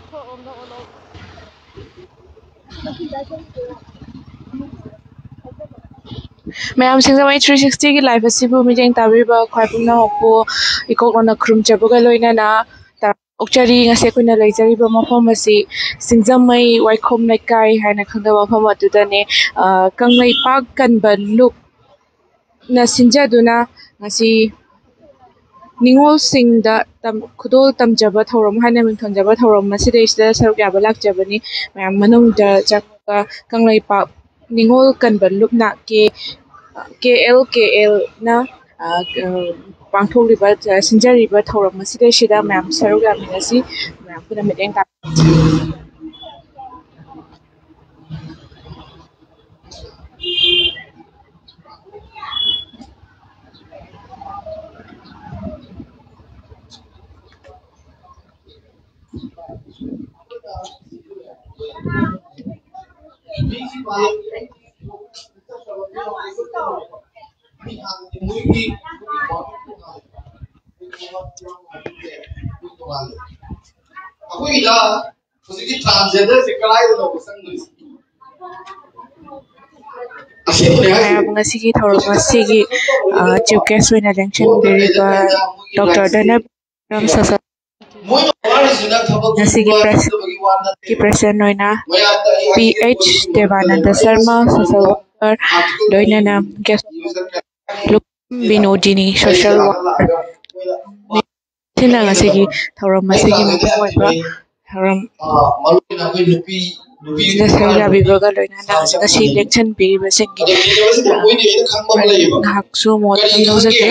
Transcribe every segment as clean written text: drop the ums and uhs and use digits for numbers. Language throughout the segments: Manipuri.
Mayam Singsamai 360 की live asibu meeting tabiriba khwai pumnamokpu ikoklona khurumjabaga loinana okchari ngase koina leijariba mafam asi Singsamai Waikhom Laikai haina khangda mafam adudane Kanglai Park kanba loop na sinjaduna ngasi Ningol Singda khudol tamjaba thorom haina mingthonjaba thorom masideisda saruk yaba lakjabani mayam manungda chakka Kanglai Park Ningol kanba loop na KL na pangthokliba sinjariba thoram masideisida mayam saruk yaminasi mayam puna miteng ta Ngasigi thorom ngasigi chief guest wina election biriba Dr. Danab Ram Sasa ngasigi president oina PH Devananda Sharma social worker loinana guest Binodini social worker tina ngasigi thorom ngasigi maphoiba thorom Nasira Bibaga loinana ngasi election biriba singi haksu motam lojake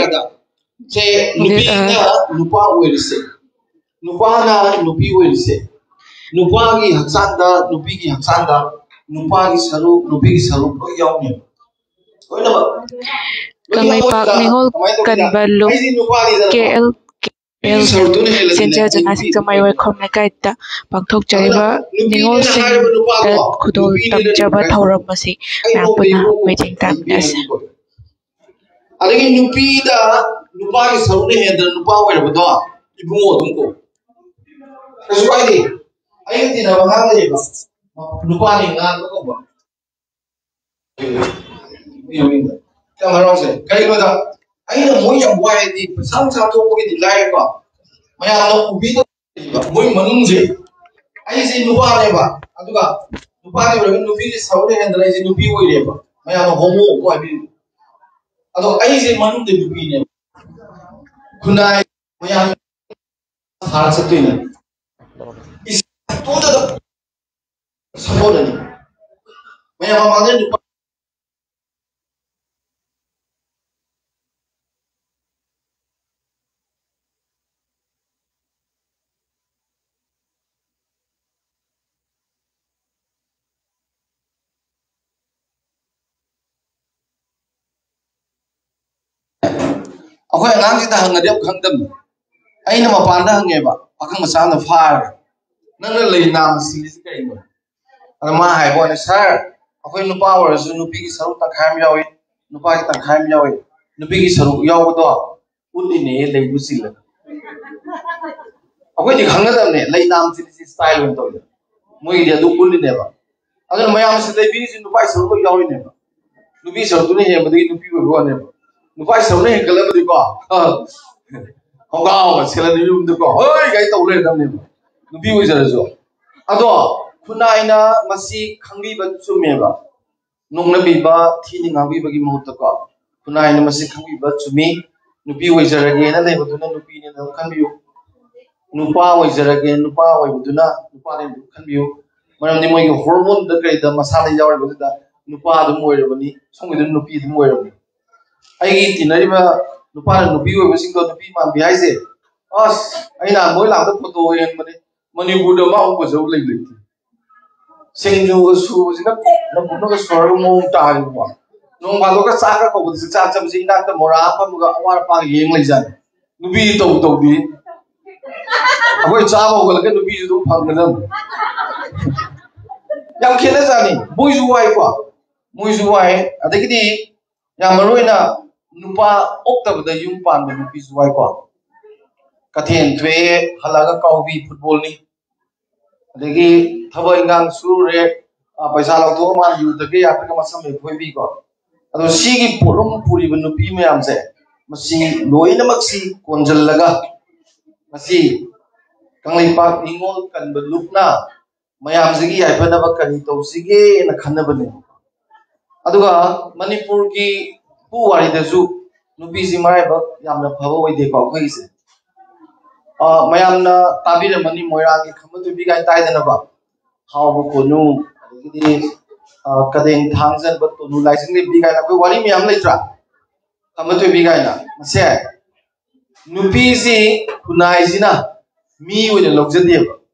Nupana nupi oirise nupagi haksanda nupigi haksanda nupagi saru nupigi saru ko yauni oina ba Kanglai Park Ningol kanbalu KL Senja jana Singsamai Waikhom Laikai ta pangthok jariba Ningol Sing da khudol tamjaba thoram masi mayam puna meeting tamnas adagi nupi da nupagi saru ne hendra nupa oirabado ibungo dumko kasu aidi ayi tina bahanga jeba nupa ni ngan ko ba yoinda kamarong se kai lo da ayi na moi yang wai di sang sang to ko di lai ko maya no ubi to moi manung je ayi se nupa ne ba aduga nupa ne ro nupi se saure hendra se nupi oi re ba maya no homo ko abi ado ayi se manung de nupi ne kunai maya har satine is to da sabona ni maya ma ne nupa akhoi angang ta hangade khangdam aina mapanda hangeba akhang masana far nangna leinam sili kai mo ama hai bo ne sir akhoi nupa warasu nupi ki saru ta khaim yawi nupa ki ta khaim yawi nupi ki saru yaw do unine leibu sil akhoi di khangadam ne leinam sili style on to moi de du unine ba adun mayam se leibi si nupa saru ko yawi ne ba nupi saru ne he badi nupi bo ne ba nupa saru ne kala badi ko hongao sela ni yum de ko hoi gai to le dam ne nupi oi jara jo ado kunaina masi khangbi ba chume ba nongna bi ba thini ngabi ba gi mohut ko kunaina masi khangbi ba chumi nupi oi jara ge na le buduna nupi ne na khanbiu nupa oi jara ge nupa oi buduna nupa ne khanbiu maram ni moi hormone da kai da masala yawar ba da nupa dum oi rabani songi dum nupi dum oi rabani ai gi tinari ba nupa na nupi oi ba sing do nupi ma bi haise as aina moi la da photo yen mane manipur da ma ko jo lai lai singju ga su sina na bu na sor mo ta ri wa nong ba lo ka sa ka ko bu sa cham sing da ta mora pa mu ga awar pa yeng lai jan nupi to to bi akoi cha ba ko la ka nupi ju phang na yam khena jani moi ju wai ko moi ju wai adagi di ya maroina nupa okta da yum pan da nupi ju wai ko kathen thwe halaga kaubi football ni adagi thaba ingang sure paisa lawto ma yu tage ya ka masam me phoi bi ko ado sigi polum puri banu pi me amse masi loina maksi konjal laga masi kanglai pak ningol kan belukna mayam sigi ai phana ba kani to sige na khanna bane aduga manipur ki pu wari da su nupi si marai ba yamna phaba wai de ko khoi se mayamna tabira mani moira ki khamatu bi gai tai dana ba हाउ कोनु अदगी कदें थांजन बत तो नु लाइसिंग ले बिगाय ना कोई वारी में हम लेत्रा हम तो बिगाय ना से नुपी सी कुनाई सिना मी ओने लौजदे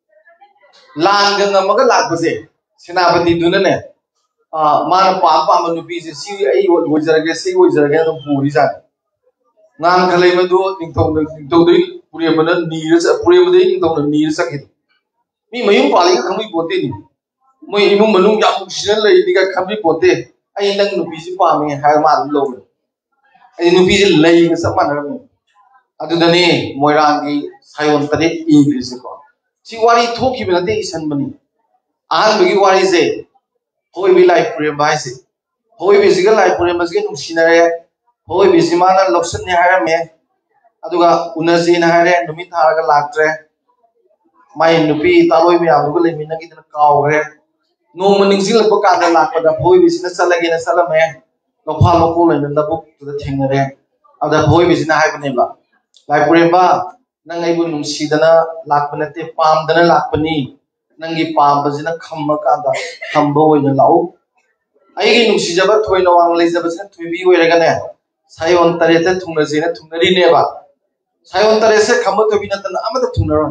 लांग गंग मग लापसे सेनापति दुनने मान पाम पाम नुपी सी आई ओजरगे सी ओजरगे तो पूरी जा ngang khalai madu ningtong dei puri mana nir puri madu ningtong nir sakit mi mayung pali ka khambi pote ni moi imung manung yam sinan lai diga khambi pote ai nang nupi si pa me ha ma lo ai nupi si lai ka saman ram adu dani moirang gi sayon tade english ko si wari thoki bela te isan bani an bagi wari se hoi bi lai prem bai se hoi bi sigal lai prem basge nu sinare hoi bi simana loksan ne ha me aduga unasi na ha re numi tharaga laktre mai nupi taloi me amuga le minna ki dana kawre no maning sing lakpa ka da lakpa da phoi bi sina salage na salame no pha lo ko le na buk tu da thengare ada phoi bi sina hai bane ba lai pureba nang ai bu nung si dana lakpa na te pam dana lakpa ni nang gi pam ba sina khamma ka da khamba oi na lau ai gi nung si jaba thoi no wang le jaba sina thoi bi oi ra ga ne sai on tare te thungna sina thungnari ne ba sai on tare se khamba thoi bi na tan amada thungnaron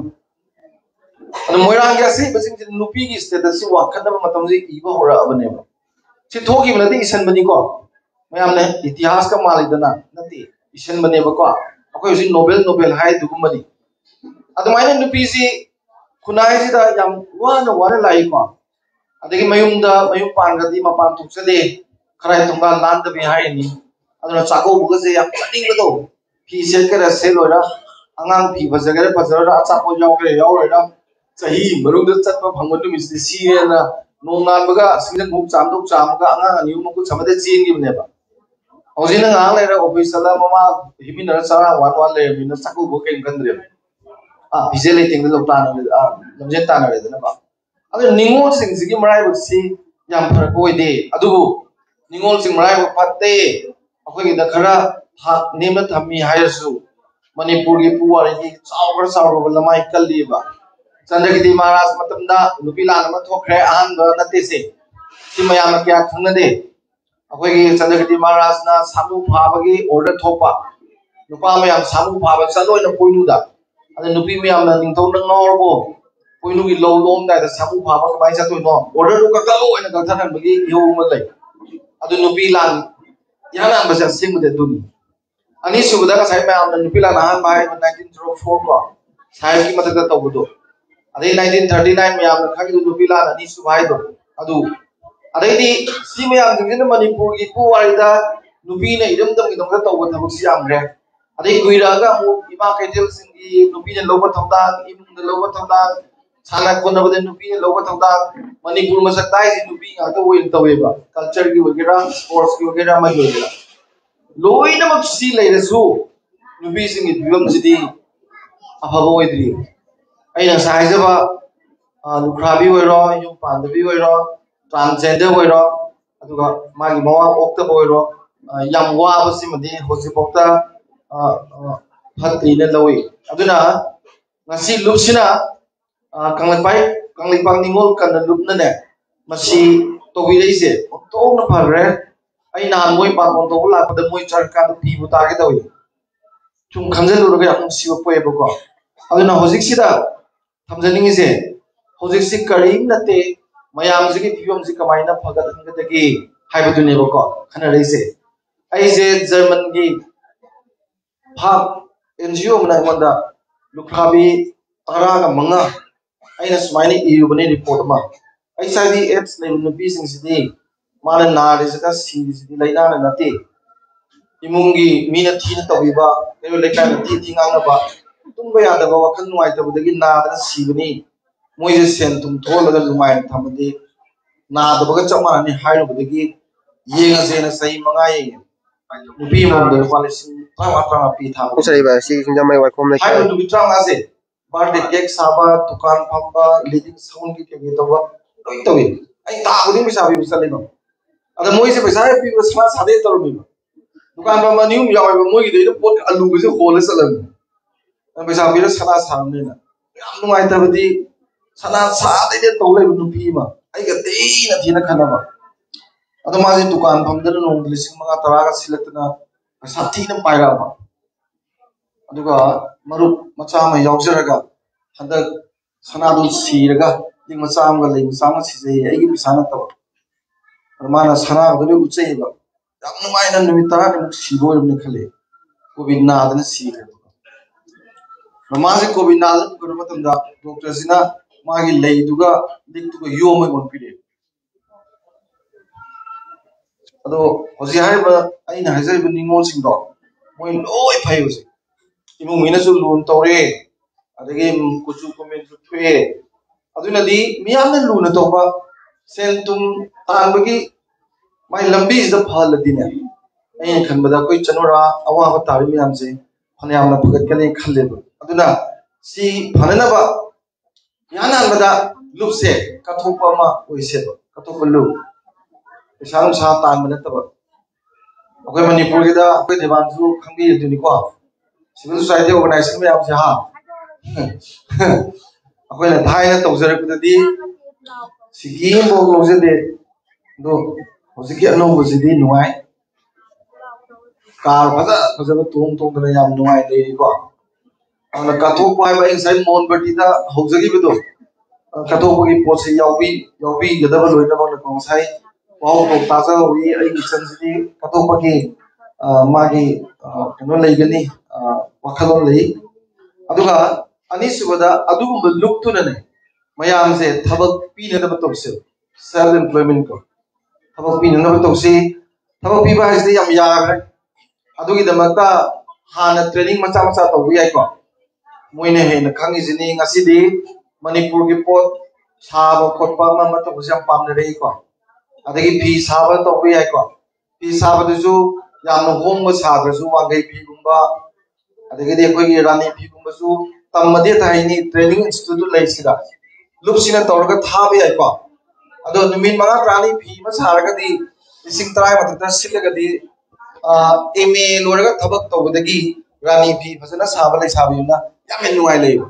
अन मोइरांग या से बसिंग नुपी की स्टेटस से वाखदब मतम से इबा होरा अबने से थोकी बलते इसन बनी को मयाम ने इतिहास का मालिदना नति इसन बने बको अखोय से नोबेल हाय दुगुमनी अदमाइने नुपी से खुनाई से दा याम वाना लाई को अदगी मयुम पानगदी मपान थुकसदे खराय तुंगा लांद बे हाय नि अदना चाको बुगसे याम चटिंग बदो फी से करे से लोरा अंगांग फी बजगरे बजरा अचापो यावरे चाही मरुंग चटपा फंगन मिस्ति सीना नोंगानबगा सिंगन मुक चामदोक चामगा अंगा अनिउ मुक समदे चेंगिबनेबा औजिना ngang लेरा ऑफिसला ममा हिमिनर सारा वन ले मिन साकु बोके गंद्रे बिजे लेटिंग लोकता लमजे ताना रे दना बा अदे निंगोल सिंगसिगी मराय बक्सी याम फरक ओइदे अदुबु निंगोल सिंग मराय फत्ते अखोगी द खरा नेम थम्मी हायसु मणिपुर की पुवारी की चावर लमाई कल्लीबा चंद्रगिरी महाराज मतमदा नुपी लान म थोखरे आहान ब नते से सिमयाम क्या खंगदे अखोगी चंद्रगिरी महाराज ना सामु फाबगी ऑर्डर थोपा नुपा मयाम सामु फाब चलोइन पोइनुदा अदे नुपी मयाम ना निंथौ न ngorbo पोइनु की लो लोम दा सामु फाब बाय चतोइ नो ऑर्डर नु ककलो ओइन कथन बगी यो म लै अदु नुपी लान याना बसा सिमदे दुनी अनि सुबदा का साइ मयाम ना नुपी लान आहान बाय 1904 को साइ की मतक तबदो अदे 1939 में आपने खाकी नुपी लान अनि सुबाय दो अदु अदैदी सी मयाम जिंगन मणिपुर की पुवारिदा नुपी ने इदम की दंग तौब थबक सी आमरे अदे गुइरागा मु इमा कैथल सिंगी नुपी ने लोब थौदा इमुंग ने लोब थौदा साना कोनबदे नुपी ने लोब थौदा मणिपुर मसक ताइ जी नुपी गातो वेन तवेबा कल्चर की वगैरह स्पोर्ट्स की वगैरह मा जोइला लोइना मक सी लेरसु नुपी सिंगी बिबम सिदी अफबो ओइद्री अइना साइजबा लुखराबी ओइरो युम पांदबी ओइरो ट्रांसजेंडर ओइरो अदुगा मागी मवा ओक्तब ओइरो याम वाबसि मदि होजिबोक्ता फत्रीने लवि अदुना ngasi lupsina kanglaipai ningol kan lupna ne masi tobi reise to na parre ai na moi pa kon to la pada moi charka pi bu ta ge dawi chung khamjal ru ga am siwa poe bako aduna hojik sida thamjaning ise hojik si karim nate mayam ji ki phibam ji kamaina phagat hangdagi haibu ne bako khana reise ai je german gi phab NGO mana wanda lukhabi tara ga manga aina sumaini irubani report ma ai sabi apps le nupi sing sidi mana na resaka series di laina na nate imungi mina thina tawiba kero lekana thi thinga na ba tumba ya da ba wakhan nuai tabudagi na da sibani मोइजे Sen तुम थोलगा लुमाइन थमदि नादबगा चमानी हाइरबदगी येंगजेना सही मंगा ये नुपी मोंदे क्वालिसी ट्रांगा ट्रांगा पी था सरीबा सी सिंजामाई वाइकोम ले हाइरो नुपी ट्रांगा से बर्थडे केक साबा दुकान फंबा लीडिंग साउंड की के तवा लोई तवे आई ताबुदी पैसा भी बिसलेनो अदा मोइसे पैसा पी बसमा सादे तरुमी दुकान फंबा न्यूम यावे मोइगे दे पोट आलू गसे होले सलन पैसा पी सना सामनेना याम नुंगाई तबदी सना सादे दे तौले नुपी मा आई ग तेना थीना खनाबा अदो माजे दुकान फंदन नोंग लिसिंग मंगा तरागा सिलतना पैसा थीना पाइराबा अदुगा मरुप मचा मा यावजरगा हंदक सनादु सीरगा लिंग मचा अमगा ले मचा मा सिजे आइगी पैसा नतबा माना सना गदबे उचैबा याम नुमाइना नुमित तरा नि सिबोरमने खले कोविड नादन सीरे माजे कोविड नादन करो मतंदा डॉक्टर सिना मागी लेदुगा लिक्तुगा योम गोन पिरे अदो होजि हाइबा आइना हाइजरिबा निंगोल सिंदो मोइ लोय फाइबसे इमु मिनासु लोन तौरे अदगी कुचु कमेंट थुए अदुनदी मियामने लुना तौबा सेन तुम तानबगी माइ लंबी इज द फलदिने अइन खनबदा कोइ चनोरा अवाबा तारि मियामसे फनयामना फगतकने खल्लेबा अदुना सी फननबा यानानबदा लुपसे कथोपमा ओइसेबा कथोप लु पेशानु सा तानबा नतबा अखोय मणिपुर गिदा अखोय देवांसु खंबी दुनिको सिविल सोसाइटी ऑर्गेनाइजेशन में आपसे हाँ अखोय ना थाइना तौजरकददी सिकीम बो लोजदे दो होजिकी अनोबसिदी नुआई कार फजा फजा तोम तोम दना याम नुआई लेरिको अन कथोप पाइबा इंसाइड मोन बटीदा होजगी बदो कथोपगी पोसे यावबी गदब लोइना बन कोंसाई पाउ तो ताजा हुई आई किचनसिदी कथोपगी मागी कनो लेगनी वखलोन ले अदुगा अनिसुबदा अदुगुम लुक्तुनने मयामसे थबक पीनदब तोसे सेल्फ एम्प्लॉयमेंट को थबक पीनदब तोसे थबक पीबा हाइसदे याम यागरे अदुगी दमकता हाना ट्रेनिंग मचा मचा तौबि याइको मोइने हेन खंगिजिनी ngasiदी मणिपुर की पोट साबा खोटपा मा मत बुसम पामने रेको अदगी फी साबा तौबि याइको फी साबदुसु याम होंग सादरसु वांगै फीगुंबा अदगी अखोई रानी फीगुंबसु तमदे थाइनी ट्रेनिंग इंस्टीट्यूट लेसिदा लुपसिना तौरगा थाबे याइको अदो नुमिन मंगा रानी फी मा सारगदी लिसिंग तराय मतता सिलगदी एमए लोरगा थबक तौबदगी रानी फी फसना साबा ले साबियुना याम नुआई लेयो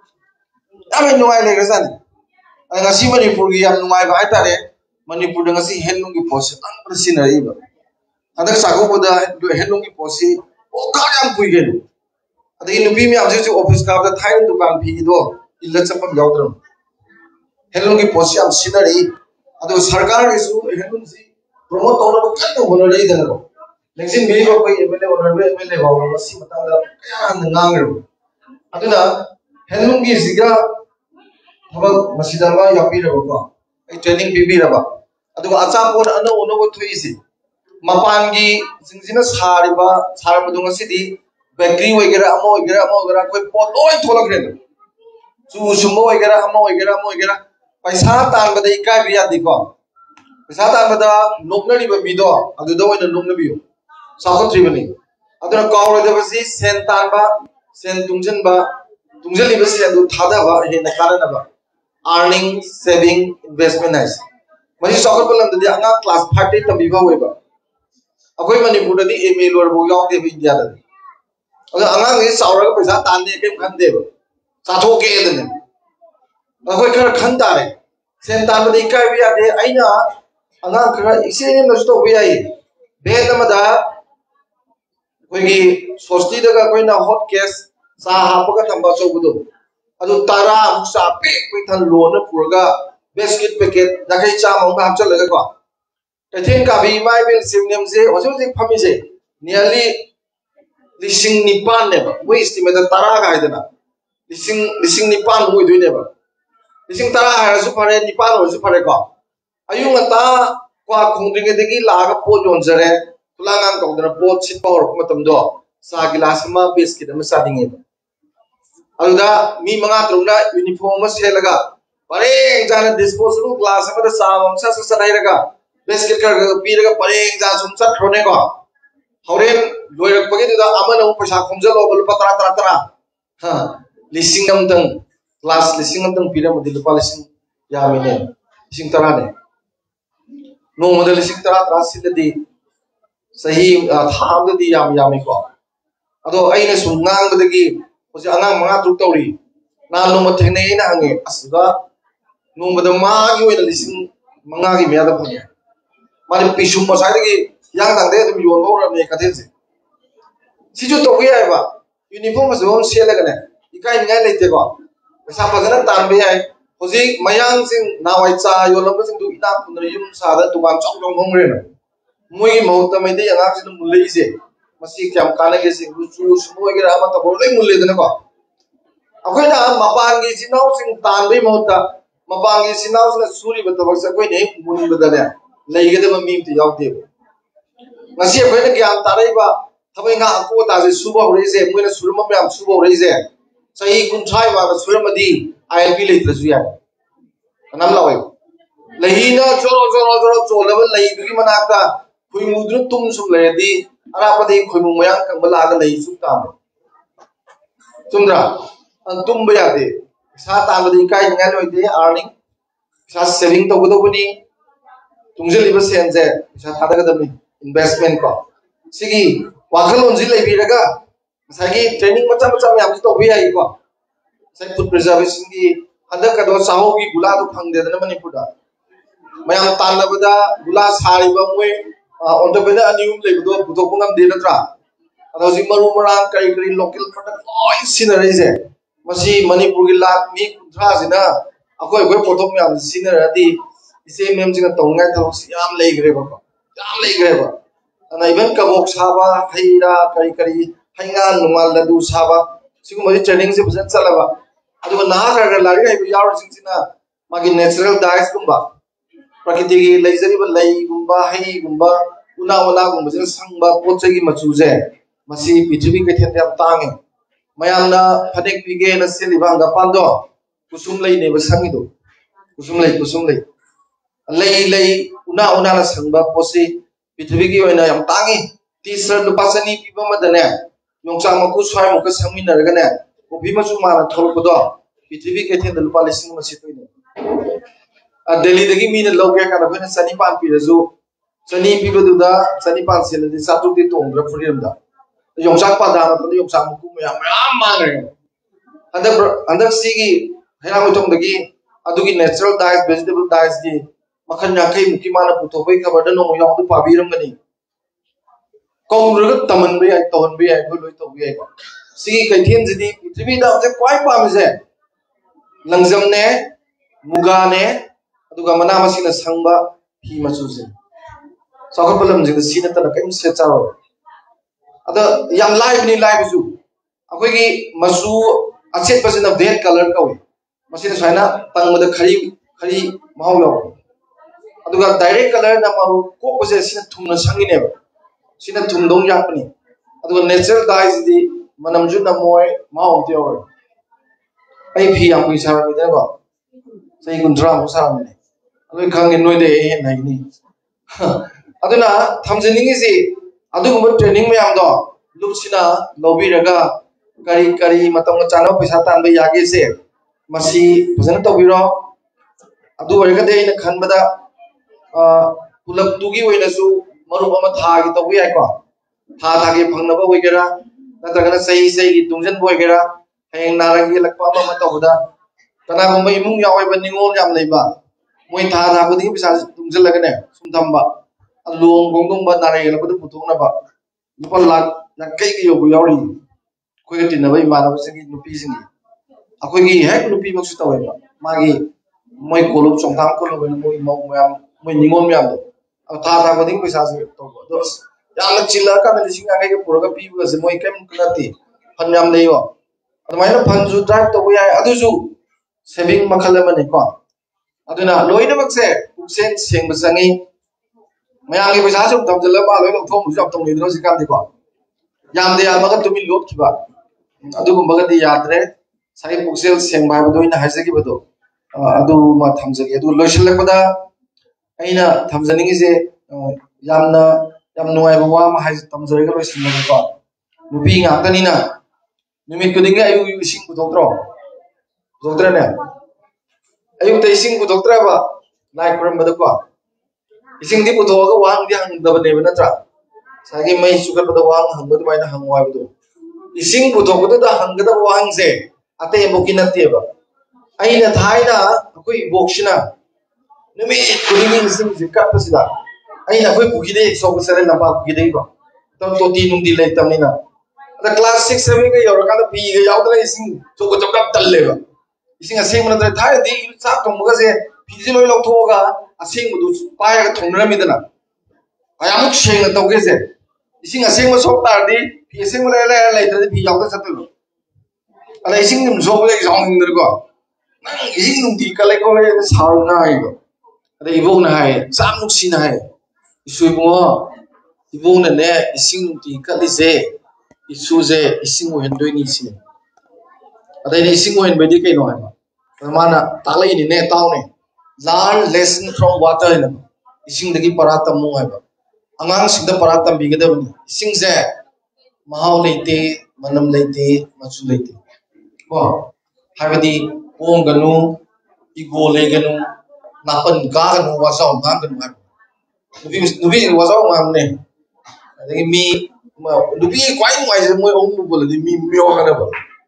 याम नुआई लेगरसानी ngasi manipur gi yam nuai ba haitare manipur da ngasi henlung gi pos ang sinari ba adak sago boda henlung gi posi o ka yam kuigen adagi nupi mi amje office ka da thain dukan phi do illa chapam yaudram henlung gi posi am sinari adu sarkar gi su henlung si promote tawna ba kan hono rei da ro nexin mi ba koi mle honorable mle ba masi mata da kaya ngang ro aduna henlung gi siga थबक मसिदमा यापीरबको ए ट्रेनिंग पीबीरबा अदुगा अचापोन अनो ओनोबो थुइसि मपानगी जिंजिना सारिबा सारबदुंग सिदि बेकरी वगैरह अमो कोई पोट ओय थोलग्रे चु सुमो वगैरह पैसा तानबदा इकाय बिया दिको पैसा तानबदा नोकनरिबा मिदो अदुदा ओइना नोकनबियो साखत्रिबनि अदुना कावरदबसि सेन तानबा सेन तुंजलिबसि अदु थादाबा हेना कारनबा earning saving investment is masi sokar palam dadi anga class 30 tabiba hoiba akoi manipur dadi MA lor bo yaw de india dadi aga anga ngi sauraga paisa tanne kem khande ba satho ke edane akoi khar khan tare sen tan badi kai bi ade aina anga khara ise na sto bi ai be namada koi gi sosti daga koi na hot case sa hapaga thamba chobudo अदु तारा मुसा पे कोई थन लोन पुरगा बिस्किट पैकेट दखै चा मंग हाप चलगा को कथिन का भी माइ बिल सिमनेम से ओजो जे फमी से नियरली लिसिंग निपान ने वे एस्टिमेट तारा का हैदना लिसिंग निपान होय दुइ ने लिसिंग तारा हारसु फरे निपान होसु फरे को अयुंग ता क्वा खुंद्रिगे देगी लागा पो जोनजरे खुलांगान कौदना पो सिट पावर मतम दो सा गिलास मा बिस्किट मा सादिंगे अदुदा मी मंगा त्रुंगना यूनिफॉर्म सेलगा pareng jana disposable glass amada sam sa sa sanairaga basket ka piraga pareng ja sum chat khone ko horen loirak pagi da amana paisa khomjalo bal patra tara tara ha lising namdang glass lising namdang pira mudi lupa lising yamine lising tara ne no model lising tara tara sidadi sahi tham da di yami ko ado aina sungang badagi hoje anang manga truk tawri na no ma thene ina hange asuga no bada ma gi wena lising manga gi meada phane mari pisum ma sai gi yang dang de dum yon bora ne kathen se si ju to gi ai ba uniform so hom sele ga ne ikai ngai leite ko sa pa gana tan be ai hoje mayang sing na wai cha yo lam sing du ina kun yum sa da tu ban chong chong hong re na moi mau ta mai de yang a sin mu le se masi kyam kana ge sing du chu su mo ge ra ma ta bo le mu le de na ko akhoi na mapan gi sinau sing tan be mau ta mapan gi sinau sing suri ba ta ba sa koi ne mun ba da ne lei ge de ma mi ti yaw de ngasi akhoi na gyam ta rai ba thabai nga ko ta se su ba re se moi na sur ma myam su ba re se sai kun thai ba sur ma di ILP le tra su ya nam la wai lei na choro choro choro chola ba lei du gi manakta khui mu du tum sum le di ara pa di khui mu mayang kang ba la ga lei su ta chumra ang tum ba ya de sa ta ba di kai ngai loi de earning sa saving to go ni tungje liba sen je sa ta da ga ni investment ko sigi wakhalon ji lai bi raga sagi training macam macam ya to bi ai ko sai food preservation gi handa ka do saho gi gula do phang de na manipur da mayam tan la bada gula sari ba moi on the beda anium le do buto pungam de na tra ado ji maru marang kai kai local product oi sinare je masi manipur gi lak mi kunthra jina akoi akoi pothom yam sinare di ise mem jinga tongai thok yam lei gre ba ana even kabok saba haira kai kai hainga numal ladu saba sigu mari training se busan chalaba adu na ga lari ai yar singina magi natural diets gumba prakriti gi leijari ba lei gumba hai gumba una gumba se sangba poche gi machu je masi pithribi ke then yam tangi mayamna phanek pige na seliba anga pando kusum lei ne ba sangi do kusum lei lei una na sangba posi pithribi gi oina yam tangi t-shirt lupa sani piba madane yongchang maku swai muka sangmi naraga ne obi masu mana thol do pithribi ke then lupa lising ma sitoi ne a delhi dagi mina loge kana phena sani pan pi razu sani pi du da sani pan sel di satu di tongra freedom da yongchang pa da na yongchang maku ma ma ne andak sigi hera mo tong dagi adugi natural diet vegetable diets di makan yakai muki mana puto bai khabar da no yong du pa biram gani kong rug taman bi ai ton bi ai loi to bi ai sigi kai thien jidi pithribi da je kwai pa mi je langjam ne muga ne aduga mana masina sangba hi machu je sakar palam jing sina ta kai se charo ada yam live ni live ju akoi gi masu achet pasina red color ka wi masina saina tangmada khari mau yo aduga direct color na maru ko ko je sina thumna sangi ne sina thumdong yakni aduga natural dyes di manam ju na moi mau ti or ai phi am wi sar mi da ba sai kun dra mo sar mi aloi khang in noi de nai ni aduna thamjani si aduga training me am do lupsina lobi raga kari matam chana paisa tan ba yage se masi bhajan to biro adu warga de ina khan bada pulak tugi oina su maru ama tha gi to wi ai ko tha gi phang na ba wi gera natraga sei gi tungjan boy gera heng naragi lakpa ama to buda kana ko mai mung yaw ai ban ningol yam lei ba moi tha bu di bisa tungjan laga ne sum tham ba along gong dong ba narai la bu putung na ba lupa lak na kai gi yobu yawri ko ga tin na ba imana ba singi nupi singi akoi gi hek nupi mak su taw ba magi moi kolop chong tham ko lo moi mau myam moi ningol myam do tha ba ding pisa se to ba dos yang chilla ka na lising ga ga pura ga pi ba se moi kem kunati phan myam nei wa adumai na phan ju drive to ya adu ju saving makhal ma ne ko aduna loina mak se uksen seng ba sangi mayang gi pisa chum tham jala ba loi lo thom ju tong ni dro si kam di ko yam de ya ma ga tumi lot ki ba adu gum ba ga di yadre sai uksel seng ba do ina haise ki ba do ꯑꯗꯨꯃ ꯊꯝꯖꯒꯦ ꯑꯗꯨ ꯂꯣꯏꯁꯤꯜꯂꯛꯄꯗ ꯑꯩꯅ ꯊꯝꯖꯅꯤꯡꯉꯤꯁꯦ ꯌꯥꯝ ꯅꯨꯡꯉꯥꯏꯕ ꯋꯥ ꯑꯃ ꯇꯝꯖꯔꯒ ꯂꯣꯏꯁꯤꯟꯂꯒꯦꯀꯣ ꯅꯨꯄꯤ ꯉꯥꯛꯇꯅꯤꯅ ꯅꯨꯃꯤꯠ ꯈꯨꯗꯤꯡꯒꯤ ꯑꯌꯨꯛ ꯏꯁꯤꯡ ꯄꯨꯊꯣꯛꯇ꯭ꯔꯣ ꯄꯨꯊꯣꯛꯇ꯭ꯔꯅꯦ ꯑꯌꯨꯛꯇ ꯏꯁꯤꯡ ꯄꯨꯊꯣꯛꯇ꯭ꯔꯕ ꯂꯥꯏ ꯈꯨꯔꯝꯕꯗꯀꯣ ꯏꯁꯤꯡꯗꯤ ꯄꯨꯊꯣꯛꯑꯒ ꯋꯥꯍꯪꯗꯤ ꯍꯪꯗꯕꯅꯦꯕ ꯅꯠꯇ꯭ꯔꯥ ꯉꯁꯥꯏꯒꯤ ꯃꯩ ꯆꯨꯈꯠꯄꯗ ꯋꯥꯍꯪ ꯍꯪꯕ ꯑꯗꯨꯃꯥꯏꯅ ꯍꯪꯉꯨ ꯍꯥꯏꯕꯗꯣ ꯏꯁꯤꯡ ꯄꯨꯊꯣꯛꯄꯗꯨꯗ ꯍꯪꯒꯗꯕ ꯋꯥꯍꯪꯁꯦ ꯑꯇꯩ ꯑꯃꯨꯛꯀꯤ ꯅꯠꯇꯦꯕ ꯑꯩꯅ ꯊꯥꯏꯅ ꯑꯩꯈꯣꯏ ꯏꯕꯣꯛꯁꯤꯅ ꯅꯨꯃꯤꯠ ꯈꯨꯗꯤꯡꯒꯤ ꯏꯁꯤꯡꯁꯦ ꯀꯠꯄꯁꯤꯗ ꯑꯩꯅ ꯑꯩꯈꯣꯏ ꯄꯨꯈ꯭ꯔꯤꯗꯒꯤ ꯁꯣꯛꯄ ꯆꯠꯂꯦ ꯂꯝꯄꯥꯛ ꯄꯨꯈ꯭ꯔꯤꯗꯒꯤꯀꯣ ꯇꯣꯇꯤ ꯅꯨꯡꯇꯤ ꯂꯩꯇꯕꯅꯤꯅ ꯑꯗ ꯀ꯭ꯂꯥꯁ 6, 7ꯒ ꯌꯧꯔꯀꯥꯟꯗ ꯐꯤꯒ ꯌꯥꯎꯗꯅ ꯏꯁꯤꯡ ꯆꯣꯛꯄ ꯌꯥꯝ ꯇꯜꯂꯦꯕ ꯏꯁꯤꯡ ꯑꯁꯦꯡꯕ ꯅꯠꯇ꯭ꯔꯦ ꯊꯥꯏꯅꯗꯤ ꯆꯥꯛ ꯊꯣꯡꯕꯒꯁꯦ ꯐꯤꯁꯦ ꯂꯣꯏ ꯂꯧꯊꯣꯛꯑꯒ ꯑꯁꯦꯡꯕꯗꯨ ꯄꯥꯏꯔꯒ ꯊꯣꯡꯅꯔꯝꯃꯤꯗꯅ ꯀꯌꯥꯃꯨꯛ ꯁꯦꯡꯅ ꯇꯧꯒꯦꯁꯦ ꯏꯁꯤꯡ ꯑꯁꯦꯡꯕ ꯁꯣꯛ ꯇꯥꯔꯗꯤ ꯐꯤ ꯑꯁꯦꯡꯕ ꯂꯩꯔ ꯂꯩꯇ꯭ꯔꯗꯤ ꯐꯤ ꯌꯥꯎꯗ ꯆꯠꯇꯣꯏꯕ ꯑꯗ ꯏꯁꯤꯡ ꯑꯗꯨꯝ ꯁꯣꯛꯄꯗ ꯌꯥꯎꯅꯤꯡꯗꯅꯀꯣ ꯅꯪ ꯏꯁꯤꯡ ꯅꯨꯡꯇꯤ ꯀꯠꯂꯦ ꯈꯣꯠꯂꯦ ꯁꯥꯎꯔꯒ ꯍꯥꯏꯗꯣ ꯑꯗ ꯏꯕꯣꯛꯅ ꯍꯥꯏꯌꯦ ꯌꯥꯝ ꯅꯨꯡꯁꯤꯅ ꯍꯥꯏꯌꯦ ꯏꯁꯨ ꯏꯕꯨꯡꯉꯣ ꯏꯕꯣꯛꯅꯅꯦ ꯏꯁꯤꯡ ꯅꯨꯡꯇꯤ ꯀꯠꯂꯤꯁꯦ ꯏꯁꯨꯁꯦ ꯏꯁꯤꯡ ꯑꯣꯏꯍꯟꯗꯣꯏꯅꯤ ꯁꯤꯅꯤ ꯑꯗꯩꯗꯤ ꯏꯁꯤꯡ ꯑꯣꯏꯍꯟꯕꯗꯤ ꯀꯩꯅꯣ ꯍꯥꯏꯕ ꯑꯗ ꯃꯥꯅ ꯇꯥꯛꯂꯛꯏꯅꯤꯅꯦ ꯇꯥꯎꯅꯦ ꯂꯥꯔꯟ ꯂꯦꯁꯟ ꯐ꯭ꯔꯣꯝ ꯋꯥꯇꯔ ꯍꯥꯏꯅ इसिंदगी परा तमु है अंगांग सिंह परा तंबीगदबनी इसिंगसे महाव लेते मनम लेते मचु लेते को हाबदी ओंगनु इगो लेगनु नापन गागनु वासाव गागनु है नुबी वासाव मामने अदगी मी नुबी क्वाइ नुवाइसे मोय ओंगु बोलदी मी मियोगनब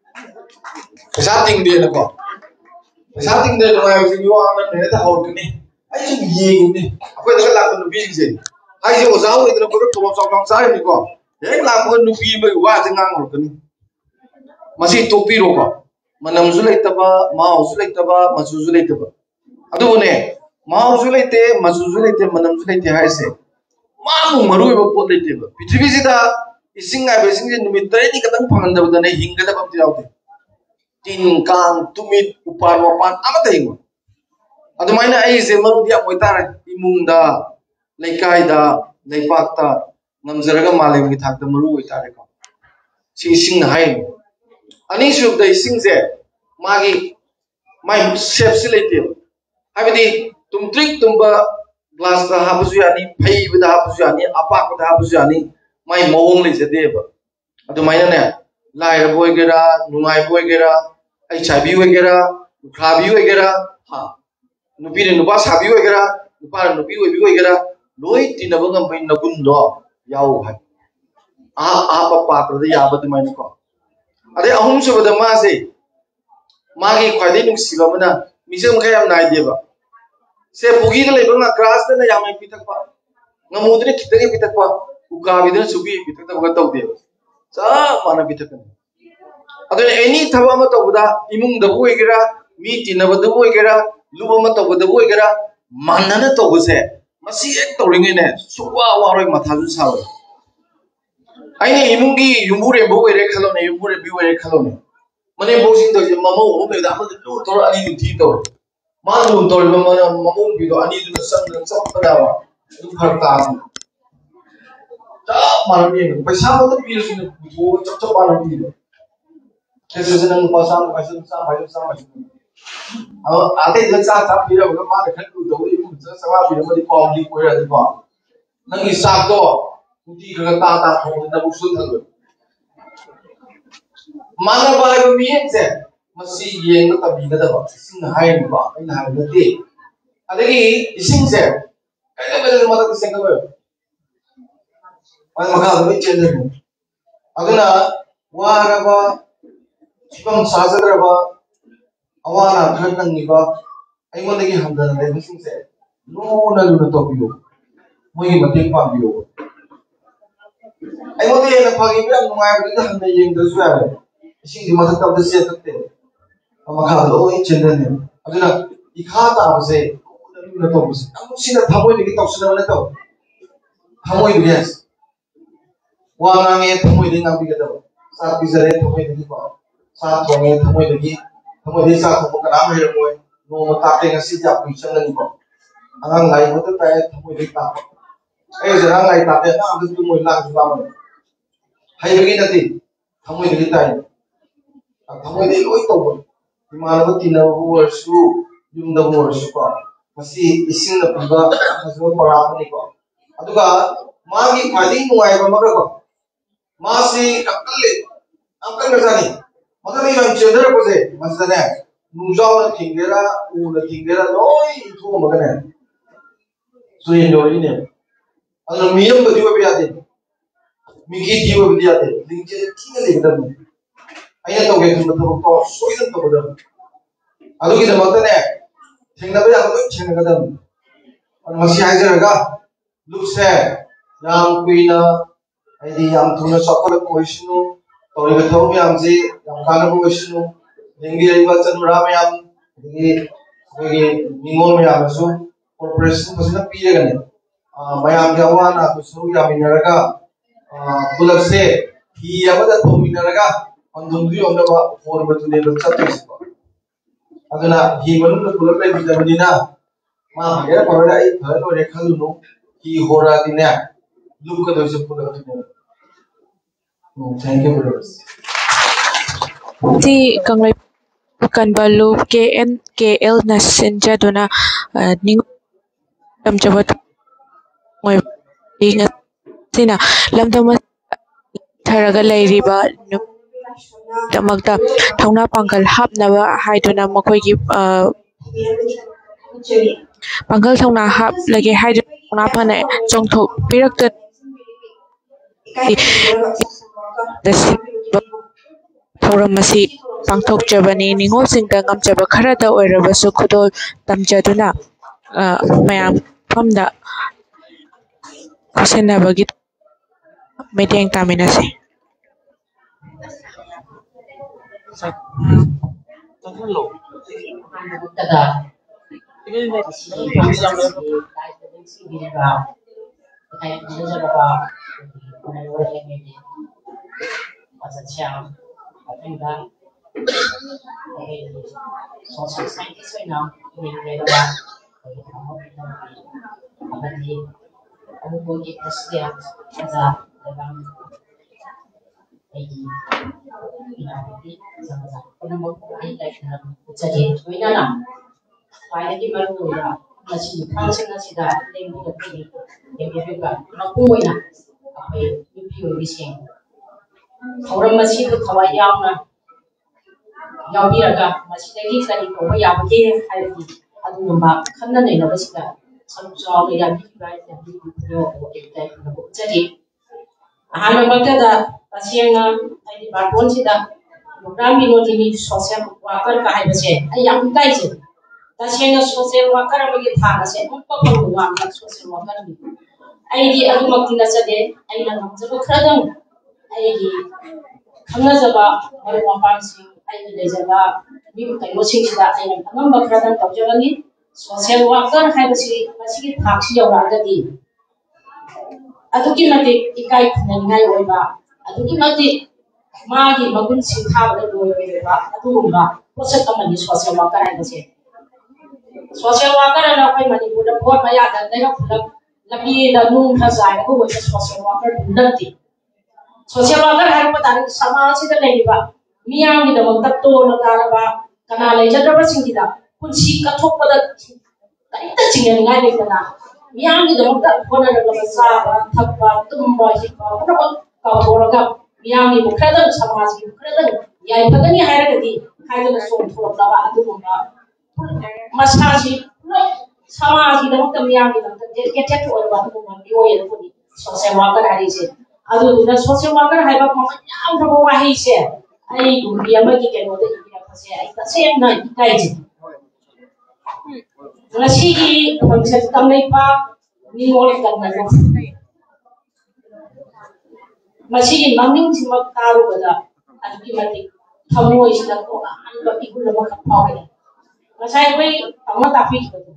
पैसा तिंगदे नको पैसा तिंगदे नुवाइसे यो आना नेदा हौकनी ai chung yeng ni akwai daga la nu bi je ai je oza ho idra ko to so kang sai ni ko he la ko nu bi mai wa je ngang ro kan masi to pi ro ko manam zu lai taba ma zu lai taba ma zu lai taba adu ne ma zu lai te ma zu lai te manam zu lai te hai se ma mu maru ba pot lai te ba prithvi ji da ising ai be sing je nu mi tare ni kadang phangan da ba ne hinga da ba ti raw te tin kang tumit upan wapan amata hingo अदुमाइना ऐसे मरुदी अमोइतारे इमुंगदा लेकाइदा लेपाकता नमजरगा मालेमगी थाकता मरु ओइतारे को सी सिंग हाय अनि सुबदा सिंगजे मागी माइ शेप से लेते हाबदी तुम ट्रिक तुमबा ग्लास दा हाबसु यानी फैबदा हाबसु यानी अपाकदा हाबसु यानी माइ मवंग लेजदेब अदुमाइना ने लाइर बोयगेरा नुंगाइ बोयगेरा ऐ छाबी ओइगेरा खाबी ओइगेरा हा नुपी ने नुपा साबी ओइगेरा नुपा ने नुपी ओइबी ओइगेरा लोइ तिनब गम नगुन दो याव है आ पात्र याबद माइन को अरे अहुम सुबद मासे मागी ख्वाइदे नुसिबा मना मिसम खयाम नाइदेबा से पुगी दे लेबा क्रास दे याम पिथकपा नमुद्रे खितगे पिथकपा उकाबिदे सुबी पिथकतबग तौदे चा माना पिथकन अदे एनी थबा म तौदा इमुंग दबु ओइगेरा मी तिनब दबु ओइगेरा लुब म तौबदबु ओइगेरा मानना तौबसे मसी एक तौरिङेने सुवा वारोय मथाजु साव आइने इमुंगी युमुरे बोइरे खलोने युमुरे बिवरे खलोने मने बोसिंग तो ममो होमे दा म लु तोर अनि दुथि तो मा लु तोर म ममो बिदो अनि दु संग सपदा वा दु फरता ता मारबी पैसा मत पिरसु बो चप चप मारबी कैसे नंग पासा पैसा सा भाई सा आते चा चा पिरा मा खन दु दो इमु सवा पिरा मदि पॉमली कोइरा दि पा नंगी साक तो कुटी का ता हो न बुसुल थलो माना बाय मियेंसे मसी येंग तबीगदब सिंग हाइन बा इन हाइनते अदगी इसिंगसे कने बदल मदद सेंगबो अन मका में चेंज अगना वारबा सिपम साजरबा अवाना खन नंगीबा अइमोदगी हमदन लेबसिंगसे लुना लुना तोबियो मोई मतें पाबियो अइमोदे न फागी बिराम नुंगाय बदि हमने येंगदसु यारे इसिंगदि मथक तबदे से सकते मखा लोई चेंजने अदुना इखा ताबसे लुना तोबसे अमुसिना थमोइदगी तौसना न तो थमोइदगी यस वांगांगे थमोइदि नाबिगदब सात बिजरे थमोइदगी बा सात थोंगे थमोइदगी सा थोंग कनाम हेरमोय नो ताते ngasi ja pui changani ko angang lai mo ta tai thmoi ta ai jara lai ta te na du moi la ju ba mo hai bagi nati thmoi di tai thmoi di loi to bo imana bo tina bo su yumda borasu ko masi ising na piba hasu parapani ko aduga magi khadi nuai ba maga ko masi akali angkan ngasani magani yang cendera ko se masane nujau na tingera u na tingera noi itu magane so yen yo ine adu miyam badi ba biade migi jiwa biade lingje tinga le dam ayat to ge tum to soidan to bodam adu ki damakta ne thengna ba yang thengna ga dam an masi haijaraga lukse yang kuina aidi yang thuna sakala ko isnu tori ga thomi amji yang kana ko isnu lingi ai ba chanura ma yam ni ge ningol ma yam su corporation pasina pire ga ne mayam ga wana to su ya minaraga bulakse hi amada thomi naraga andungi onda ba for ba tune ba chatis aduna hi manum na bulak lai bitamina ma hagera parada ai thalo rekhalu no hi hora dine look at those bulak tune thank you very much ti kanglai kan balu KL na senja dona ning tam jabat ngoi inga sina lamdam tharaga lairiba damakta thongna pangkal hapnaba haiduna makoigi pangkal thongna hap lage haiduna thongna phane chongthok pirakta dasi thauram masi pangthok jabani ningol singda ngamjaba kharada oirabasu khudol tamjaduna mayam famda kusenabagi meeting taminase social scientist right now in aku boleh tersedia ada dalam lagi ini sama-sama penemu ini dalam jadi mana lagi baru ya masih proses masih dah yang kita yang juga aku mana apa itu bising orang masih itu kawan yang yaubiraga masidagi kari ko yabage haidi adu namba khanna nei nabasida samjao le yabi bai yabi yo ko ektai ko chari ahana makada asianga haidi barpon sida program binodini social worker ka hai base ai yam kai je asianga social worker amagi thana se umpa ko wa social worker ni ai di adu makina chade ai na namjaba khradam ai di khamna jaba maru mapansi aina lejaba mi kaino singida aina amam bakradan tawjagani social worker haibasi masigi thaksi yawragadi aduki mate ikai khunangai oiba aduki mate magi magun singthabada loiba adugumba process kamani social worker haibase social worker ana koi manipur da bhot maya da dega phulak labi da nung khazai ko woi social worker bundati social worker harpa tari samaj sida leiba miyang ni damak tatto na taraba kana lejadraba singida kunsi kathokpada kaita chingan ngai le kana miyang ni damak tat kona na sa thakba tumba hikba pura ka boraga miyang ni bukhada samaj ni bukhada yai phagani hairagadi haidana som thoraba adugumba masaji samaj ni damak miyang ni damak dedicated to orba adugumba yoyel kuni social worker harise adu dina social worker haiba pamanyam thabo wahi se ai gumbi amagi keno da ibira phase ai ta sem na ikai ji ngasi gi function kamnai pa ni mole kan na masi gi maming simak taru bada adki mati thamoi sida ko an ba igul ma ka phawe ngasai koi tama tapi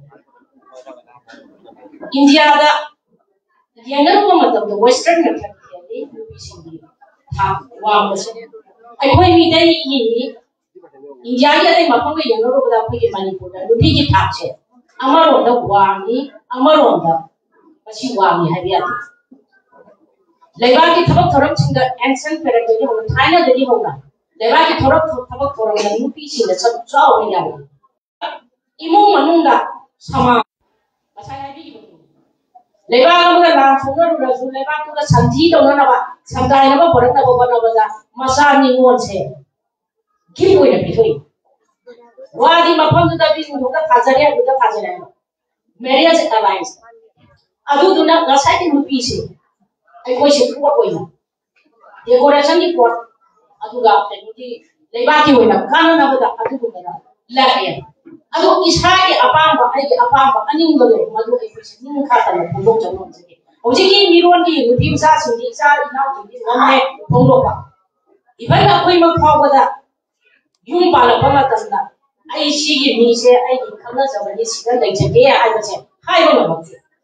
India da yangar ko matam da western na thakti ni UPC ha wa masi ai koi mi dai ni India ya dai mapang ga yangar ko da phai manipur da lubi gi thak che amaro da wani amaro da masi wani habiya labour की थबक थरम सिंग एंसन पेरेंट जे हो थाना ददी होगा लेबार की थरक थबक थरम यूपी सिंग सब चाव हो यार imong manungda sama masaya bi leba ga la thonga ru su leba tu ga sanji do na ba samdai na ba borak na ba na ba da masa ni ngon se ki boi na bi thoi wadi mafam da bi su ga thajare ga thajare marriage alliance adu duna ga sai ki rupi se ai koi se ko koi na decoration ki pot adu ga ki leba ki hoina kana na ba da adu ko na la ya adu isai apamba ai apamba aning ga madu ai koi se ning kha ta na pondok jano se hoji ki miron ki rupi sa su ni sa ina ki ngamne pondok ba iban na koi ma phaw ba da yung ba la ba ma tan da ai shi ki mi se ai ki khana sa ba ni si da dai che ke ya ai ba che hai ba ma ba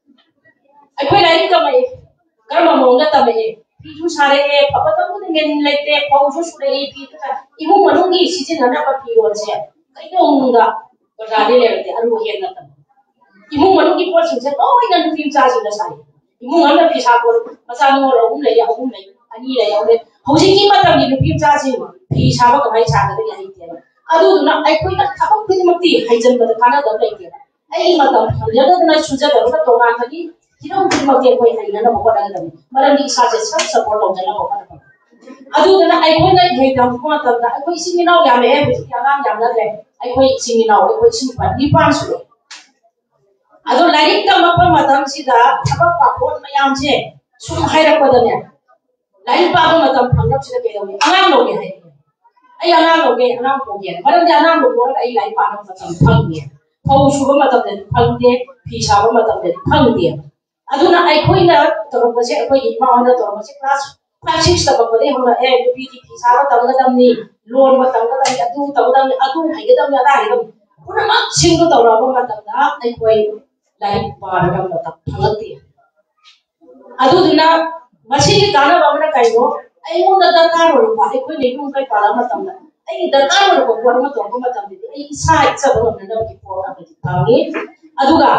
ai koi lai ka mai karma mo na ta mai pi ju sare e papa ta mu ngen lai te pau ju su re pi ta ibu manu ki si jin na ba pi ro che kai dong ga ba da le le te aru he na ta ibu manu ki po sin che o ina nu pi cha ji na sai ibu ngan na pi sa ko ma sa no ro hum le ya hum le ani le ya le ho ji ki ma ta ni nu pi cha ji pi sa ba ka mai cha ga ya ai te adu na ai koi na ta ba pi ma ti hai jan ba ta na da le te ai ma ta ya da na chu ja da ba to ma ta ki Kita mungkin makin kau yang ini nama kau dah ada. Malam ni sahaja support orang jalan kau kan. Aduh, karena aku nak jadi kamu kau tak ada. Aku isi minau yang mana? Betul yang yang mana? Aku isi minau, aku isi pan sudah. Aduh, lari kita apa macam sida, apa pakon macam je. Semua hari apa dah ni? Lari pakon macam panggap sida kaya ni. Angan loge hari. Angan loge, angan loge. Malam dia angan loge, ay lari pakon macam panggil. Kau suka macam ni, panggil. Pisah macam ni, panggil. Aduna ai khoi na torok se khoi ima ona torok se class 5 6 ta ba de hona e bi ti sa ba tam ga dam ni loan ba tam ga dam atu tam dam atu hai ga dam ya da ga pura ma sing do tor ba ma tam da ai khoi lai pa ra ga ta phangati aduna masi ki kana ba na kai no ai mo na da ka ro ba ai khoi ne nu kai pa la ma tam da ai da ka ro ko ma tor ma tam ni ai sa sa ba na da ki po na ki ta ni aduga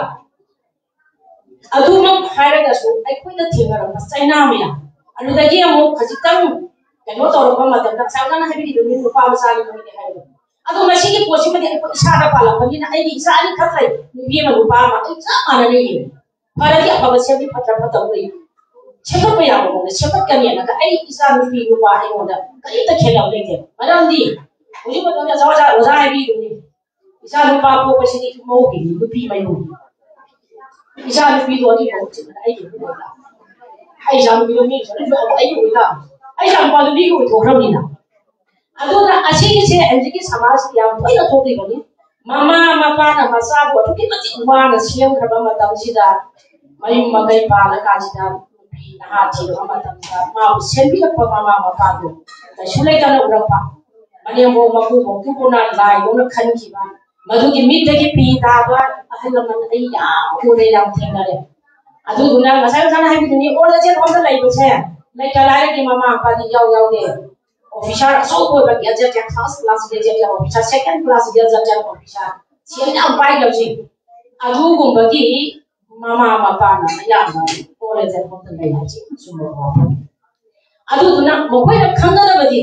Aduh, mak hari dah so, aku dah tinggal orang China mila. Anu dah dia mau kajitan, kalau tahu orang macam tak sama nak habis di dunia lupa masalah ni dia hari. Aduh, masih ni posisi macam aku isara pala, macam ni, ini isara ni kata ni dia lupa mak, itu mana ni? Pada dia apa bahasa ni patah beri. Siapa yang mau, siapa kan yang nak? Ini isara ni lupa ini orang. Kali tak kena lagi. Macam ni, mungkin betul dia sama orang habis di dunia. Isara lupa apa bahasa ni mau ni, lupa mayu. Isa ni pi do ni ko chi na ai ki ko la ai ja mi lo ni so ni ba ai ko la ai ja pa lo ni ko to ra ni na ado na achi ki che an ji ki samaj ya pai na to ti ko ni mama mapa na masa ko to ki ma ti wa na siam kha ba ma tam si da mai ma kai pa la ka ji da pi na ha chi lo ma tam da ma u sen bi la pa mama mapa do da shu lai da na ura pa ma ni mo ma ku mo tu ko na lai ko na khan ki ba Madugi mid lagi pita ba ahal naman ay kulay lang tinggal ya. Adu guna masaya sana habi duni all the on the live saya. Like kalaya ki mama apa di yaw de. Official so ko ba dia jadi first class dia jadi official second class dia jadi official. Siapa yang baik lagi. Adu gum bagi mama apa na ya na all the on the live aja semua. Adu guna mo ko na khanga na bagi.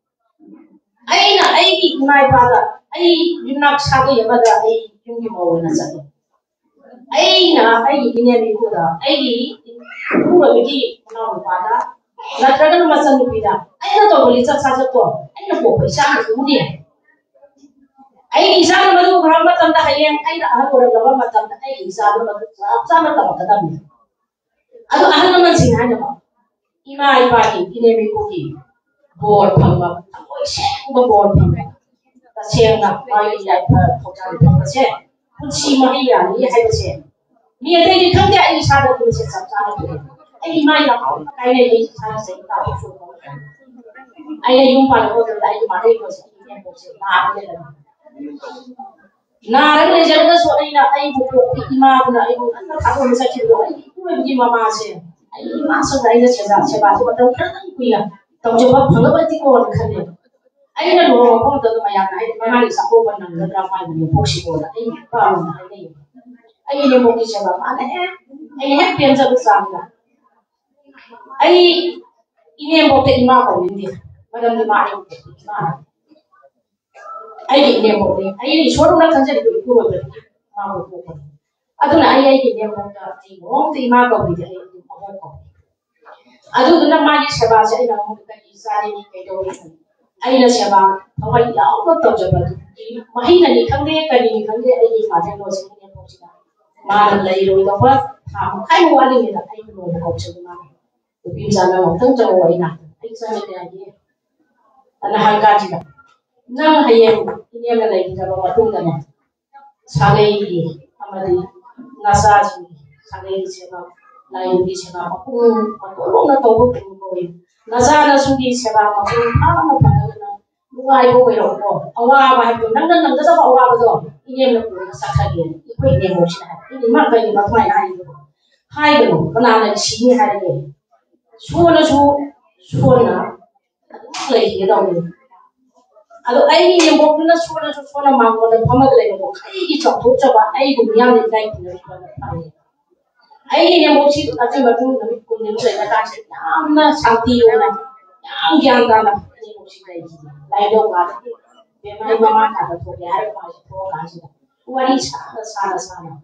Ai ki nai pada ai yunak saga ya pada ai yungi mau na saga ai ini ni ko da ai ku ba gi na pada na traga na masan lu pida ai na to boli sa sa to ai na ko paisa na ku ni ai isa na madu gram ma tam da hayang ai na ha ko ra ba ma tam da ai isa na madu sa na tam ka dam adu ahal na man sin ha na ba ima ai pa ki ini mi ko ki bor phang ba ko se ko bor phang Saya nak mai lại học trò học cái gì, cũng chỉ mà đi làm đi hay cái gì, bây giờ đi không thể đi xa được thì sẽ sắp xa được, anh mai là cái này đi xa sẽ tạo được sự khó khăn, anh ấy dùng phần của tôi lại mà đây có sẽ đi một sự nào đây là, nào đấy giờ nó số anh là anh một bộ đi mà là anh một anh tháo một cái chuyện rồi, anh cũng làm gì mà sẽ, anh mà sau này nó sẽ bảo cho tôi rất là quý à, tổng cho bác phẳng bác thì còn khăn này. Ai na lo ko to ma ya ai ma ni sa ko ban na ga ma ni ko shi ko la ai pa na ai ni mo ki sa ba ma na ai he pian sa sa na ai ini mo te ima ko ni ma dam ni ma ai ko ma ai ni mo te ai ni so na kan sa ko ko ba माबो पोको अदुना आई की नेम मोंता ती मोंती मा को भी दे अबो को अदुना मागी सेवा से आई ना मोंता की सारी नि के दो आई ना सेवा थवाई याव को तो जब मही ना नि खंगे करी नि खंगे आई की फादर को से ने पोचिना मा लई रो तो पर था खाई वाली ने आई को को से मा तो भी जाना मोंता जो आई ना आई सा ने के आई ana hangati da nang hayen ini ala lagi jaba matung da ne sagai amadi nasa ji sagai seba lai di seba aku matulong na to ko nasa na sugi seba matung ama pa na buai ko ro ko awa ba ha nang nang da sa awa ba do ini ala ko sa kha ge ko ini mo shi ha ini ma ba ni ma mai hai ko hai ko kana na shi ni hai ge su na lagi kita ni, alu ayah ni mau kena suara mangkuk dan pama lagi mau, ayah ni cakap coba ayah dunia ni naik ni, ayah ni mau sih aja macam ni kuning saya kata sih, amna santi orang, am jangan tanah ni mau sih lagi dong ada, memang mama kata tu dia ada macam tu kasih, wari sana,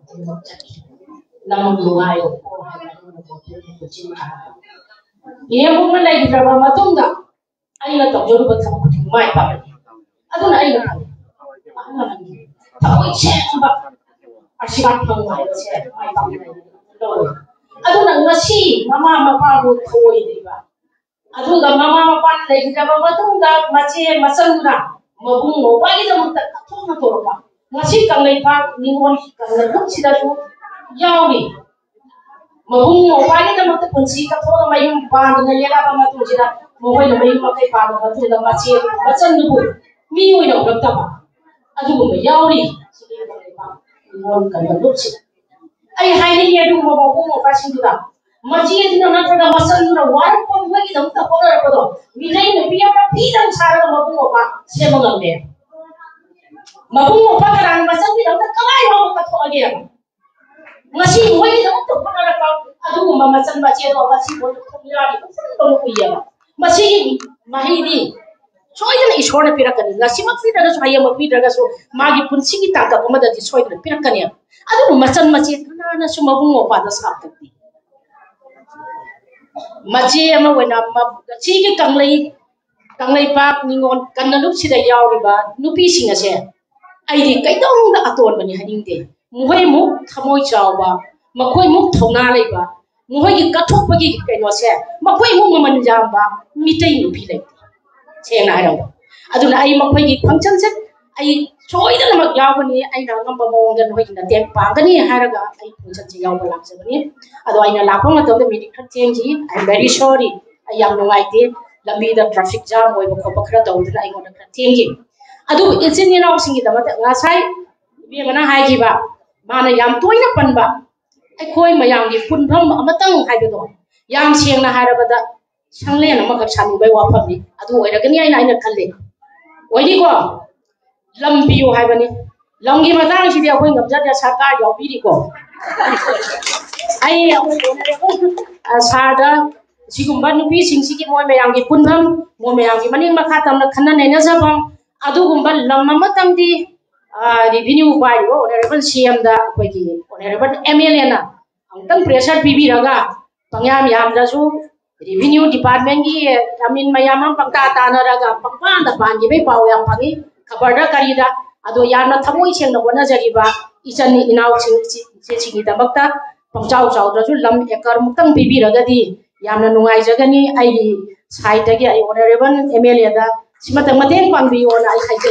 nama dua ayo, oh ada kucing ada, ini bukan lagi berapa matung dah. Aina tak jauh betul betul mai pak. Aduh nak aina kan? Mana lagi? Tak boleh cek sebab asyik pengai cek mai pak ni. Aduh nak nasi mama papa buat kau ini pak. Aduh dah mama papa lagi dah mama tu dah macam macam tu dah. Mabung mau bagi dah muka tu nak tu pak. Nasi kang lagi pak ni orang kang lagi tu sida tu jauh ni. Mabung mau bagi dah muka kunci kat tu dah main band dengan lelak mama tu sida. Mungkin lebih pakai pada waktu dah macam tu, minggu ini orang tak apa. Aduh, macam ni, sini orang lepas, orang kena lucu. Ayah hari ni aduh, mau kasih tu dah. Macam ni nak ada masalah tu dah, warak pun lagi dah tak boleh apa tu. Bila ini biar apa pidang cara mau apa, saya mengambil. Mau apa kerana masalah ni dah tak kawai mau kata lagi apa. Masih boleh dah tak boleh apa. Aduh, macam macam tu, masih boleh kembali, macam tu apa. Masih mahiri, soalnya ni isyarat pirakan. Nasi maksud ada soalnya maksud ada so magi pun sih kita tak pernah jadi soalnya pirakan ya. Aduh macam mana semua bunga pada saat itu. Macam apa wena sih kita kanglai pak ningon kan lalu sih dah jauh riba nupi singa saya. Airi kita orang dah aturan bani haning deh. Muhai muk thamoi jawa, makoi muk thona riba. Muhai kita kathok bagi kita ni saya. Makoi muk memanjam ba. Mitai nupi lagi, saya nak ada. Aduh, ayah makai di function set, ayah coy dalam mak jauh ni, ayah nak ngam bawang dan ayah nak tiap pangkan ni, haraga ayah function set jauh belak sebenarnya. Aduh, ayah nak lapang atau tu medik change, I'm very sorry. Ayah nungai ti, lambi dah traffic jam, ayah buka bakra tahu tu ayah nak change. Aduh, itu ni nak singgih dah, mata ngasai, biar mana hai jiba, mana yang tu ayah pan ba, ayah koi mayang di pun pun amatang hai tu, yang siang nak haraga dah. Sangle na makap sani bai wapam ni adu oira gani ai na khalle oidi ko lambi yo hai bani lamgi matang si dia koi ngamja dia sarkar yo bi di ko ai sada sigumba nupi singsi ki moi mayang ki punham mo mayang ki maning makha tam na khanna nei na jabang adu gumba lamma matang di revenue bai yo honorable CM da koi ki honorable MLA na angtang pressure bibi raga pangyam yam da su Revenue Department ki amin mayamam pangta tana raga pangpan da panji be paw yang pangi kabar da karida ado yana thamoi cheng na bona jariba ichani inaw chi da bakta pangchau chau da su lam ekar muktang bibi raga di yamna nungai jagani ai side da gi ai honorable MLA da simata mateng pangbi ona ai khaije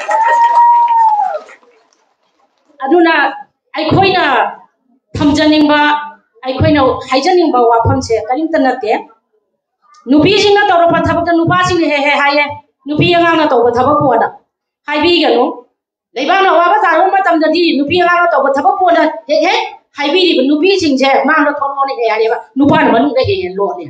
aduna ai khoina thamjaning ba ai khoina haijaning ba wafam se kaling tanate nupi sing na tawra pathabak ta nupa sing he haye nupi anga na tawba thabak poda haibi gano leiba na wa ba ta ro ma tam da di nupi anga na tawba thabak poda he haibi di nupi sing je ma na thoro ni he ya ba nupa na manu da he lo ni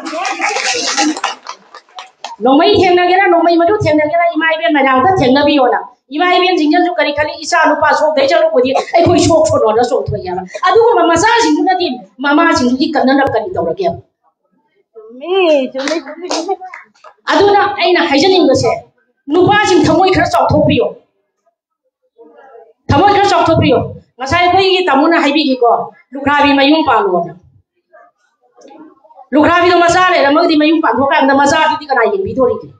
nomai thengna gera nomai madu thengna gera imai ben na jang ta thengna bi ona imai ben sing jan su kari kali isa nupa so be ja ro ko di ai khoi sok so no so thoi ya ba adu ma masa sing na di mama sing di kan na kan tawra ge aduna aina haijaning base nupa sing thamoi khara chau thopiyo ngasai koi tamuna haibi ki ko lukrabi mayung palona lukrabi do masa le ramadi mayung pan thoka na masa di kana yin bi dori ki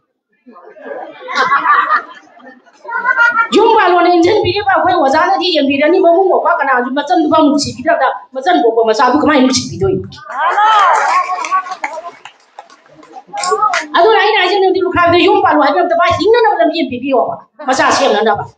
yung palona injen bi ba koi wazana di yin bi ni ba mu ko kana ju machan du ba mu chi bi da machan ko masa du kamai mu chi bi doi adu lai na jin di lukrabi yung palu hai ba ba hinna na ba yin bi bi wa masa sem na ba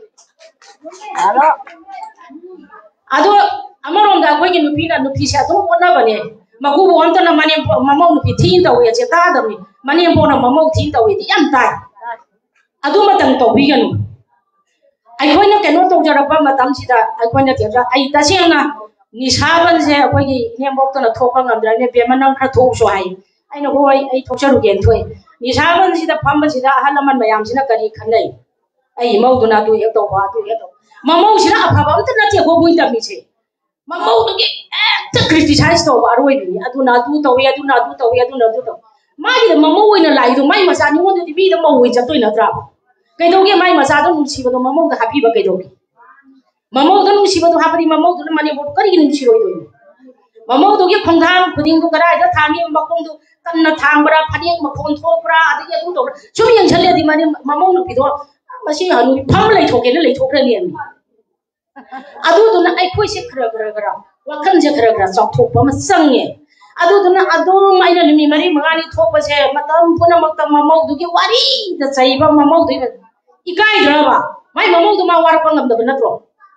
ado amarom da ko yin nupi na nupi sha do ko na bane magu bo anta na mani mamau nupi thin da we che ta da mi mani bo na mamau thin da we di yam tai ado matang to bi ganu ai ko na ke no to jara ba matam si da ai ko na ke ja ai ta se na ni sa ban se ko gi ne mok to na thok ka ngam dra ne be manang kha thok so ai ai no ko ai thok cha ru gen thoi ni sa ban si da pham ba si da halaman mayam si na kari khanai ai mau du na tu ye to ba tu ye to mamau si na apha ba ta na che ko bui ta mi che mamau to ge ta criticize to ba roi ni adu na tu to ya du na tu to ya du na tu to mai de mamau oi na lai do mai ma sa ni won de bi da mau oi ja toi na tra kai do ge mai ma sa do nu si ba do mamau da happy ba kai do mamau do nu si ba do happy mamau do mani bo kari ni si roi do mamau do ge khong thang khuding do kara da thani ma kong do kan na thang bra phani ma phon tho bra adi ge du to chu yang chale di mani mamau nu pi do masih hanu pham lai thoke na lai thok ra ni adu do na ai khoi se khra wakhan je khra chok thok pa ma sang ye adu do na adu mai na mi mari mangani thok pa se matam puna makta mamau du ge wari da chai ba mamau du ikai dra ba mai mamau du ma war pa ngam da na tro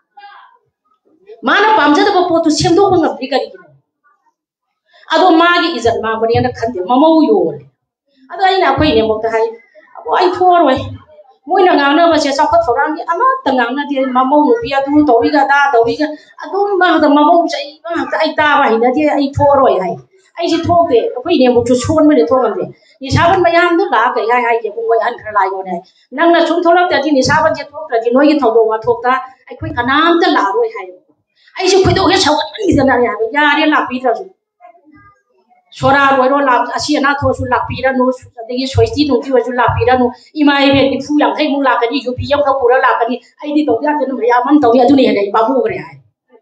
mana pamja da po tu sem do pa ngam pri kari adu ma gi izat ma bari na khan de mamau yo adu ai na khoi ne mok ta hai abo ai thor wai moi na ngang na ba se sa khat thorang ni ama ta ngang na di mamau nu pi adu to wi ga da to wi ga adu ma da mamau chai ba ta ai ta ba hi na di ai thor roi hai ai ji thok de koi ne mo chu chon me de thok am de ni sa ban mayam du la ga hai hai ke ko wai an khra lai go ne nang na chum tholak ta di ni sa ban je thok ta di noi gi thau do wa thok ta ai koi kanam ta la roi hai ai ji koi do ge chau ni da na ya ya re la pi tra su sora roi ro la asi na tho su la pi ra no de gi soi ti nu ti wa su la pi ra no i mai be ni phu yang thai mu la ka ni ju pi yang ka pu ra la ka ni ai di to ya te no ya man to ya du ni hai ba bu gre hai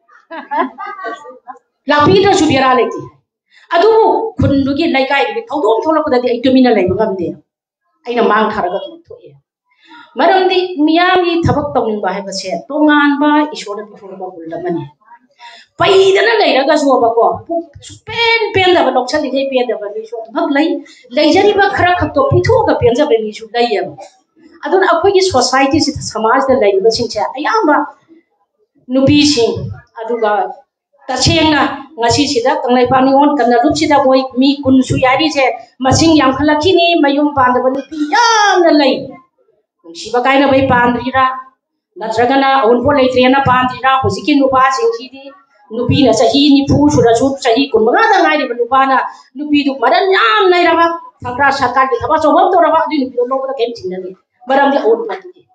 la pi ra su bi ra le ti adu khun du gi lai kai bi thau dom thola ko da di ai tu mi na lai ba ngam de ai na mang thar ga tu tho ye maram di miyam ni thabak tong ning ba hai ba se to ngan ba isor na pi phu ba bul la mani pai da na lai ra ga so ba ko pen da ba lok chali thai pen da ba ni so bak lai jari ba khara khak to pi tho ga pen ja ba ni su lai ya adun akhoi gi society si samaj da lai ba sing cha ayamba nupi sing adu ga ta cheng na ngasi sida tanglai pa ni on kan na rup sida boy mi kun su yari je masing yang khalaki ni mayum pan da ba nupi yam na lai si ba kai na bai pandri ra natraga na on po lai tre na pandri ra hosiki nupa sing si di nupi na sahi ni phu sura su sahi kun ma da ngai de nupa na nupi du madan yam nai ra ba thakra sakar di thaba chobam to ra ba di nupi no ba kem chin na ni baram di on pa ti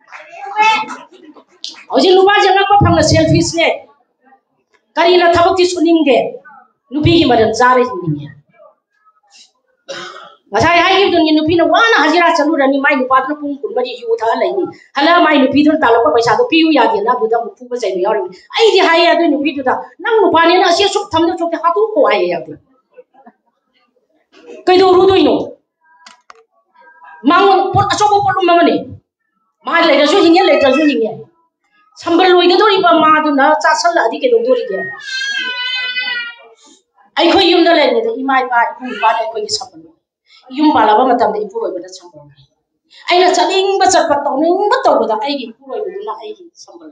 hoji nupa janga pa phang na selfish ne kari na thabak ti suning ge nupi gi madan zare ni ya ngasai hai gi dun ni nupi na wana hajira chalu ra ni mai nupa na pung kun ba ji yu tha lai ni hala mai nupi dun ta la pa paisa do piu ya di na du da mu phu ba sai ni yori ai di hai ya du nupi du da nang nupa ni na se suk tham da chok ha tu ko ai ya du kai do ru do no mang pot aso ko pot ma ni mai lai da su hin ye lai da su hin ye sambal loi da do ri ba ma du na cha sal la di ke do ri ge ai khoi yum da lai ni da imai ba pu ba lai khoi gi sambal yum bala ba matam de ipu roi ba da sambal ai na chaling ba chat pa to ning ba to ba da ai gi pu roi ba na ai gi sambal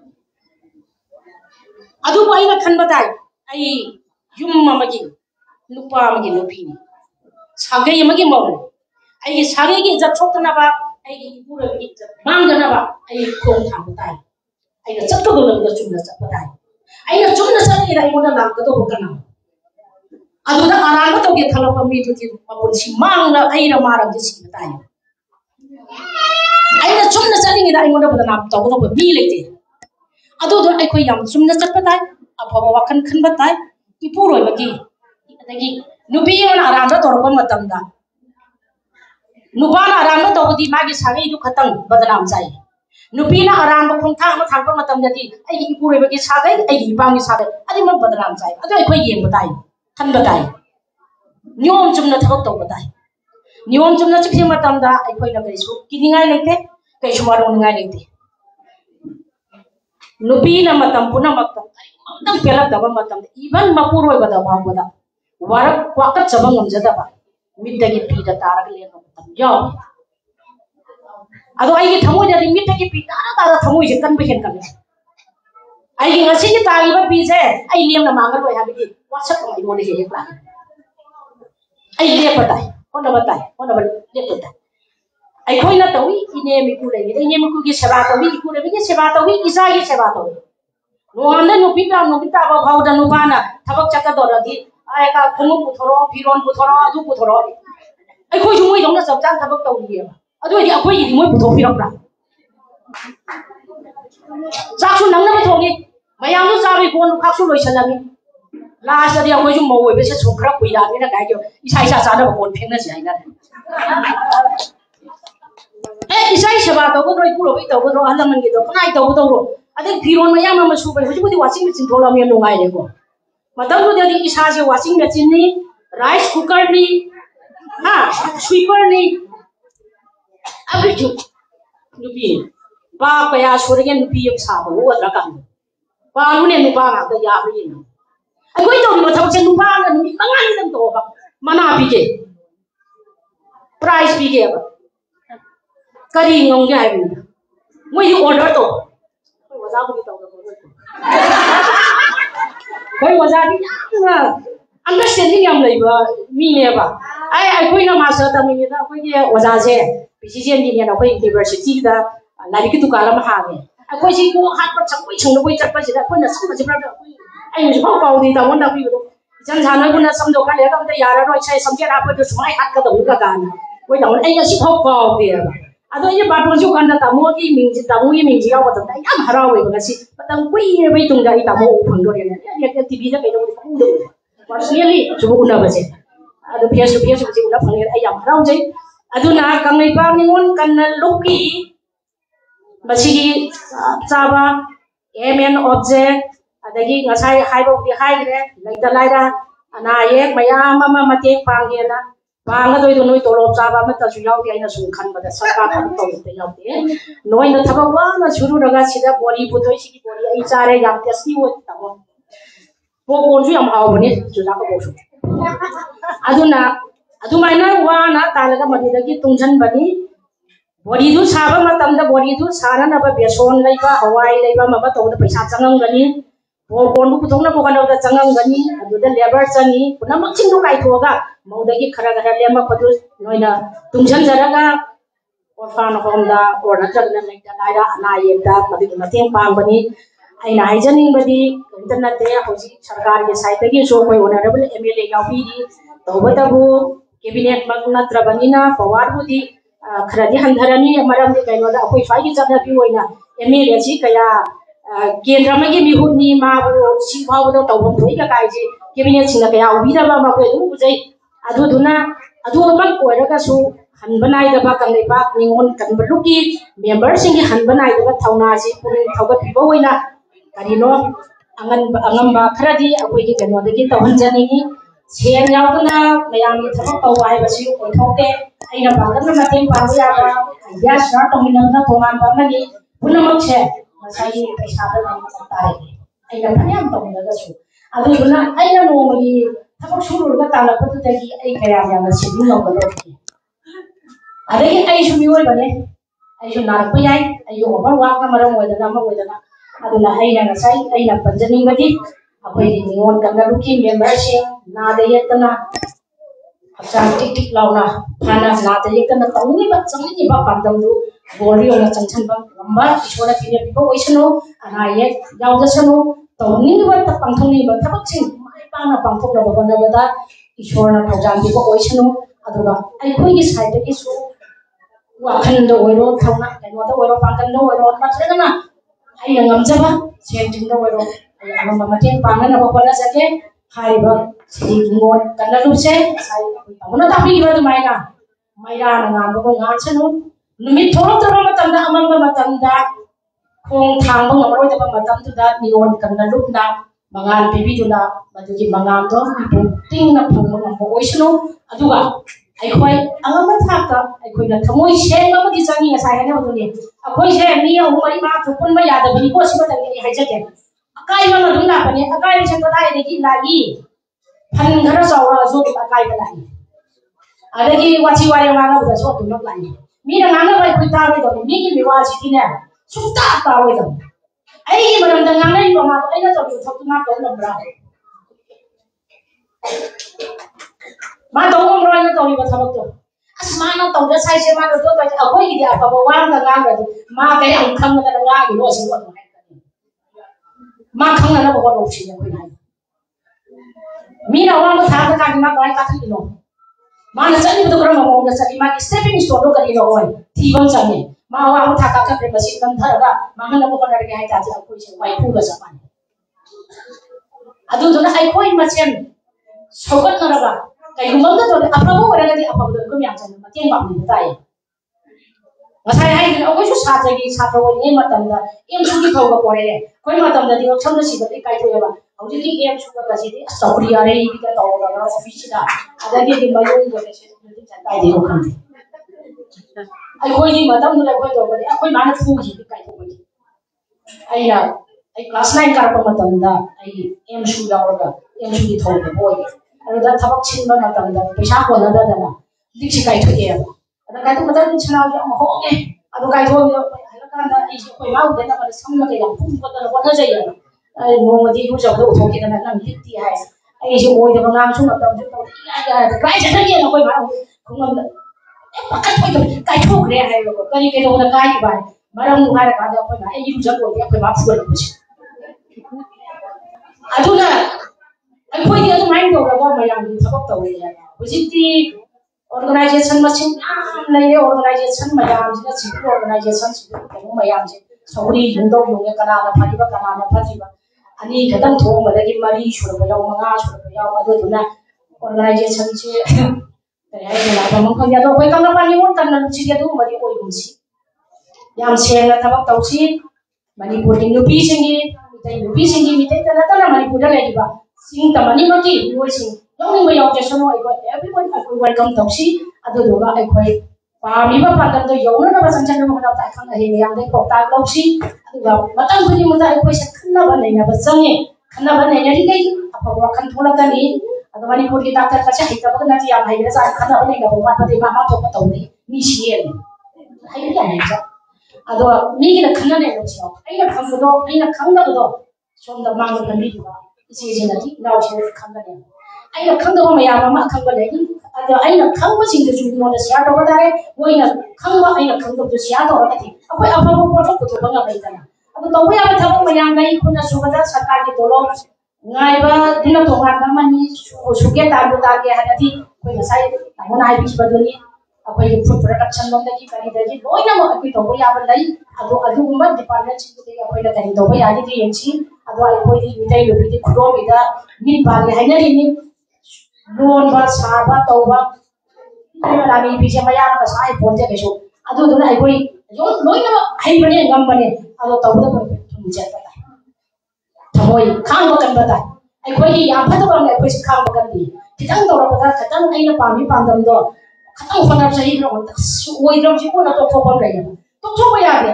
adu ba ai na khan ba dai ai yum ma ma gi nupa ma gi nupi ni sagai ma gi ma ai gi sagai gi jat chok na ba ai gi pu roi gi jat mang da na ba ai khong thang ba dai ai na chat to do na da chum na chat ba dai ai na chum na sa ni dai mo na lam ka to ba na adu da aran ba to ge thala pa mi tu ti ma pun si mang na ai ra ma ra ji si ba dai ai na chum na sa ni dai mo na ba na to ko ba mi le ti adu do ai khoi yam chum na chat ba dai a pha ba khan khan ba dai ki pu roi ba gi adagi nupi na aran da tor pa matam da nupa na aran da to di ma gi sagai du khatang badnam chai नुपीना Aran खोंथांग थांग मतमददी आई इपुरेबगी सागै आई इपांगी सागै अदि मन बदनाम जाय अदो अखोय येंग बताई खन बताई नियम चुमना थबक तो बताई नियम चुमना चिखि मतमदा अखोय न कैसु किनिंगाय लेते कैसु मारोंगाय लेते नुपीना मतम पुना मतम मतम पेला दब मतम इवन मपुरोय बदा वाबदा वारक क्वाकत चबंग ngमजदबा मिदगी पीदा तारक ले मतम यो अदो आई थमोय दि मिदगी पीदा तारा थमोय जे कन बहेन कन आई ngasi ji तागिबा पीजे आई लेमना मांगल होय हाबिदि वासक आई मोने हे प्ला आई ले पताय होना लेपता आई खोय ना तवी इने मिकु ले इने मिकु की सेवा तवी इकु ले की सेवा तवी इसा की सेवा तवी नोंदा नुपिता बा भावदा नुबाना थबक चका दरदि आय का खनु पुथरो फिरोन पुथरो अदु पुथरो आई खोय जुमोय दंना सबजान थबक तवी अदु दि अखोय दि मोय पुथो फिरकरा चासु नंगना थोंगी मयामु जाबि कोन खासु लोइसलामी लास्ट दि अखोय जु मौय बेसे सुखरा कुइलानि ना गायजो इसा जाना कोन फेंना जायना इसाई सेवा तब नई पुरब तब हलमन की कनाई तब तौर अदे फिरोन मयाम अमा सुबे हुजिबुदि वाशिंग मशीन थोलाम याम नुंगाइरेको मतमदि इसा से वाशिंग मशीन नि राइस कुकर नि हा स्वीपर नि अबिजु नुपी बा कया सोरगे नुपी यम साबो वद्रा का पालुने नुपा गादा याबि नि अगोय तो मथब से नुपा ना नुपी मंगानि दम तो बा मना बिगे प्राइस बिगे अब करी ngong ga bi moi order to koi waja bu to koi waja di na understanding yam lai ba mi ne ba ai koi na master ta mi da koi ye waja je pcc ni ne na koi university da lari ki tu kala ma ha ne koi si ko hat pa chang koi chung koi chat pa si da koi na sam ma ji bra ai mu ba ka di ta won da bi do jan jana gun na sam do ka le ka da yara roi chai sam che ra pa do smai hat ka do ka ka na koi da won ai ga si phok ka di ba अदो ये बाटो जो कांदा तामो की मिंजी तामो ये मिंजी याव बता याम हरावे बगसी पतंग कुई रे तुंगा इ तामो फंगो रे ने टीवी दा कइदो फंगो पर्सनली जुबो उना बजे अदो फेस जे उना फंगे आई याम हराव जे अदो ना कंगै पा निंगोन कन्न लोकी बसी चाबा एमएन ऑब्जेक्ट अदगी ngасai हाइबो दि हाइरे लैदा लाइरा अना ये मयाम मा मते पांगेना पांगा दो नोई तोलोब चाबा में तसु याउदि आइना सुन खनबदा सरकार खन तौते याउदि नोई न थबक वाना सुरु रगा सिदा बोरी बुथोइ सिगी बोरी आई चारे याम टेस्टी हो तमो पोकोन जु याम हावबने जुला को बोसु अदुना अदुमाइना वाना तालगा मदिदगी तुंजन बनी बोरी दु साबा मतमदा बोरी दु सारा नबा बेसन लैबा हवाई लैबा मबा तौदा पैसा चंगंगनी पोकोन बु पुथोंना पोगनौदा चंगंगनी अदुदा लेबर चंगी पुनमक चिंदु काइथोगा मौदगी खरा खरा लेमा पदु नोइना तुंजन जरगा orphan home da or natradna like daira anayekta madi mateng pangbani aina haijaning badi internet de hoji sarkar ge site gi so koi honorable mla yawi di tawbatabu cabinet mak natrabani na pawar budi kharadi handharani maram de kaino da koi fai gi jabna pi hoina mla ji kaya kendra ma gi mihuni ma bo si bhaw do tawbam thoi ka kai ji cabinet singa kaya ubira ba ma ko du bujai adu duna adu man ko raga su hanbanai da ba kangai ba ningon kanbaluki member singi hanbanai da ba thauna ji purin thawga piba hoina karino angam ba kharadi akoi gi kano da gi tawhan jani gi sen yauduna mayam gi thabak taw ai ba si ko thokte aina ba kan na tem pa ya ba ya shart tominam na toman ba mani punamak che masai paisa da na tai aina phanyam tominga ga su adu guna aina no gi thabak shuru ga tala patu da gi ai kaya ya na si no ga do adagi ai su mi bane ai su nar pa yai ai yo ba wa ka maram oidana ma oidana aduna ai na sai ai na panjani badi apoi ni ngon kan na ruki member sing na de yetana achang tik tik launa thana na de yetana tawni ba changni ba pandam du bori ona changchan ba lamba isora kine bi ko oisano ana ye yauda sano tawni ba ta pangthoni ba thabak ching mai pa na pangthok na ba na ba da isora na thawjang bi ko oisano aduga ai khoi gi side gi su wakan do oiro thawna kano da oiro pangkan do oiro matrana ai ngamjaba senting do oiro ai amam mateng pangan na ba na sake hai ba si ngon kana lu se sai tamuna tapi gi ba mai na na ngam ba ngam chanu numit thoro thoro matam da amam ba matam da khong thang bang amroi da matam tu da nion kan na lup na mangan bibi tu na madugi mangam do ting na phung bang mo oisno aduga ai khoi angama thaka ai khoi na thamoi she ma ma di changi nga sai na ma duni akhoi she mi ya umari ma thupun ma ya da bani ko si ma da ni hai ja ke akai ma ma dum na pani akai se to dai de ki la yi phan ghara sawra zo akai ba lai adagi wachi wari ma na da so tu ma lai mi na ngana bai khoi ta bai do mi ki mi wa chi ki na sukta ta bai do ai ki maram da ngana ni ma ai na to bi thok tu ma to na bra ma to ngom roi na to bi ba thabak to asma na to da sai se ma to to a khoi ki dia pa ba wang da ngam ra ma kai ang kham na da nga ki lo si wa ma khang na ba ko lo chi na khoi nai mi na wang tha ka ka ma kai ka thi no ma na chani to kram mo na chani ma ki stepping stone lo ka ni lo oi thi bang chani ma wang tha ka ka pre ba si kan thar ga ma na ko ka ri ai ta ja khoi se wai phu ga sa ma adu to na ai khoi ma chen sokat na ra ba kai gumang da to apa mo ra ga di apa do ko mi ang chan ma tiang ba ni ta ai masai hai ni oi su sa ja gi sa to ni ma tam da em su ki thau ga pore le koi ma tam da di cham na si ba ti kai to ya ba au ji ki em su ga si di sauri are i bi ka to ga ra office da ada di di ma yo ga se ni chan kai di ko kan ai koi ni ma tam na koi to ba di koi ma na fu ji bi kai to ba di ai ya ai class 9 kar pa ma tam da ai em su da ga em su di thau ga boy ada dah thabak chin ba ma tam da paisa ko na da na dik si kai to ye ada kai to ma da chana ja ma ho ke adu kai to hala kan da ai koi ma de na ba sam na ke yang pum ko da wa na ja ya ai mo ma di hu ja do tho ke na na dik ti hai ai ji oi da ngam su ma tam ju to ya da kai ja na ke na koi ma ko ngam da pa ka koi to kai to gre hai ro ka ni ke do na kai ba maram nu hai ra ka da koi ma ai ji ja ko ya koi ma fu la ba chi adu na ai khoi ni adu mai do ra ba ma yang ni thabak to ni ya hujiti organization machine am lai re organization ma yang ji na chi organization chi ko ma yang ji sauri hindo yong kana na phali ba kana na phali ba ani kadam tho ma da gi mari shur ba yaw manga shur ba yaw adu na organization chi tai ai na ba mong khang ya do koi kam na pa ni won kan na chi ya du ma di oi bun chi yam se na thabak to chi manipur ki nupi singi mitai ta na manipur da lai ba sing ta mani ma ki boy sing long ni ba yaw je sono ai ko everyone I welcome to si adu do ga ai khoi pa mi ba pa ta to yaw na ba san chan no na ta khang ai ni yang dai ko ta lo si adu ga matang bu ni mu ta ai khoi sa khanna ba nei na ba sang ni khanna ba nei ri dai apa wa khan thola ka ni adu manipur ki doctor ka cha hi ta ba na ti yang hai na sa khanna ba nei na ba ma de ma ma to ka to ni mi si ye hai ya nei ja adu mi ki na khanna nei lo si ai na khang do ai na khang da do som da mang da mi ba isi isi na ti na o khang da nei ai na khang da ma ya ma khang ba nei adu ai na khang ba sing da ju mo da sia do ba da re moi na khang ba ai na khang da ju sia do ra ti apoi apa ba po to ko ba ga bai ta na adu to ya ba tha ba ma yang nei kun na su ba da sarkar ki dolo ngai ba dina to ha ba ma ni su ke ta do ta ke ha ti koi na sai ta mo na ai bi ba do ni apoi food production lo da ki kari da ji loi na mo apoi to ya ba lai adu ba department chi de apoi da kari to ba ya ji yen chi adu ai poi di mitai lo bi di khudo bi da mi ba le hai na ri ni non ba sa ba to ba ni la mi bi je ma ya na sa ai pon je ke so adu do na ai poi loi na hai ba ne ngam ba ne adu to ba ko thum je ta thamoi khang ba kan ba ta ai poi ya pha to ba ne poi khang ba kan bi kitang to ra ba ta kitang ai na pa mi pa dam do katang fa na sa hi ro ta oi ro ji ko na to ko ba le to to ba ya de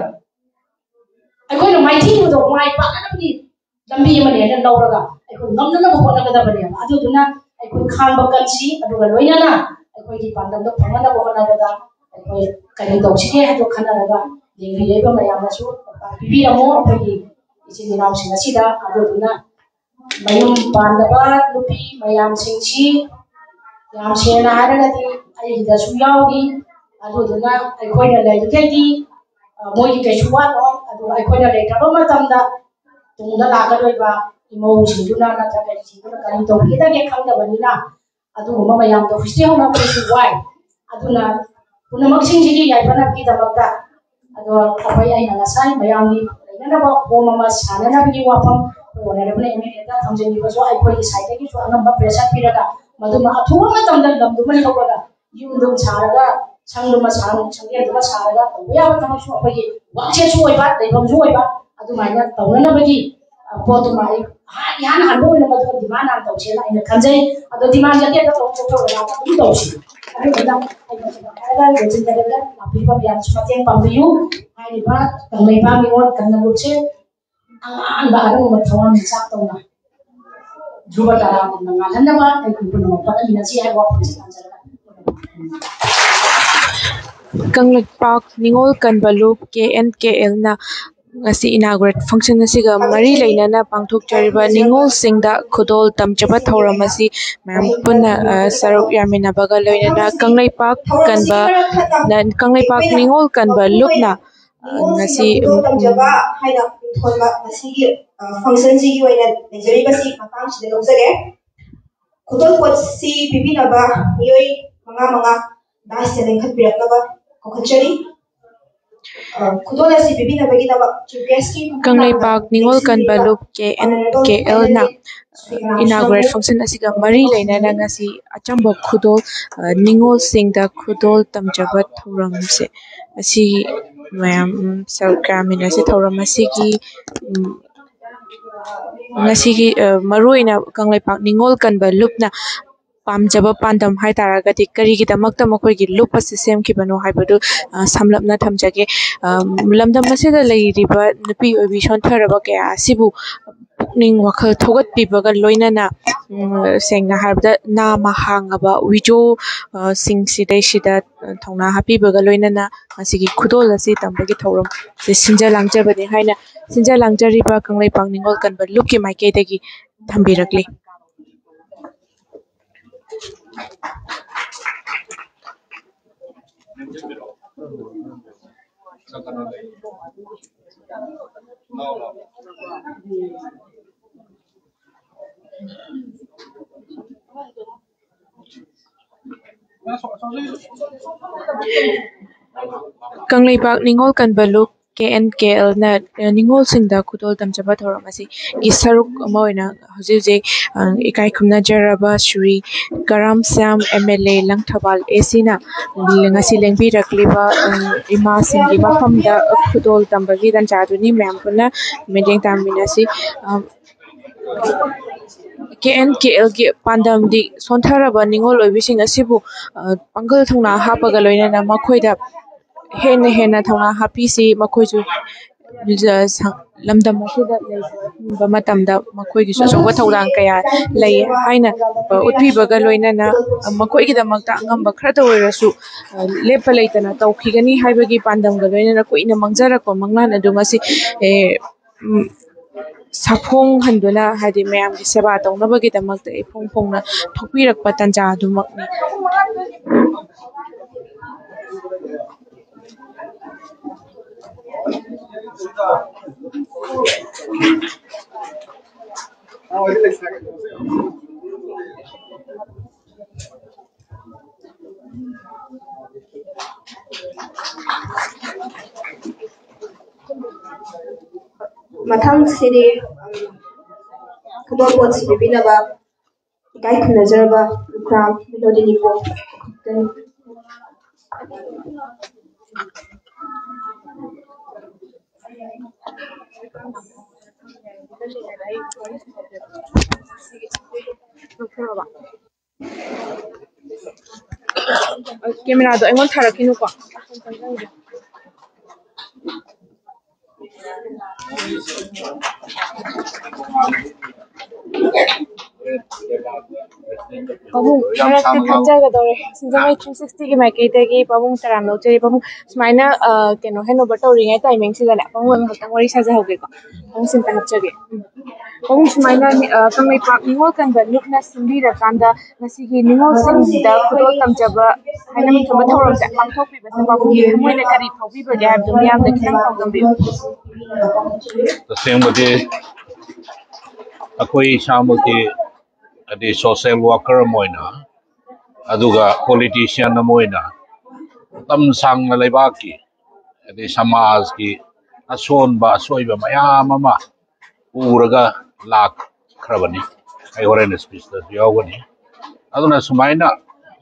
ai poi no mai thi do mai pa na bi lambi ma ne na lo ra ga ai ko ngam na ko na ga da ba ne adu do na ai ko khang ba kan si adu ga loi na na ai ko ji pa dam do phang na ko na ga da ai ko ka ni do chi ke ha do khana ra ga de ri ye ba ma ya na su bi bi mo ai ko isi ni naw sing si da adu do na mayum pan da ba lupi mayam sing chi yam se na ha ra di ai da su yaw gi adu do na ai ko na lai ke di moi ki ke chuwa no adu ai ko na le ka ba ma tam da tung da la ka doi ba imo sing du na na ta ka ji na ka ni to ki da ke khang da ba ni na adu ma ma yam to fiste ho na ko su wai adu na una mak sing ji ki yai pa na ki da ba da adu apai ai na sai ma yam ni na ba ko ma ma sa na na bi wa pam ko na re ne me da tham je ni ba so ai ko ki sai ki so angam ba pressure pi ra ga madu ma athu ma tam da lam du ma ni ko ga yu dum sa ra ga sang du ma sa sang ye du ma sa ra ga to ya ba tam so apai wakche suai ba dai bam suai ba adu mai na tawna na bagi po tu mai yan han bo na madu di mana taw chela ina kanjai adu di mana ke ka taw taw na tu taw shi adu da ai ga jin da da na bi ba ya chma tiang pam yu ai ba kan mai ba mi won kan na bu che an ba adu ma thawon sa taw na juba ta na ngalan na ba ai ku no pa ni na si ai wa pu sa kanjai Kanglek Park Ningol Kanbalup KNKL na ngasi inaugurate function asiga mari leinana pangthokjariba Ningol singda khudol tamchaba thoram asi mam punna saruk yamina baga loinana Kanglei Park kanba Kanglei Park Ningol kanba lupna ngasi tamjaba haida thonba masigi function ji oina nejari basi matang sida lojage khudol pot si bibinaba mioi manga dai seleng khat biratnaba kokachari khudol si bibinaba gi daba chukesti Kanglei Park Ningol Kanbalup KNKL na inaugurate function asiga mari leinana ngasi achamba khudol Ningol singda khudol tamjaba thoram se asi mayam sarkamina se thoram asigi ngasigi maruina Kanglei Park Ningol Kanbalup na pamjaba pandam hai taragati karigidamakta makoigi loop asi semkhibano haibadu samlapna thamjage lamdam asida leiriba nupi obi shontharaba kaya asibu pukning wakhal thogatpibaga loinana sengna harbada nama hangaba wijo singsidai sida thongna hapibaga loinana asigi khudol asi tambagi thoram se sinja langjabani haina sinja langjariba Kanglei Park Ningol Kanbalup ki maikaidagi thambirakli Kanglei Park Ningol Kanbalup KNKL na Ningol singda khudol tamjaba thoram asi gi saruk ama oina hojije ikai khumna jaraba Shri Karam Sam MLA Langthawal AC na ngasi lengbi rakliba ima singi mafamda khudol tambagi dan chaduni mem puna meeting taminasi KNKL gi pandam di sontharaba Ningol oibising asibu pangal thongna hapaga loinana makhoida hena thongna hapisi makhoisu lamdam asida leiba matamda makhoigi su chowa thawdang kaya lei haina utpibaga loinana makhoigidamakta angamba khara tawirasu lepa leitana tawkhigani haibagi pandamga loinana koina mangjarakwa manglan adu ngasi saphong handuna hadi mayam gi seba tawnabagi damakta phongphongna thokpirakpa tanja adumakni mathang sini khudol pot si bibinaba ikai khumna jaraba kram melody nipo camera do aingon tharakinu ko Pabung marakti thakjagadore sinjamai 360 ki maikaitagi pabung taram lojari pabung sumaina keno heno batauringai timing sidane pabung hatang wari sajahoge ko pabung sinta hapjage pabung sumaina Kanglei Park Ningol Kanbalup na simbira-kanda ngasigi Ningol singda khudol tamjaba haina mithamba thoramse pangthokpiba se pabung moina kari thokpibage habdu miyamda khitang thokgambiu tasengmati akoi samati adi social worker moina aduga politician moina tam sang na leibaki adi samaj ki ason ba soiba mayam ama uraga lak khrabani ai horen speech da yawani aduna sumaina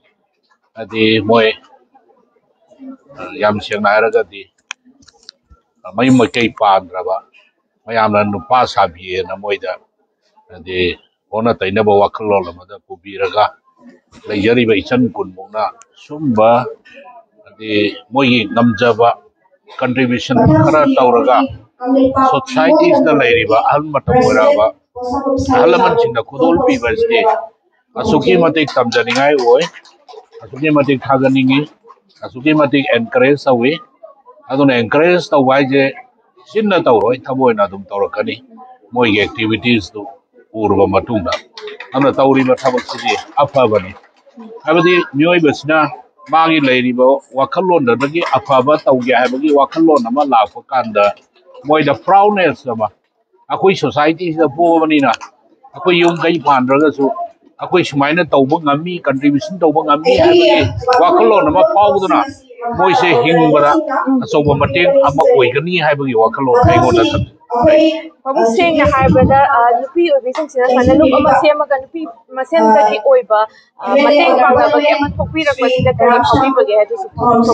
adi moy yam seng nairaga di mayum makai pandraba mayamna nupa sabiye na moida ade ona taina ba wakalo lamada pubiraga leijari ba ichan kunmuna sumba ade moyi namjaba contribution khara tauraga societies na lairiba ahal matam oraba ahalaman singna khudol piba ste asuki matik tamjaningai oi asuki matik thaganingi asuki matik encourage awe aduna encourage tawaje sinna tawroi thamoina dum tawrakani moigi activities tu urba matungda amna tawriba thabak sidi afabani habadi mioi basna magi leiriba wakallon dagi afaba tawge habagi wakallon ama lakpa kanda moida proudness ama akoi society da pobani na akoi yum kai pandraga su akoi sumaina tawba ngami contribution tawba ngami habagi wakallon ama pauduna moise hingbara asoba mateng ama oigani habagi wakallon aigona thak Babu sengna haibada nupi oibising sina sana luk ama semaga nupi masendagi oiba mateng pangbagi ama thokpirakpasida kari phawibage hadu su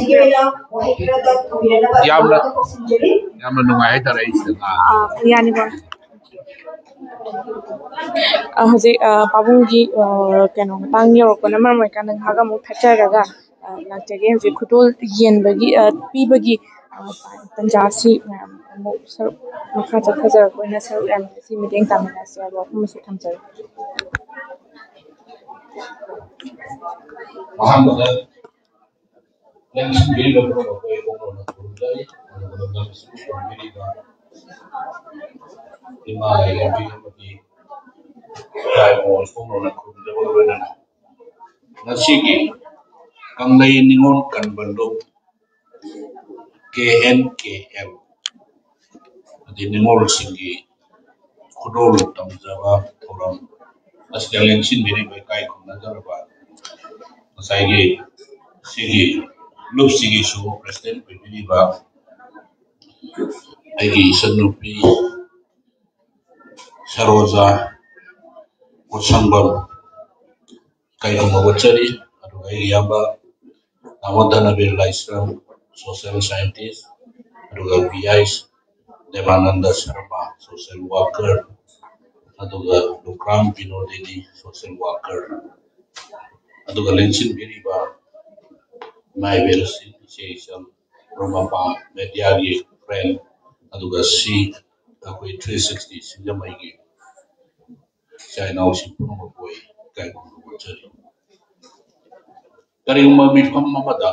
yamna yamna nungai haitara isna yani ba hꯧꯖꯤꯛ ꯄꯥꯕꯨꯡꯒꯤ ꯀꯩꯅꯣ ꯃꯇꯥꯡ ꯌꯧꯔꯛꯄꯅ ꯃꯔꯝ ꯑꯣꯏꯔꯀꯥꯟꯗ ꯉꯥꯏꯍꯥꯛ ꯑꯃꯨꯛ ꯊꯠꯆꯔꯒ ꯂꯥꯛꯆꯒꯦ ꯍꯧꯖꯤꯛ ꯈꯨꯗꯣꯜ ꯌꯦꯟꯕꯒꯤ ꯄꯤꯕꯒꯤ ꯇꯟꯖꯥꯁꯤ ꯃꯌꯥꯝ ꯑꯃꯨꯛ ꯁꯔꯨꯛ ꯃꯈꯥ ꯆꯠꯊꯖꯔꯛꯄ ꯑꯣꯏꯅ ꯁꯔꯨꯛ ꯌꯥꯃꯤꯟꯅꯁꯤ ꯃꯇꯦꯡ ꯇꯥꯃꯤꯟꯅꯁꯤ ꯍꯥꯏꯕ ꯋꯥꯐꯝ ꯑꯁꯤ ꯊꯝꯖꯔꯤ Ahmada yang sendiri dalam beberapa ekonomi dari dalam sebuah Amerika di mana yang di kaya mau ekonomi kurang berbeda. Nasiki kang lain ningon kan bandung KNKL di ningon sini kudol tamjawa orang asal yang sendiri berkait dengan jalan saya sigi loop sigi su president pemilih ba agi sanupi saroza kusambal kai kuma wachari adu agi yamba amadana birla islam social scientist adu BIs Devananda Sharma social worker adu Lukram Binodini social worker adu lensin biriba my versi session Romapa media friend aduga si akoi 360 sinjamai China si puno boy kai ko chari kari umami pamamada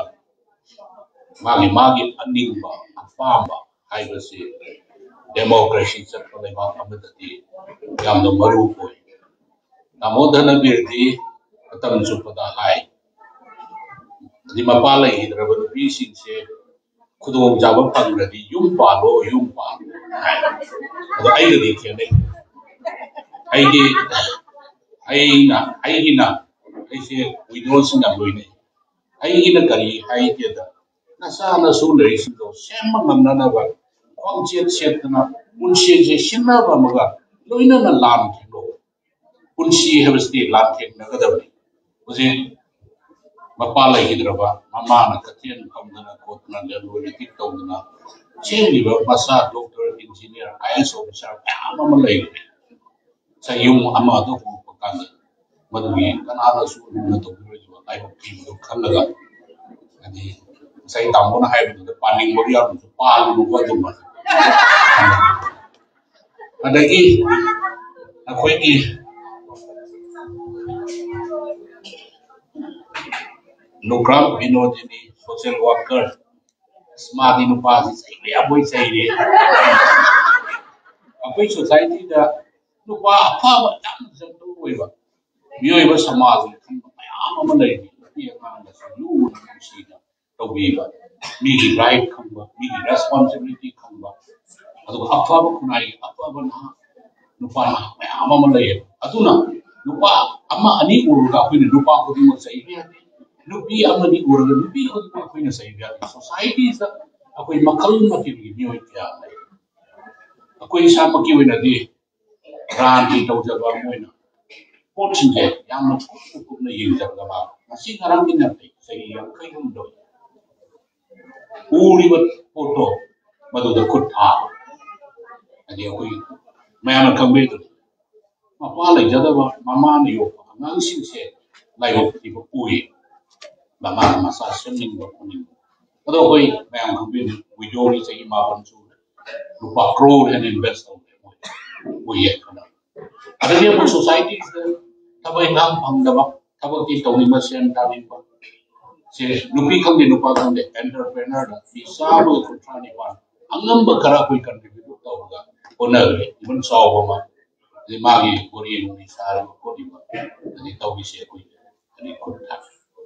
magi aningba apamba haibasi democracy sakale ma amadati yamno maru boy namodana birdi atam chupada hai di mapala hidraba bising se khudong jaba pangradi yum palo ado ai de khene aigina aise widows na loine aigina kari haite da nasa na su lei su do semma ngamna na ba kwang chet chet na unsi je sinna ba maga loina na lam thilo unsi habsti lam thek na ga da uje mapala hidraba mama na katien kamna kotna le loine tik tawna cheli ba masa doctor engineer IS officer ama lei sayung ama do ko pakan madui kanala su na to bi jo ai ko ki do khalaga ani sai tambo na hai do paning bo ya do pal lu ko do ma adagi akoi ki Lukram Binodini social worker smart inu pa sai ya boy sai re akoi society da nupa apa ba tam jam to oiba mioiba samaj ni kan mayam ama lei ni ang da lu na si da to biba mi right khamba mi responsibility khamba adu apa ba kunai apa ba na nupa na mayam ama lei aduna nupa ama ani uru ka kuin nupa ko di mo sai re nupi ama ni uru nupi ko di mo kuin sai re society sa akoi makal ma ki mioi kya akoi sa ma ki wena di ranti tau jaga moina potsinje yamna kupna yinjaga ba nasi ngarang inate sai yang kai hundo uri bat foto मधुद खुद था अदे कोई मैम खंबे तो मपा लेजदब ममा ने यो अंगांसिंग से लाइव की पुई ममा मसा सेमिंग बकुनिंग अदो कोई मैम खंबे वीडियो री सही मापन सु रुपा करोड़ है इन्वेस्ट हो वो ये खना अदे ये सोसाइटी से तब इंगाम फंगदबा तब की तौनी मसेन ताबिबा से नुपी खंगे नुपा खंगे एंटरप्रेन्योर दा साबो कुठानी पान अंगम बकरा कोई कंट्रीब्यूट तौगा ओनरे इवन सॉवमा the magi Korean ni sari ko di ba ni tau bi se ko ni ko ta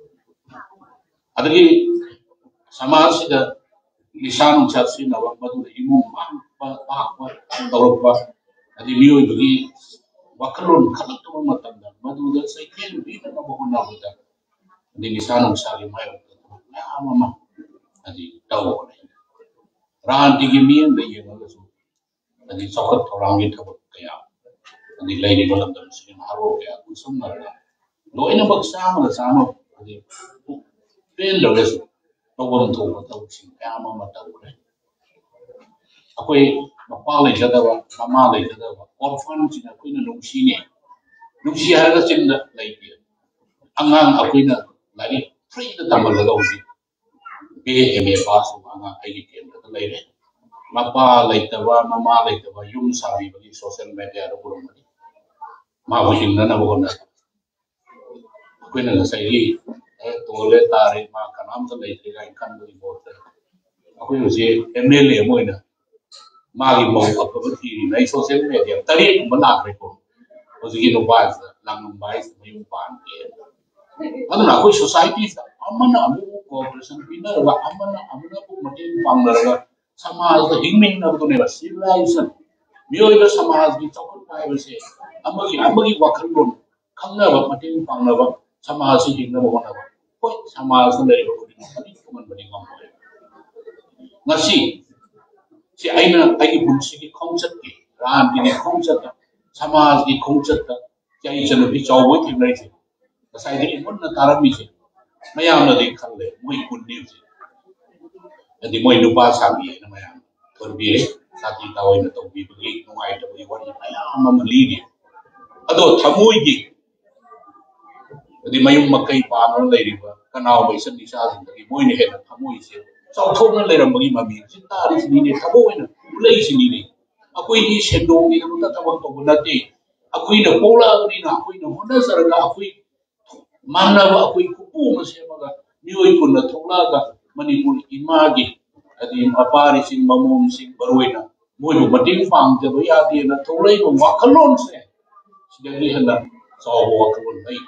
adagi samaj da lisan chasi na wa madu imu ma pa tawro pa adi miyo bi wakalon khalak to matam da madu da sai ken bi na ba hona da adi lisan chali mai ya mama adi taw ran di gi mien da ye na so adi sokat thorang ni thab kaya adi lady balam dam sin haro ya kusum na lo ina bak sama adi pen lo res to bom to to sin ya ma ta ure akoi mapa le jada wa mama le jada wa orphan sin akoi na nung si har ga sin da lai bi angang akoi na lai free da tamal da usi be me pass angang ai ken da lai re mapa le ta wa mama le ta wa yum sa bi ba social media ro ko ma wo hin na bo na ko na sai ri to le ta re ma kanam ta le ri ga kan do bo ta ko yo je mla mo na ma gi mo ka ko ti ri na social media ta ri mo na re ko o ji no ba lang no ba is mo pan ke ano na ko society sa amana amu cooperation pinna wa amana ko matin pang na ga samaj da hingming na to ne ba civilization miyo ba samaj gi chokot pai ba se amagi wakal lon khangna ba matin pang na ba samaj si hingna ba na ba ko samaj na le ko ni ko man ba ni ngam ngasi si aina ai bunsi ki khongchat ki ram ki khongchat samaj ki khongchat ta chai chano bi chaw bo thim lai se sai ni mon na taram mi se mayam na de khal le moi kun ni se adi moi nu pa sa bi na mayam thor bi le sati ta oi na to bi bi ngai ta bi wa ni mayam ma li ni ado thamoi gi adi mayum makai pa na lai ri ba kanao bai san ni sa jin gi moi ni he na thamoi se sau thong na lai ram gi ma mi sin ta ri ni ne thabo na ulai sin ni akoi ni sendo ni na ta ba to na ti akoi na pola ni na akoi na hona sar ga akoi manna ba akoi ku pu ma se ma ga mi oi kun na thola ga manipur ima gi adi apari sin mamom sin baroi na moi no mating fang te ba ya ti na tholai ko wa khalon se sidagi hana sau wa khalon mai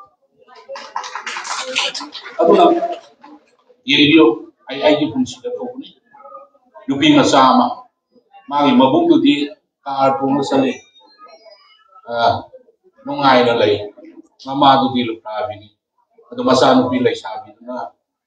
aduna yeriyo ai ji pun sida ko ni lupi masama magi mabung tu di kar pung sale nungai na lai mama tu di lupa bini adu masa nupi lai sabi na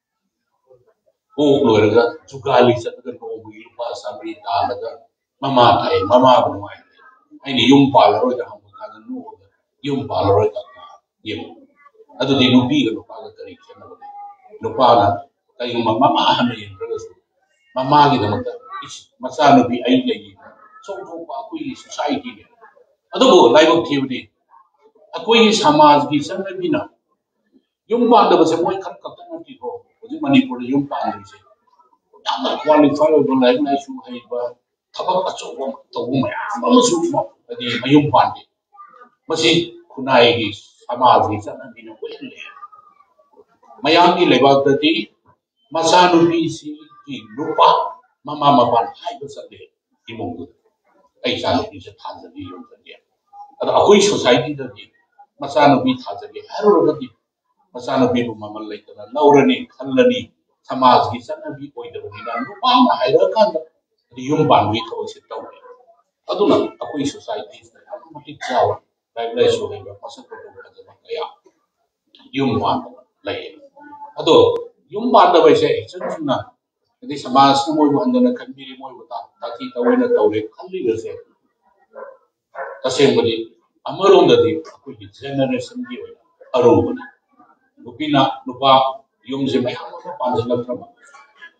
o loraga jugali sa ta no bi lupa sabi ta daga mama thai mama bu ngai ai ni yum pa la roi da ham ka nu yum pa la roi ta yum adu di nupi ga lupa ga kari chena lupa na kai mama ha me yin mama gi da mata masa nupi ai lai so to pa kui society ne adu bo lai bo thi bi akoi samaj gi san na bina yung pa da ba se moi khat kap na ti ko oji manipur yung pa ni se ta qualify do lai na su hai ba thabak acho ba to ma ma su ma adi yung pa ni masi kunai gi samaj gi san na bina ko le mayam gi leba da ti masanu bi si ki lupa mama pan hai ba sa de ti mong du ai sa ni se than da di yung da dia ada akoi society da di masanu bi tha ja ge haro da di masana bi bu mamal lai ta laurani khallani samaj gi sana bi koi da ni na pa ma hai ra kan di yum ban wi tho se taw aduna akoi society sa automatic chawa dai lai so ga pasak ko ka da kaya yum ban lai ado yum ban da bai se chen na di samaj na moi bu andana kan bi moi bu ta ki ta wena taw le khalli ga se ta se mari amaron da di akoi generation gi wa aro Lupina lupa yung si may ano pa pansin lang trabaho.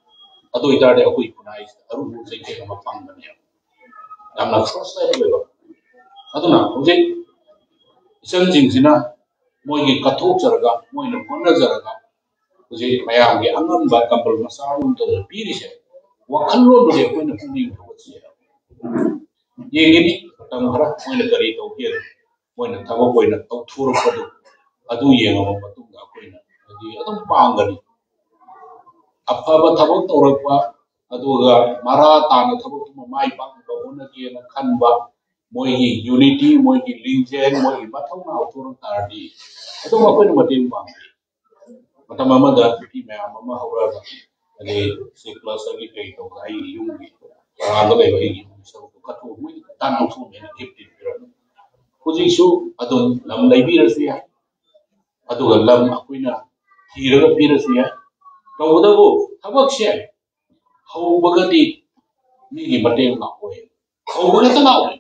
अदो इतारे अखोई खुनाई अरुबु जैसे हम पांगने यामना फ्रस्ट्रेट होइबा अदुना होजे इसन जिंगसिना मोइगी कथोक जरगा मोइना होना जरगा होजे मयामगे अंगंबा कंबल मसाउन तो पीरिसे वखल्लो दे कोइना पुनी होसे येगेनी तमहरा मोइना करी तौके मोइना थबो कोइना तौथुर पदु अदु येंगो मतुंगा कोइना अदि अदम पांगनी अफब थबक तौरक्पा अदुगा मरा ताना थबक तुम माइ पांगबा होनकेना खनबा मोइगी यूनिटी मोइगी लिंजेन मोइगी मथौना अथुरम तारदी अदुम अखोइना मतें पांगनी मतम अमदा पी मैम अमा हौरागा अदे से क्लास अगी कई तो आई युंगी रागा लेबा इगी सब कथो मुइ ताना थु मेन गिफ्ट पिरा हुजिसु अदुम लम लैबिरसु याय अदुगा लम अखोइना थीरगा पिरसु याय तौदबो थबकसे हौबगदी मीगी मतें लाओय हौबगता लाओय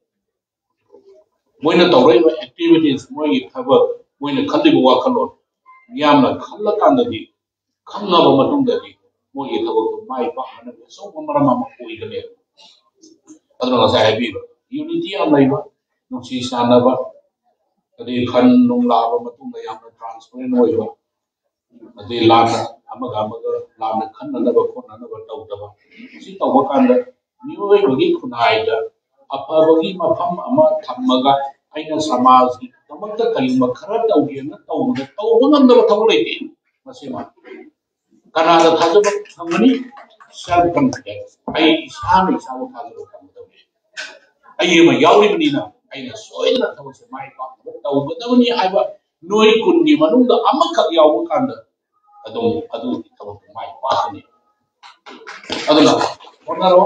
मोइना तौरैबा एक्टिविटीज मोइगी थबक मोइना खल्लिबा वाखलोन यामना खल्ला कांददी खंगाबा मतुंगदी मोइगी थबक माइ पाखना सो मरम अमा ओइगले अदुना ngasa happy unity am laiba nusi sanaba adi khan nung laba matungda yamna transparent oiba adi lana amaga lana khanna ba khona na ba tawdaba si tawba kanda mioi bagi khunaida afabagi mafam ama thammaga aina samaj ki tamakta kalima khara tawge na tawba ngandaba thawleite masima kanada thajaba thamani self confidence ai isana isabu thajaba thamdawge ai ma yauri banina aina soidna thawse mai pa tawgadawni aiba noi kunni manungda amakak yawu kanda adu thawak mai pa ni aduna onaro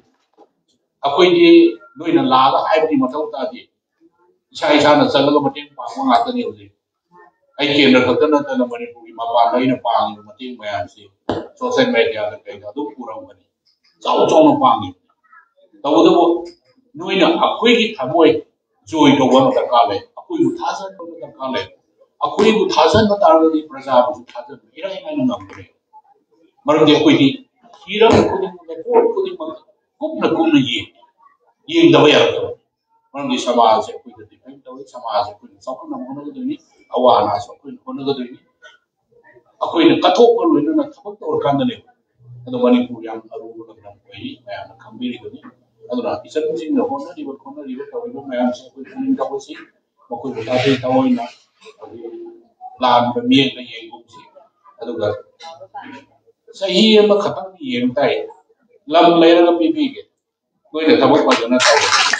akoi di noina laga aibdi mathau ta di isa na chalaga mateng pa nga ta ni hoji ai kendra khatana ta na manipuri mapa laina pa ngi mateng mayam si social media da kai da du purang bani chau chau na pa ngi tawdo noina akoi gi thamoi joy to wa ta ka le akoi u thasan to ta ka le akoi u thasan ta ta ni praja bu thasan ira ina na ngam re mar de akoi di hiram kuding na ko kuding ma kupna ye da ba ya to mar di samaj se akoi di pen to samaj se akoi sa ko na mo na do ni awana sa akoi ko na do ni akoi na kathok ko lo na thak to kan ne ado manipur yam aru na na koi ma khambiri do ni aduna isan jing na hona ri to mayam se ko ning ka si ma ko ta te ta oina lan ba mi na ye gum si aduga sahi ma khatam ye tai lam leira ga pi ge koi na tabak pa jana ta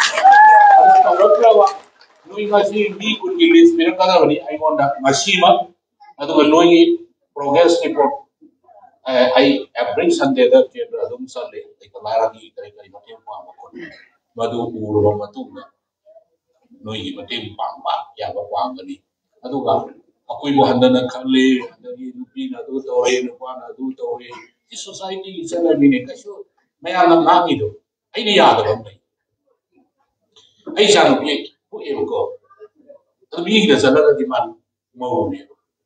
tawrawa nui ga si mi kun gi list me ka da bani ai monda masima aduga noi progress report ai bring Sunday da ke adum Sunday ka lara gi kai kai ma tem pa ma ko madu uru ro matunga noi gi matem pa ma ya ba pa ngani aduga akoi bo handana khale handagi nupi na du tore nu pa na du tore this society is a living ka sho maya na ngi do ai ni ya da ba mai ai sa nu pi ku e ko to mi gi da sala da di man mo ni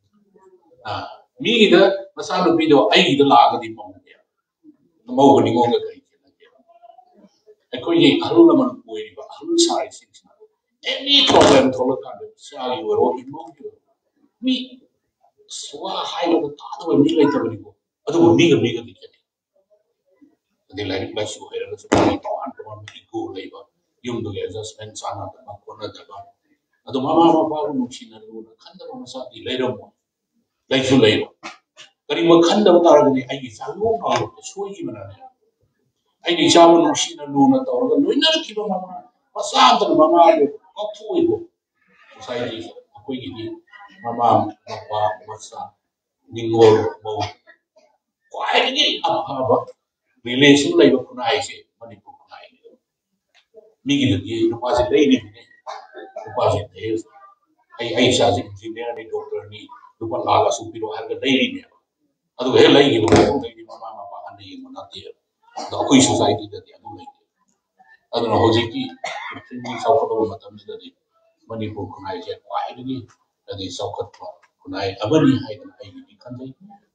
mi gi da masa nu pi do ai gi da la ga di mo ni mo ko ni ngo ga kai akoi ye aru la man ko ri ba aru sai sin any problem tholo ka de sa yu ro hi mo mi swa hai lo ta to mi lai ta ni ko adu mi ga di ke de lai ba su he ra so ni to an to mi ko lai ba yum do ge adjustment sana ta ma ko na ta ba adu mama ba nu shi na ru na khan da ma sa di lai ro mo lai su lai kari ma khan da ta ra ni ai sa lo ma lo so ji ma na ai ni cha mo nu shi na lu na to ra lo na ki ba ma sa ta ma lo ko thu i ko society akoi gi ni mama papa masa ningol mo kwai ni apa relation lai ba kunai se manipur kunai mi gi ni no pa se dei ni no pa se dei ai sa se engineer ni doctor ni no pa la la su pi ro har ga dei ni adu he lai gi no dei ni mama papa an ni mo na ti da koi society da ti adu lai adu no hoji ki ni sa ko do matam da di manipur kunai se kwai ni adi sa ko kunai abani hai ai ni kan dei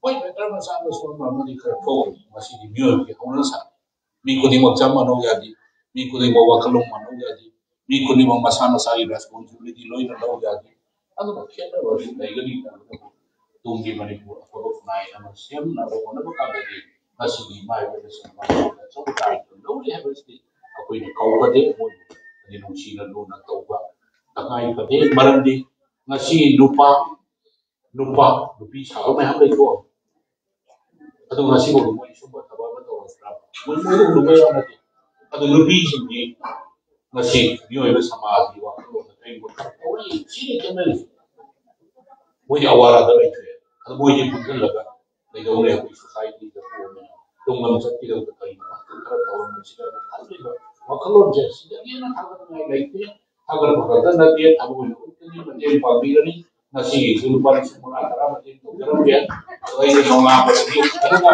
Why better na sa so na mo di ka to masi di myo ki ko na sa mi ko di mo chama no ya di mi ko di mo wa kalong ma no ya di mi ko di mo masana sa responsibility loi na no ya di ano ba kaya na wa di na gani na tum di mani ko ko na ya na sem na ko na ba ka di masi di mai ba sa ma so ka no di have di ako ni kau ba de mo di no si na do na to ba ta ngai ba de maram di ngasi lupa nupi sa mai ham le ko ಅದು ನಸಿಗಳು ತುಂಬ ಸವಾಲನ್ನು ಒಂದು ಉಪಯೋಗ ಅದು ನುಡಿಸಿಂಗಿ ನಸಿ ನೀವು ಸಮಾಜಿ ಅವಳಿ ಸೀರೆ ಜನರು ಮೊಯ್ದು ಅವಾರಾದ ಲೈತೆ ಅದು ಮೊಯ್ದು ಬುದ್ಧಲ್ಲಗ ಲೈದವನೇ ಅಪ್ಪಿ ಸೊಸೈಟಿದ ತುಂಗನ ಸತ್ತಿರದ ಕೈ ಮಾತ್ರ ತವನ್ನು ಸಿಗದ ಅಲ್ಲಿಗ ಮಕ್ಕಳು ಸಿಗೇನ ಹಾಗನ ಲೈತೆ ಹಾಗರ ಭಗದ ನದಿಯ ತಮವನ್ನು ಉತ್ತನಿ ಮತ್ತೆ ಪಾಬಿರನಿ nasi lupa semua antara macam itu kerana dia ini nongak berarti kerana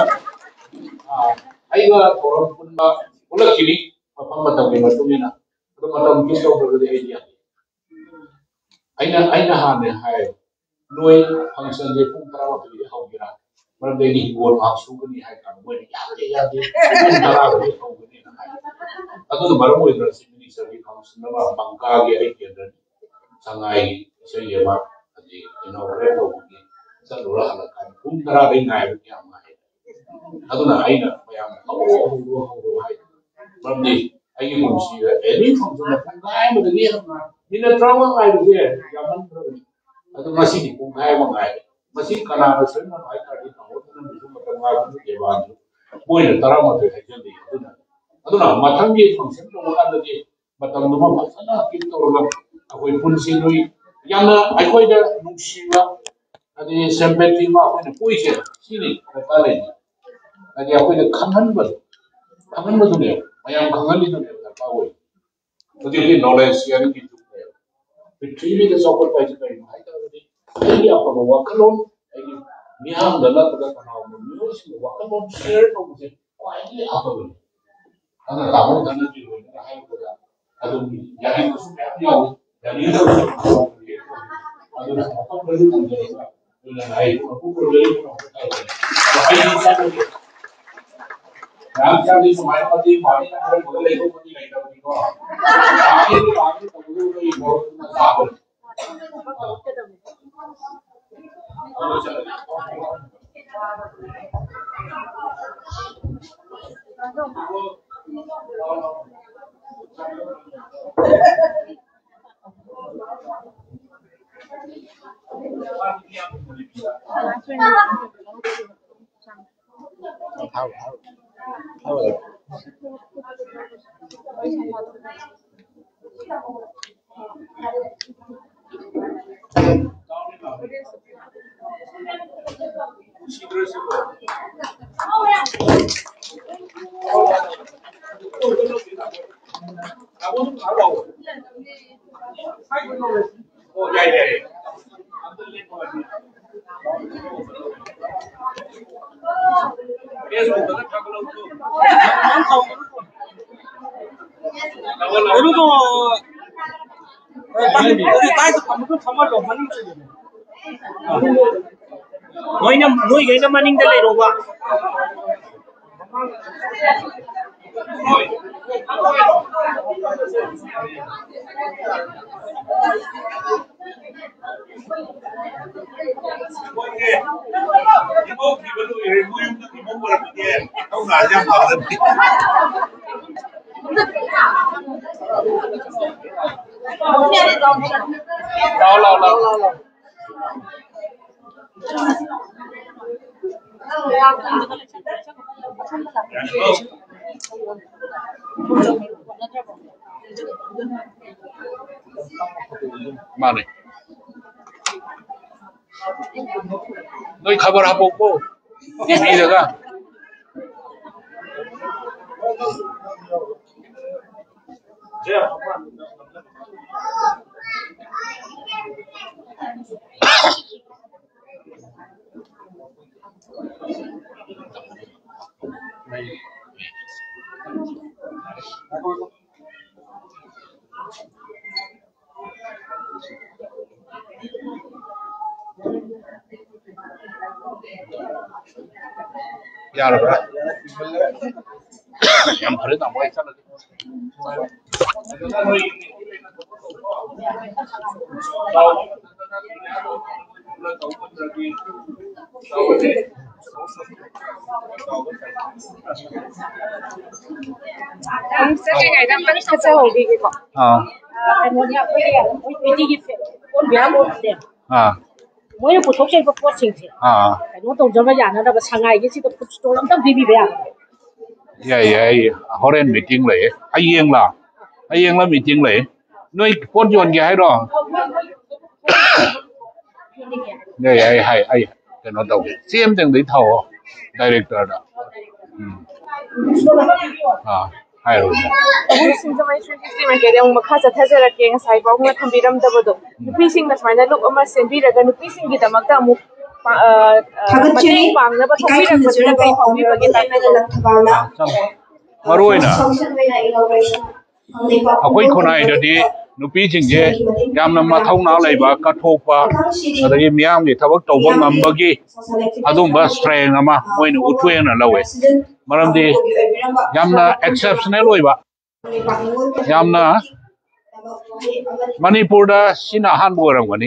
ayah orang pun ulah kini apa macam ni macam ni nak macam kita berbeza idea ayah hanya hai nuai function dia pun terawat dia hau kira berarti ini buat masuk ni hai kan buat ya dia pun terawat dia hau ni hai atau baru mulai dari sini segi function nama bangka dia itu sangai saya mak di inaugurate hogi sa lura halakan kung tara rin ngai kya mai aduna aina mayam ho hai mamdi ai mo si any function na kung ngai mo ni na trauma ngai de yaman adu masi di kung ngai mo ngai masi kana na sen na ai ka di ho na mi mo ta ngai mo de ba ni boy na tara mo de hai de aduna mathang gi function no ka de matam no ma sana ki to ro akoi pun si noi yang aku ada nusiwa ada sympathy ma aku ada puisi sini kata lain ada aku ada kangen ber dunia yang kangen itu dunia apa woi jadi knowledge yang itu retrieve the soccer page kai mai ta jadi apa bawa kalon ini niham dalam pada kanau menurut wakalon share to mesti wah ini apa tuh karena kamu tadi di rumah hai pada aduh yang itu sudah yang itu ada apa perlu menjadi dengan air aku perlu yang jadi semai mati mati ada boleh itu mati lagi tapi kok air perlu itu apa Noi gay na maning dalay roba. Mane noi khabar apa ko TV jaga यार हम फरे ना मोई चल हम सके गाइड हम तक खचा होगी के को हां ꯑꯩꯉꯣꯟꯗ ꯑꯩꯈꯣꯏꯒꯤ ꯄꯤꯇꯤꯒꯤ ꯄꯣꯠ ꯃꯌꯥꯝ ꯑꯣꯏꯕꯅꯦ हां ꯃꯣꯏꯅ ꯄꯨꯊꯣꯛꯆꯔꯤꯕ ꯄꯣꯠꯁꯤꯡꯁꯦ हां ꯀꯩꯅꯣ ꯇꯧꯖꯕ ꯌꯥꯅꯅꯕ ꯁꯉꯥꯏꯒꯤꯁꯤꯗ ꯐꯨꯗ ꯁ꯭ꯇꯣꯜ ꯑꯝꯇꯪ ꯄꯤꯕꯤꯕ ꯌꯥꯒꯗ꯭ꯔꯥ याई होरेन मीटिंग ले हयेंला मीटिंग ले नोई पोट योन के हाइरो याई हाई कनो तौ सेम जंग दे थाओ डायरेक्टर दा हां हाइरो अबुल सिंजमाई 360 में केदे मखा चथजरके ngasai बाउंगा थंबिरमदबदो नुपीसिंगना सुमाइना लुक अमा सेंबिरगा नुपीसिंगी दमकता अमु थागतचेरी पांगनबा इकाई थंबिरगा कई फाउबीबगे लंथबावना मरोइना फंक्शन वेना इनॉग्रेशन अखोई खुनाई ददी नुपी जिंगे यामना मथौना लेबा कथोपा अदगी मियाम गे थबक तौबा ngambagi adumba strength ama moina utwena lawe maramdi yamna exceptional oiba yamna manipur da sina han boramgani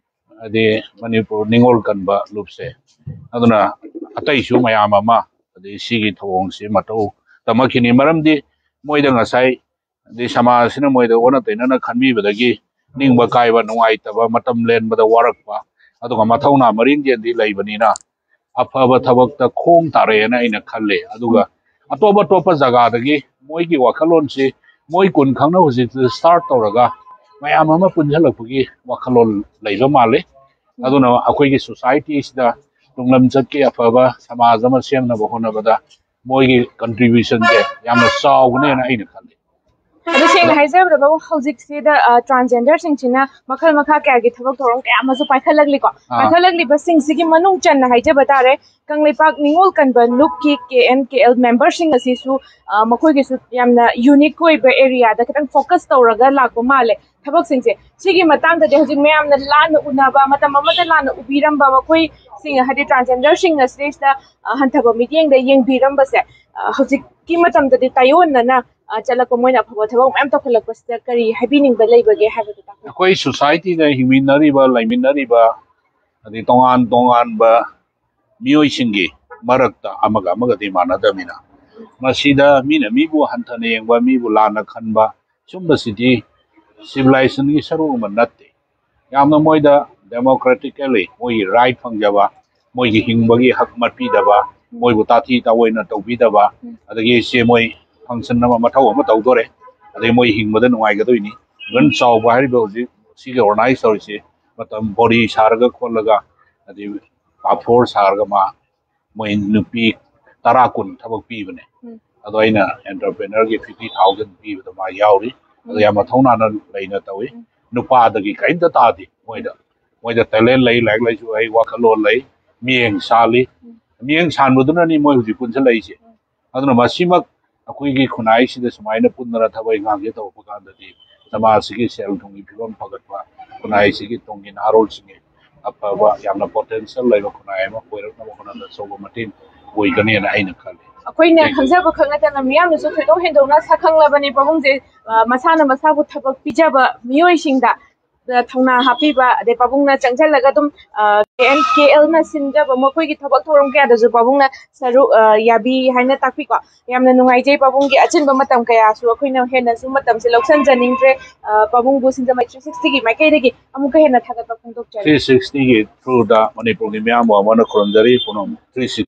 ade manipur ningol kanba lupse aduna atai su mayam ama ade sigi thong se matau tamakini maramdi moida ngasai de samaj sina moida ona taina khanbi badagi ningba kaiba nuai taba matam len bada warakpa aduga mathawna maring je di laibani na afaba thabak ta khong tare na ina khalle aduga atoba topa jaga dagi moi gi wakhalon se moi kun khangna huji start tawraga mayam ama punjalakpugi wakhalon leiba male aduna akoi gi society sida tunglam chakke afaba samaj ama semna bahona bada moi gi contribution je yamna chawgne na ina khalle अदु सेंग हाइजब रबो हौजिक सिदा ट्रांसजेंडर सिंचिना मखल मखा क्यागी थबक थोरम क्या मसु पाइखलगली को पाइखलगली बसिंग सिगी मनुंग चन हाइजब बतारे कंगलेपाक निंगोल कनबन लुक की KNKL मेंबर सिंग असिसु मखोय गिसु यामना यूनिक कोइबे एरिया दा खतन फोकस तौरगा लाको माले थबक सिंचे सिगी मतंग दा हौजिक मयामना लान उनाबा मतम अमदा लान उबिरमबा मखोय सिंग हादि ट्रांसजेंडर सिंग असिसदा हंथबो मीटिंग दा येंगबिरमबसे हौजिक की मतम दा तायोनना चलको मोइना फबो थबो मैम तखलकपसदा करी हाबिनिंग लेबगे हाबदु ता कोई सोसाइटी दा हिमिनरीबा लाइमिनरीबा अदि तोंगान बा मियोइसिंगी मरकता अमगा दि मानदमिना मसीदा मीना मीबु हंथने येंगबा मीबु लाना खनबा सुंबसिदि सिविलाइजेशन की सरू मनते यामना मोइदा डेमोक्रेटिकली मोइ राइट फंगजाबा मोइ हिंगबगी हक मपीदबा मोइबु ताथी तावैना तौबीदबा अदगी से मोइ फंक्शन नमा मथौ अमा तौदोरे अदे मोइ हिंगबदा नुवाइगदोइनी गन चावबा हारिबा होजि सिगे ऑर्गेनाइज तौरिसे मतम बॉडी सारगा खोलगा अदे पाफोर सारगा मा मोइ नुपी 10 कुन थबक पीबने अदो आइना एंटरप्रेन्योर गे 50,000 पीबदा मा यावरी अदो या मथौना न लैना तौइ नुपा दगी काइदा तादि मोइदा टैलेंट लै लाइक लाइसु ai वाखलो लै मियेंग साली मियेंग सानबुदुना नि मोइ हुजि पुनस लैसे अदुना मसिमक अखोइगी खुनाई सिदा सुमाइना पुनरा थबै गांगे तौप कांददि समाज सिगी सेल थुंगी फिबम फगतवा खुनाई सिगी तोंगी नारोल सिगे अफबा यामना पोटेंशियल लैबा खुनाई मा कोइरकना बखना सोबो मटिन ओइगने ना आइना खाले अखोइने खंजाबो खंगतना मियामसु थोइदो हेंदौना साखंलाबनि पबुंजे मसाना मसाबु थबक पिजाबा मियोइसिंदा थौना हापीबा दे पबुंगना चंगजलगा दुम KNKL ना सिनजाबा मखोइगी थबक थोरम क्यादजु पबुंगना सरु याबी हाइना ताकपिको यामना नुंगाइजे पबुंगी अचिनबा मतम कयासु अखोइना हेनसु मतमसे लौसन जनिंग्रे पबुंगबु सिनजामा 360 गी माइकैदगी अमुक हेना थागतबा फोंदोकचari 360 गी थ्रू दा मणिपुर गी म्याम वामना खुरमजरी पुनम 360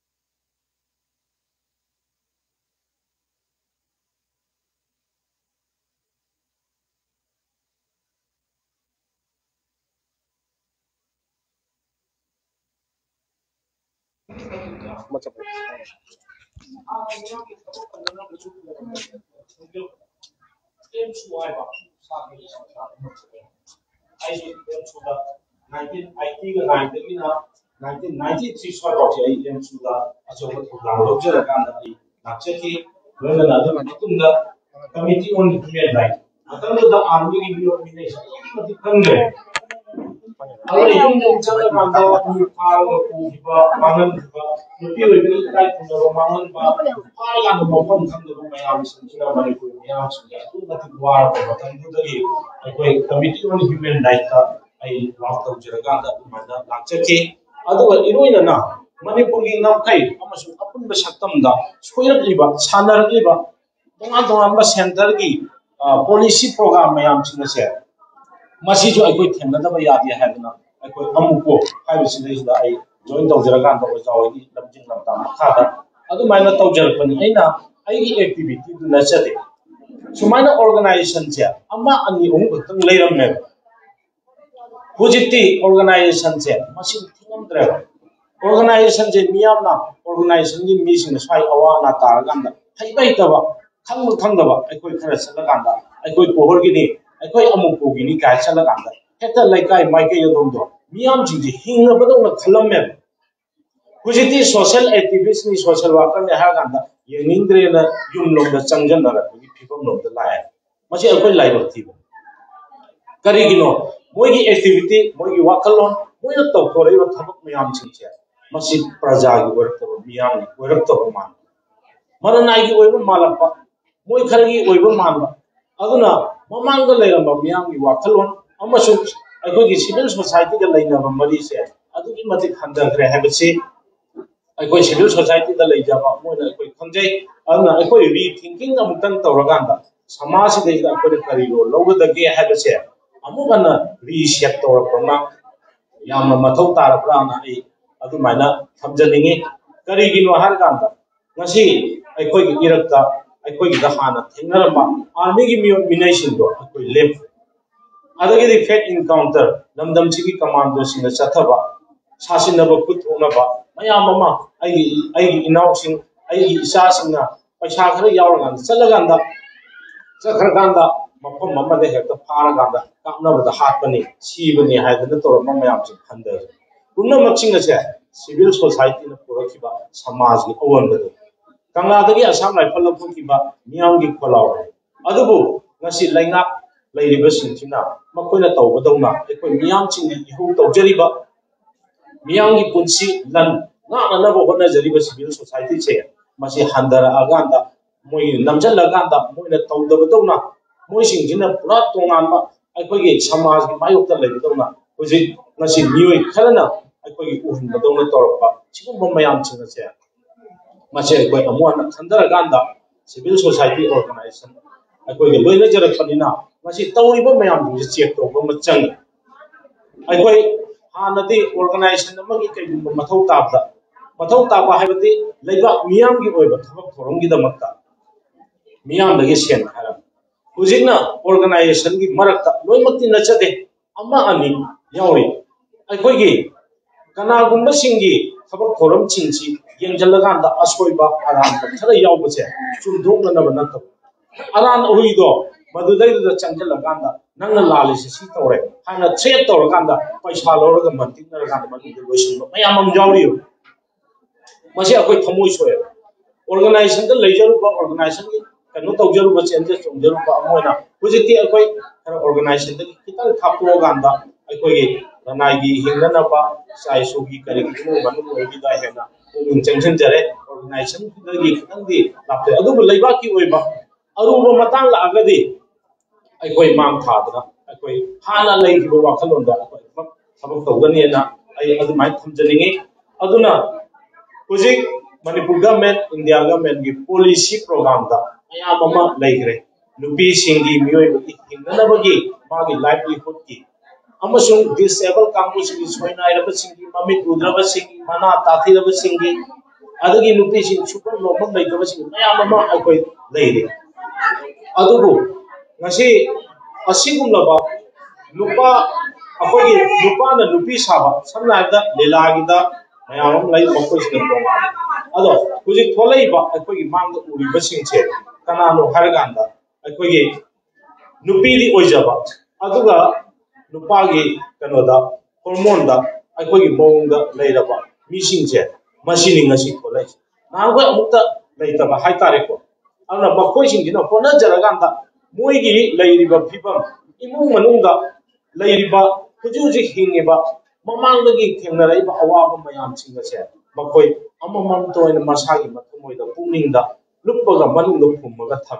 1993 swa ro che ai em suda acho ko thang lo jera kan da ai nakche ki lona na da matum da committee on human right atam da army ki bi organization ki mati kangre Kalau yung jangan ada hal kuba mangan kuba lebih lebih kai kuno mangan ba hal yang mau pun kan dulu mayam sendiri mana pun mayam sendiri itu nanti buat apa tentu dari aku committee on human rights ai waktu jeraga ada mana lakcake adu iru ina na Manipur gi nam kai amasu apun ba saktam da soirak liba sanar liba dongan ba center gi policy program mayam sina se masi jo ai koi thengna da ba yadi ha na ai koi amuko hai bi sina da ai join tawjara kan da jawi gi lamjing lam ta kha da adu maina tawjar pani aina ai gi activity du na chade sumaina organization che amma ani ong tang leiram me hujiti organization che masi thingam dra organization je miyamna organization gi meeting sai awana tar ganda thai bai ta ba khang da ba ai koi khara sala ganda ai koi kohor gi ni ai koi amuko gi ni kai sala ganda heta lai kai mai ke yodom do miyam ji ji hinga ba dong na khalam me hujiti social activist ni social worker ne ha ganda yening dre na yum lom da changjan na ra gi phibam lom da lai masi ai koi lai ba ti ba kari gi no moi gi activity moi gi wakalon moi na to ko re ba thabak miyam chi che masi praja gi worta ba miyam ni worta ba man mana nai gi oiba malapa moi khar gi oiba manba aduna mamang da leira ba miyam gi wakalon amasu ai ko gi civil society ga leina ba mari se adu gi mati khanda gre ha ba se ai ko civil society da leija ba moi na ko khamjai aduna ai ko ri thinking amuk tan tawraganda samaj de ga ko kari ro loga da ge ha ba se amugana reset tawrapna yamna mathau tarapra na ai adu maina thamjalingi kari gi no har ganda ngasi ai koi gi irakta ai koi gi da hana thingarama army gi mination do ai koi left adagi di fat encounter lamdam chi gi commando sing chathaba sasinaba kuthona ba mayam mama ai inau sing ai isa singna paisa khara yawranga chalaganda chakharganda mapam mama de hekta pharaganda kapnaba da hatpani sibani haidana torama mayam chi khanda punna machinga che civil society na purakiba samaj gi awan badu Kangla dagi asam lai pala pun kiba miyam gi kholaw adubu ngasi lainga lairiba singthina makoina tawbadawna ekoi miyam chingni ihu tawjariba miyam gi punsi lan na na bo hona jariba civil society che masi handara aganda moi namjal aganda moina tawdabadawna moi singjina pura tongan ma ekoi gi samaj gi mayokta laibadawna hoji ngasi nioi khalana ekoi gi uhun badawna torpa chigum mayam chinga che Masih koi amuan khandara ganda civil society organization koi ge loina jarak panina masih tauri ba mayam ji check to ba machang koi hanati organization amagi kai mathau tabda haibati leiba miyam gi oiba thabak thorom gi damakta miyam dagi sen haram hujikna organization gi marakta loimakti nachade amma ani yawi koi ge kana gumba singi thabak thorom chingchi yenjalaganda asoiba aran thara yawbase chumdongna na banat aran oido madudai da chanjalaganda nangna lalisi si tore hana threat toraganda paisa loroga mantina ganda madu loisin mayamam jawriyo masi akoi thamoi soya organization da leijaru ba organization ki kanu tawjaru ba changes tawjaru ba amoina hujiti akoi thara organization da kital thapo ganda akoi ranai gi hingna ba sai sugi kare ki mo manu oigi da hena Changchen jare organization dagi khandi lapte adu leiba ki oiba aruba matang la agadi ai koi mang thadra ai koi hala lei ki ba khalon da ai sabak tawgani na ai adu mai thamjalingi aduna hujik Manipur government India government gi policy program da aya mama leigre nupi singi mioi bagi hingna bagi magi livelihood ki amasung disabled campus ki soina iraba singi mami udraba singi mana tathiraba singi adagi nupi sing super normal leitaba singi maya mama akoi leire adubu ngasi asigumlaba nupa akoi nupa na nupi saba samna da lelagi da mayam lai bakoi sin tonga ado hujik tholai ba akoi mangda uriba singche kana no harganda akoi nupi di oijaba aduga nupagi kanoda hormone da akoi mong da leiraba missing che machine ngasi tholai na ga amukta leitaba haitare ko ana bakoi sing dina kona jaraganda moi gi leiriba phibam imung manungda leiriba हुजूजी हिंगेबा ममांगदगी थेंगनरइबा अवाबा मयामसिंग असे मखोय अममम तोयन मसागी मथमोयदा पुनिंगदा लुप्पगा मनुंगदा फुम्मगा थम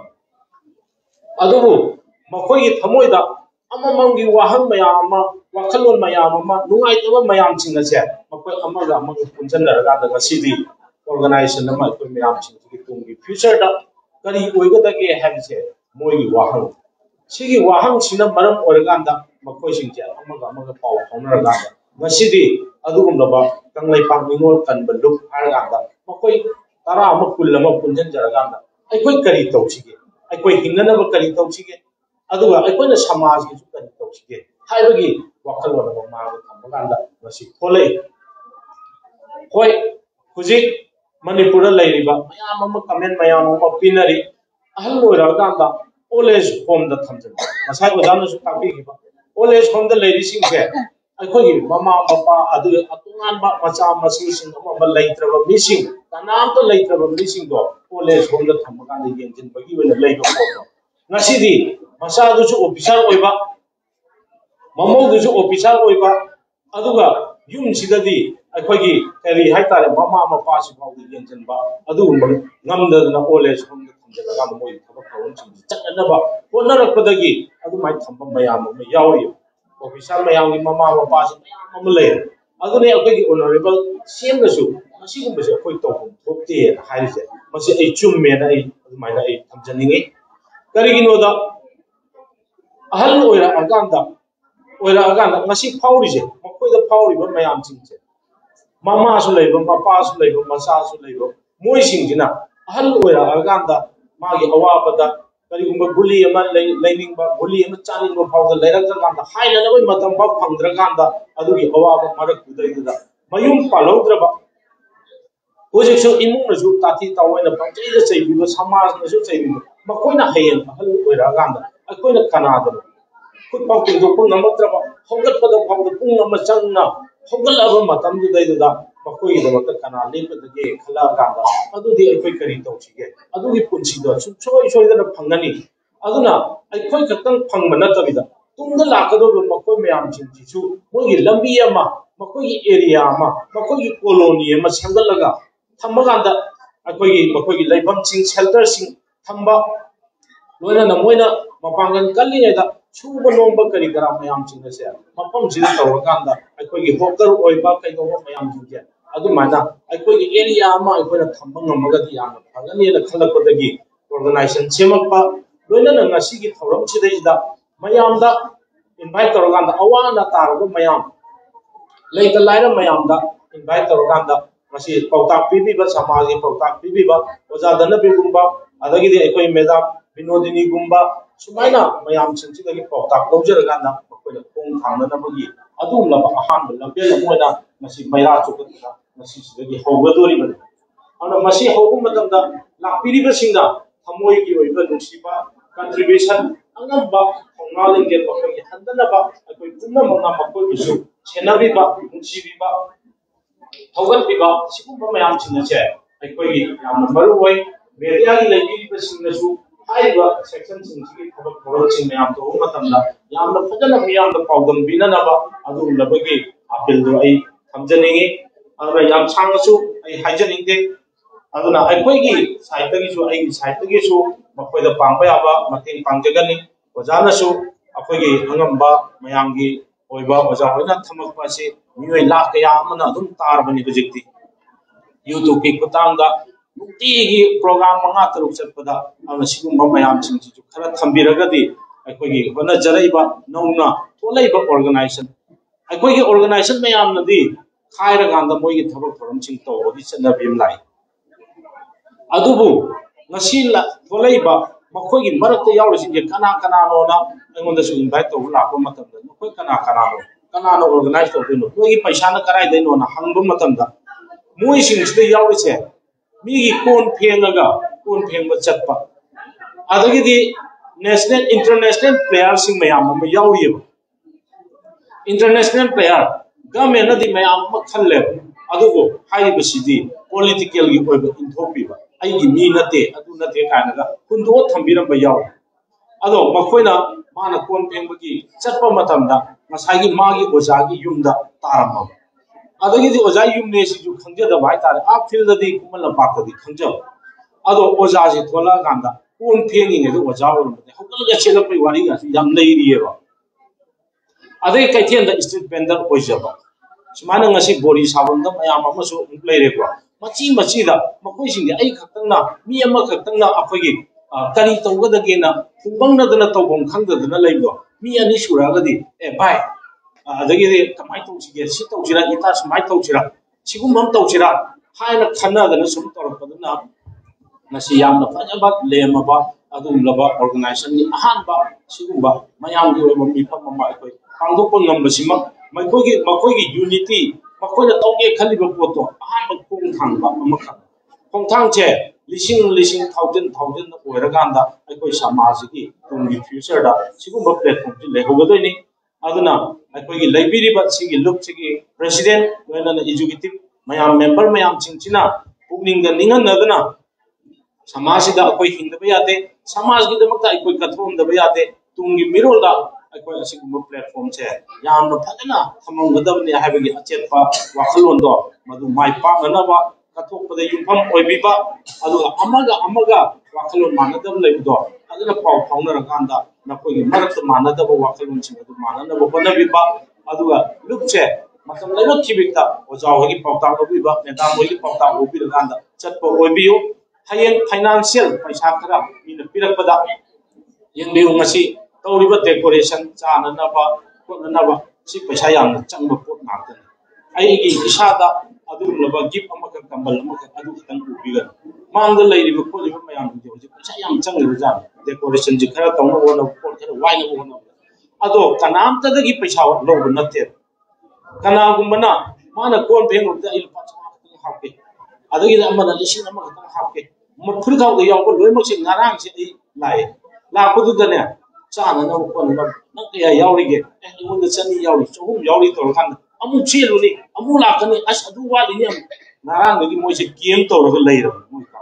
अदुबु मखोयगी थमोयदा अममंगी वाहंग मयाम वाखलोन मयाम नुंगाइतबा मयामसिंग असे मखोय अमगा अमगा पुंजनरगादा गसिदी ऑर्गेनाइजेशन अमा अखोय मयामसिंग की तुंगी फ्यूचर दा करी ओइगदगे हैबसे मोयगी वाहंग सिगी वाहंग सिना मरम ओरगांदा मखोय सिंजे अमगा अमगा पाव फाउनरगादा गसिदी अदुगुमलबा कंगलाइपांग निंगोल कनबा लुक हारगांदा मखोय तारा अमा कुल अमा पुंजनजरगांदा अखोय करी तौसिगे अखोय हिंगनबा करी तौसिगे अदुगा अखोयना समाज की करी तौसिगे हाइबगी वाखलोन अमा मागा थमगांदा गसि थोलै होय हुजिक मणिपुर लैरिबा मयाम अमा कमेंट मयाम अमा पिनरी अहल ओइरगांदा ओल्ड एज होम दा थमजन मसाइ ओजानसु तापिगिबा ओल्ड एज होम दा लैरिसिंगसे अखोगी ममा पपा अदु अतुंगानबा मचा मसीसिंग अमा लैत्रबा मिसिंग तनाम तो लैत्रबा मिसिंग दो ओल्ड एज होम दा थमगांदा येंजिनबगी वेना लैबा photo ngасidi masadusu officer oiba mamodusu officer oiba aduga yum sidadi akhoi kari haitare mama mapa si phawdi yenjanba adu ngamdadna oles hom thumjalaga moi thaba phawon chi chananaba honarakpadagi adu mai thamba mayam ma yawi officer mayam gi mama mapa si mayam le adu ne akhoi gi honorable cm nasu masigum base akhoi tawhom thopte haise masi ai chumme na ai mai na ai thamjaningi करिगिनोदा अहल ओइरा अगांदा ngasi फावरिजे मखोइदा फावरिबा मयाम सिंगसे मामा सु लैबो पापा सु लैबो मसा सु लैबो मोइ सिंगिना अहल ओइरा अगांदा मागी अवाबदा करिगुंबा गुली अमा लैनिंगबा गुली अमा चानिंगबा फावदा लैरगगांदा हाइना नबई मतम बा फंगद्रगांदा अदुगी अवाबा मरक दुदैदा मयुम पालौद्रबा होजिकसु इमुंगनसु ताथि तावैना पंचैदा चैबिबो समाजनसु चैबिबो मखोइना हयेन अहल ओइरागांदा अखोइना कनादनो खुद पाव तिंदोको नमत्रबा होगतपदा फावदा पुंग अमा चंगना होगलअबा मतम दुदैदा मखोइदमत कना लेपदगे खलागांदा अदुदि अखोइ करि तौसिगे अदुगी पुंसिदो सुसोइ सोइदना फंगनी अदुना अखोइ खतंग फंगब नतबिदा तुंगदा लाकदोबो मखोइ मयाम सिंसिसु मोगी लंबी अमा मखोइगी एरिया अमा मखोइगी कॉलोनी अमा संगलगा थमगांदा मखोइगी लैफमसिंग सेल्टरसिंग थंबा लोइना नमोइना मपांगन कल्लिनेदा सुबा नोंबा करी करा मयाम सिंगसे मफम सिदा तौरगांदा अखोइगी होकर ओइबा कैदोबा मयाम सिंगे अदुमाना अखोइगी एरिया अमा अखोइना थंबा ngमगदि याम फगनेना खलपदगी ऑर्गेनाइजेशन सेमकपा लोइना ngasiगी थौरम सिदैदा मयामदा इनवाइट तौरगांदा अवाना तारबा मयाम लैता लाइरा मयामदा इनवाइट तौरगांदा ngasi pautak pibiba samagi pautak pibiba ojadana bigumba adagidi ekoi medam binodini gumba sumaina mayam sinsidagi pautak lojaraganna makoina kong thangna bagi adum laba ahan lambel moina ngasi maira chukatna ngasi sidagi hogadori bane ana masi hogu matamda lakpiriba singda thamoi gi oiba nusiba contribution angamba ongalenge bakoi handana ba ekoi punna manga makoi bisu senabiba nusibiba होगल बिबा सिकुंबा मयाम सिंगसे अखोई याम मरुवै मीडिया की लैबिरिबा सिंगसु हाइबा सेक्शन सिंगसी थबक थोरल सिंग मयाम तो मतमदा यामना फजन मयाम द पाउदम बिननबा अदु लबगी अपील दो आई थमजनिंगे अदुना याम सांगसु आई हाइजनिंगे अदुना अखोईगी साइटगिसु आई साइटगिसु मखोइदा पांबा याबा मतें पांजगनी ओजानसु अखोईगी अंगंबा मयामगी ओइबा ओजा होइना थमकपासे मियोय लाख कया अमना अदुम तारबनी हुजिक्ति यूट्यूब की खुतांगा नुक्तिगी प्रोग्राम मंगा तरुक चटपदा अमना सिगुंबा मयाम सिंगसु खरा थंबिरगदि अखोइगी होना जरैबा नौना थोलैबा ऑर्गेनाइजेशन मयाम नदी खायरगांदा मोइगी थबक थोरम सिंग तौबगी चनबिम लाई अदुबु ngasi la थोलैबा मखोइगी मरक्ता यावरिसिंगे कना कनानोना अइगोंदसु इनवाइट तौब लाको मतमदा मखोइ कना कनानो ऑर्गेनाइज तौदिनो नोगी पैसाना कराय दैनो ना हंगबा मतमदा मोइ सिंगसिदा यावरिसे मीगी कोन फेंगबा चटपा अदगिदी नेशनल इंटरनेशनल प्लेयर सिंग मयाम अमा यावरियो इंटरनेशनल प्लेयर गवर्नमेंट नदी मयाम अमा खल्ले अदुगो हाइबसिदी पॉलिटिकल गी ओइबा इंथोपीबा आइगी मी नते अदु नते कानगा हुंदो थंबिरंबा याव अदो मखोइना माना कोन फेंबगी Chatap मतमदा ngसाigi magi ojagi yumda taramam adagi di oja yumne si ju khangja da bai tar a field da di kumal pak da di khangja ado oja ji thola ganda kon phengi ne do oja or mate hokal ga chela pai wari ga yam nei ri ba adai kai thien da street vendor ojaba sumana ngasi bori sabam da mayam ama so play re ko machi da makoi sing ai khaktang na mi ama khaktang na aphagi kari tawga da ge na bang na da tawbom khang da na lai do mi ani sura ga di e bai adagi di kamai tau sige si tau sira ita smai tau sira sigum mam tau sira haina khana da na sum tor pa na ngasi yam na faja ba lema ba adum laba organization ni ahan ba sigum ba mayam gi oi mi pham ma ai koi pangdo ko ngam basima makoi gi unity makoi na tau ge khali ba po to ahan ba kong thang ba ma kha kong thang che lising thousand na oira ganda ai koi samaj gi tung gi future da sigum ba platform ji le ho ga doi ni aduna ai library ba sigi look sigi president loina na executive mayam member mayam chingchina pugning da ningan na dana samaj da koi hingda ba yate samaj gi damakta ai kathom da ba yate tungi mirol da ai asigum platform che yam na phadana thamang gadab ne haibagi achet pa wakhalon do madu mai pa na ba kathok pa da yumpham oibi ba adu amaga wakhalon manadam lai do aduna pau phauna ranganda na koi marak manada ba wakhalon ching adu manana ba bana bi ba aduga lukche matam laino kibikta ojaw gi pauta obi ba neta moi gi pauta obi ranganda chatpo oibiu hayen financial paisa khara mina pirak pada yendiu ngasi tawriba decoration chana na ba na ba si paisa yam changba pot nakta ai gi isada adu laba gip amaka kambal amaka adu tang obi ga mangda lairiba ko liba mayam gi hoji paisa yam changre ja decoration ji khara tawna wona pot khara waina wona ado kanam ta dagi paisa lo natte kana gumana mana kon pheng ro da il pa cha hape adagi da amana lising ama ka hape mo phur ga ga yaw ko loi mo sing ngarang si ai lai la ko du da ne cha na no kon ba nak ya yaw ri ge ni mun da chani yaw ri chum yaw ri to kan amu chi lu ni amu la kan ni as adu wa li ni ngarang ga gi mo se kiem to ro lai ro mo ka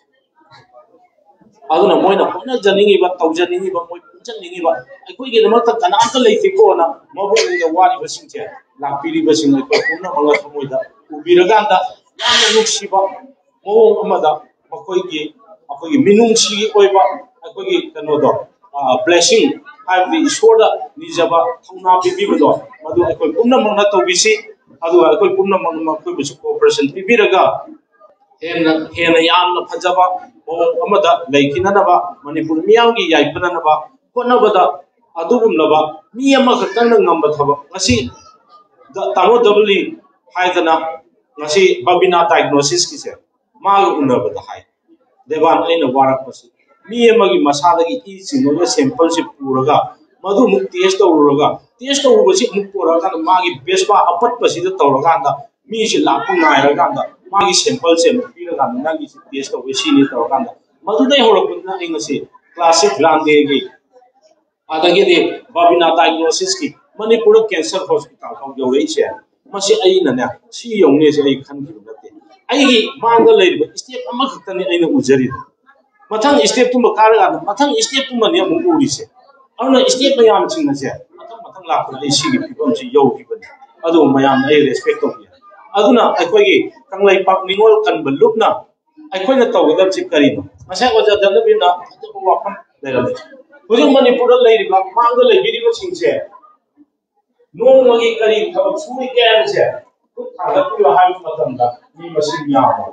aduna moina kona janingi ba tau janingi ba moi janingi ba ai koi ge ma ta kana ka lai ti ko na mo bo ni wari ba sing che la piri ba sing ko kuna mala samoi da ubira ganda yamna nuksi ba mo amada akoi ge minung chi oi ba akoi ge kano do blessing hai di ishoda ni jaba thuna bibi ba do madu akoi kuna mangna to bisi adu akoi kuna mangna koi bisu cooperation bibiraga hena yamna phajaba amada laikina na ba manipur miyam gi yaipana na ba kona bada adugum na ba mi ama khatang na ngamba thaba ngasi da tamo doubly haidana ngasi babina diagnosis ki se ma unna bada hai devan aina warak pasi mi ama gi masada gi i singo sample se puraga madu muk test tawraga test tawbasi muk puraga ma gi besba apat pasi da tawraga da mi se lapu naira ganda ma gi sample se piraga na gi test tawbasi ni tawraga madu dai horokuna ingasi classic grande gi adagi de babina diagnosis ki manipur cancer hospital ko yore che masi aina na si yongne se ai khan gi nate ai gi manga leiri step ama khaktani aina ujari mathang step tum karaga mathang step tum ne mu uri se auna step mayam chingna se mathang la ko ai si gi pibam si yo gi ban adu mayam ai respect to ya aduna ai koi gi kanglai pak ningol kan balupna ai koi na tawgadam si karino masa ko jadam bina ko wakam leram hujung manipur leiri ba manga leiri ba singse no magi kari thab suri kan se ku thaga pu hai matam da ni masin yamo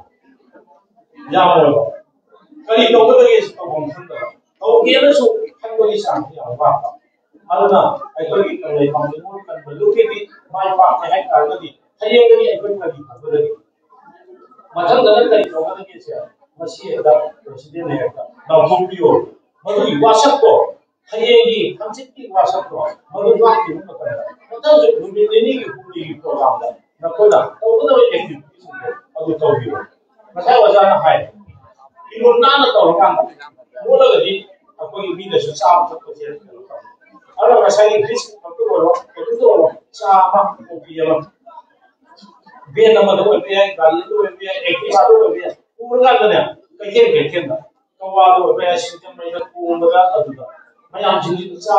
kari to ga ge to bom thang da to ge na su thang go isang ya ba alna ai ko gi kan lai pam ni mo kan balu ke di mai pa ke hai kar ga di thayeng ga ni ai ko kari thab ga di mathang da kari to ga ge se masi da president ne da na thong bio madu WhatsApp ko hayegi hamsit ki WhatsApp ko madu wa ki mo ka mata jo lumbi ni ki puri program da na ko da to ko da activity adu to bio masa wa jana hai ki mo na to ka mo la gi ko gi bi da su sa to ko je ara masa gi risk ko to sa ma ko bi ya be na ma do be ai ga yi do be ai ki ba do be ko ga da ne ka je ke ken da ko wa do be ai sin jam mai da ko mo da adu da mayam sing cha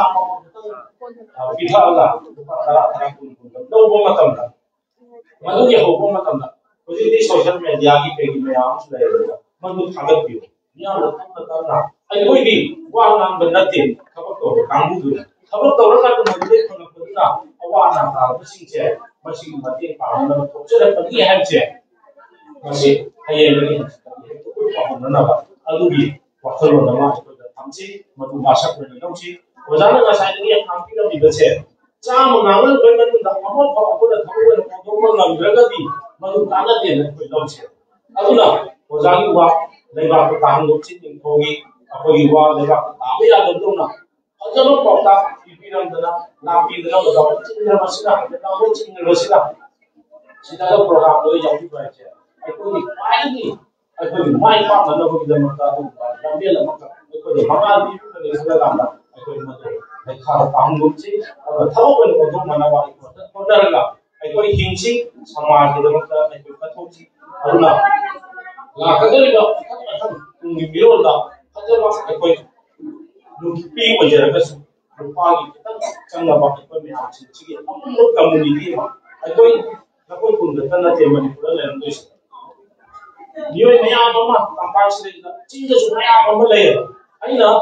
pithaga tara kun do bo matam da madu ye ho bo matam da hoji di social media ki pegi mayam le madu thagat pi ya la tam na ai koi di wa nang ban nati khabak to kangbu du khabak to ra ka madu le thang ko na awa na ta sing che masing mati pa na to che ra pagi ha che masi haye ni ko na ba adu bi wa thalo na ma ko da tamchi madu ma sak ni no chi wajana ga sai ni ham pi na bi ba che cha mo na ngal ko man da ma mo ko da thamu na ko mo na ga ga di madu ta na de na ko no che adu na wajani wa dai ba ko ta hang lo chi ni ko gi ko gi wa dai ba ta bi ya do na ajalo ko ta pi pi ram da na pi da na da chi na ma sina da mo chi ni ro sina sida ga program lo ya pi ba che ai ko ni ai ni ai ko ni mai pa na lo ko da ma ta do ba ram bi la ma ka ai ko ni ma ma di ko ni sa ga na ai ko ni ma do ai kha ta hang lo chi ta wo ko ko do ma na wa ko da ra ga ai ko ni hing chi sama ki da ma ta ai ko ka tho chi adu na la ka do ni ba ka ni mi ro da ka do ma ai ko lu pi ko je ra ka su lu pa ki ta chang la ba ko mi ha chi chi ki am lo community ma ai ko na ko kun da na te ma ni ko la ndo shi Nhiều mấy anh mà làm bài sinh là chính cái số mấy anh mà lấy rồi anh là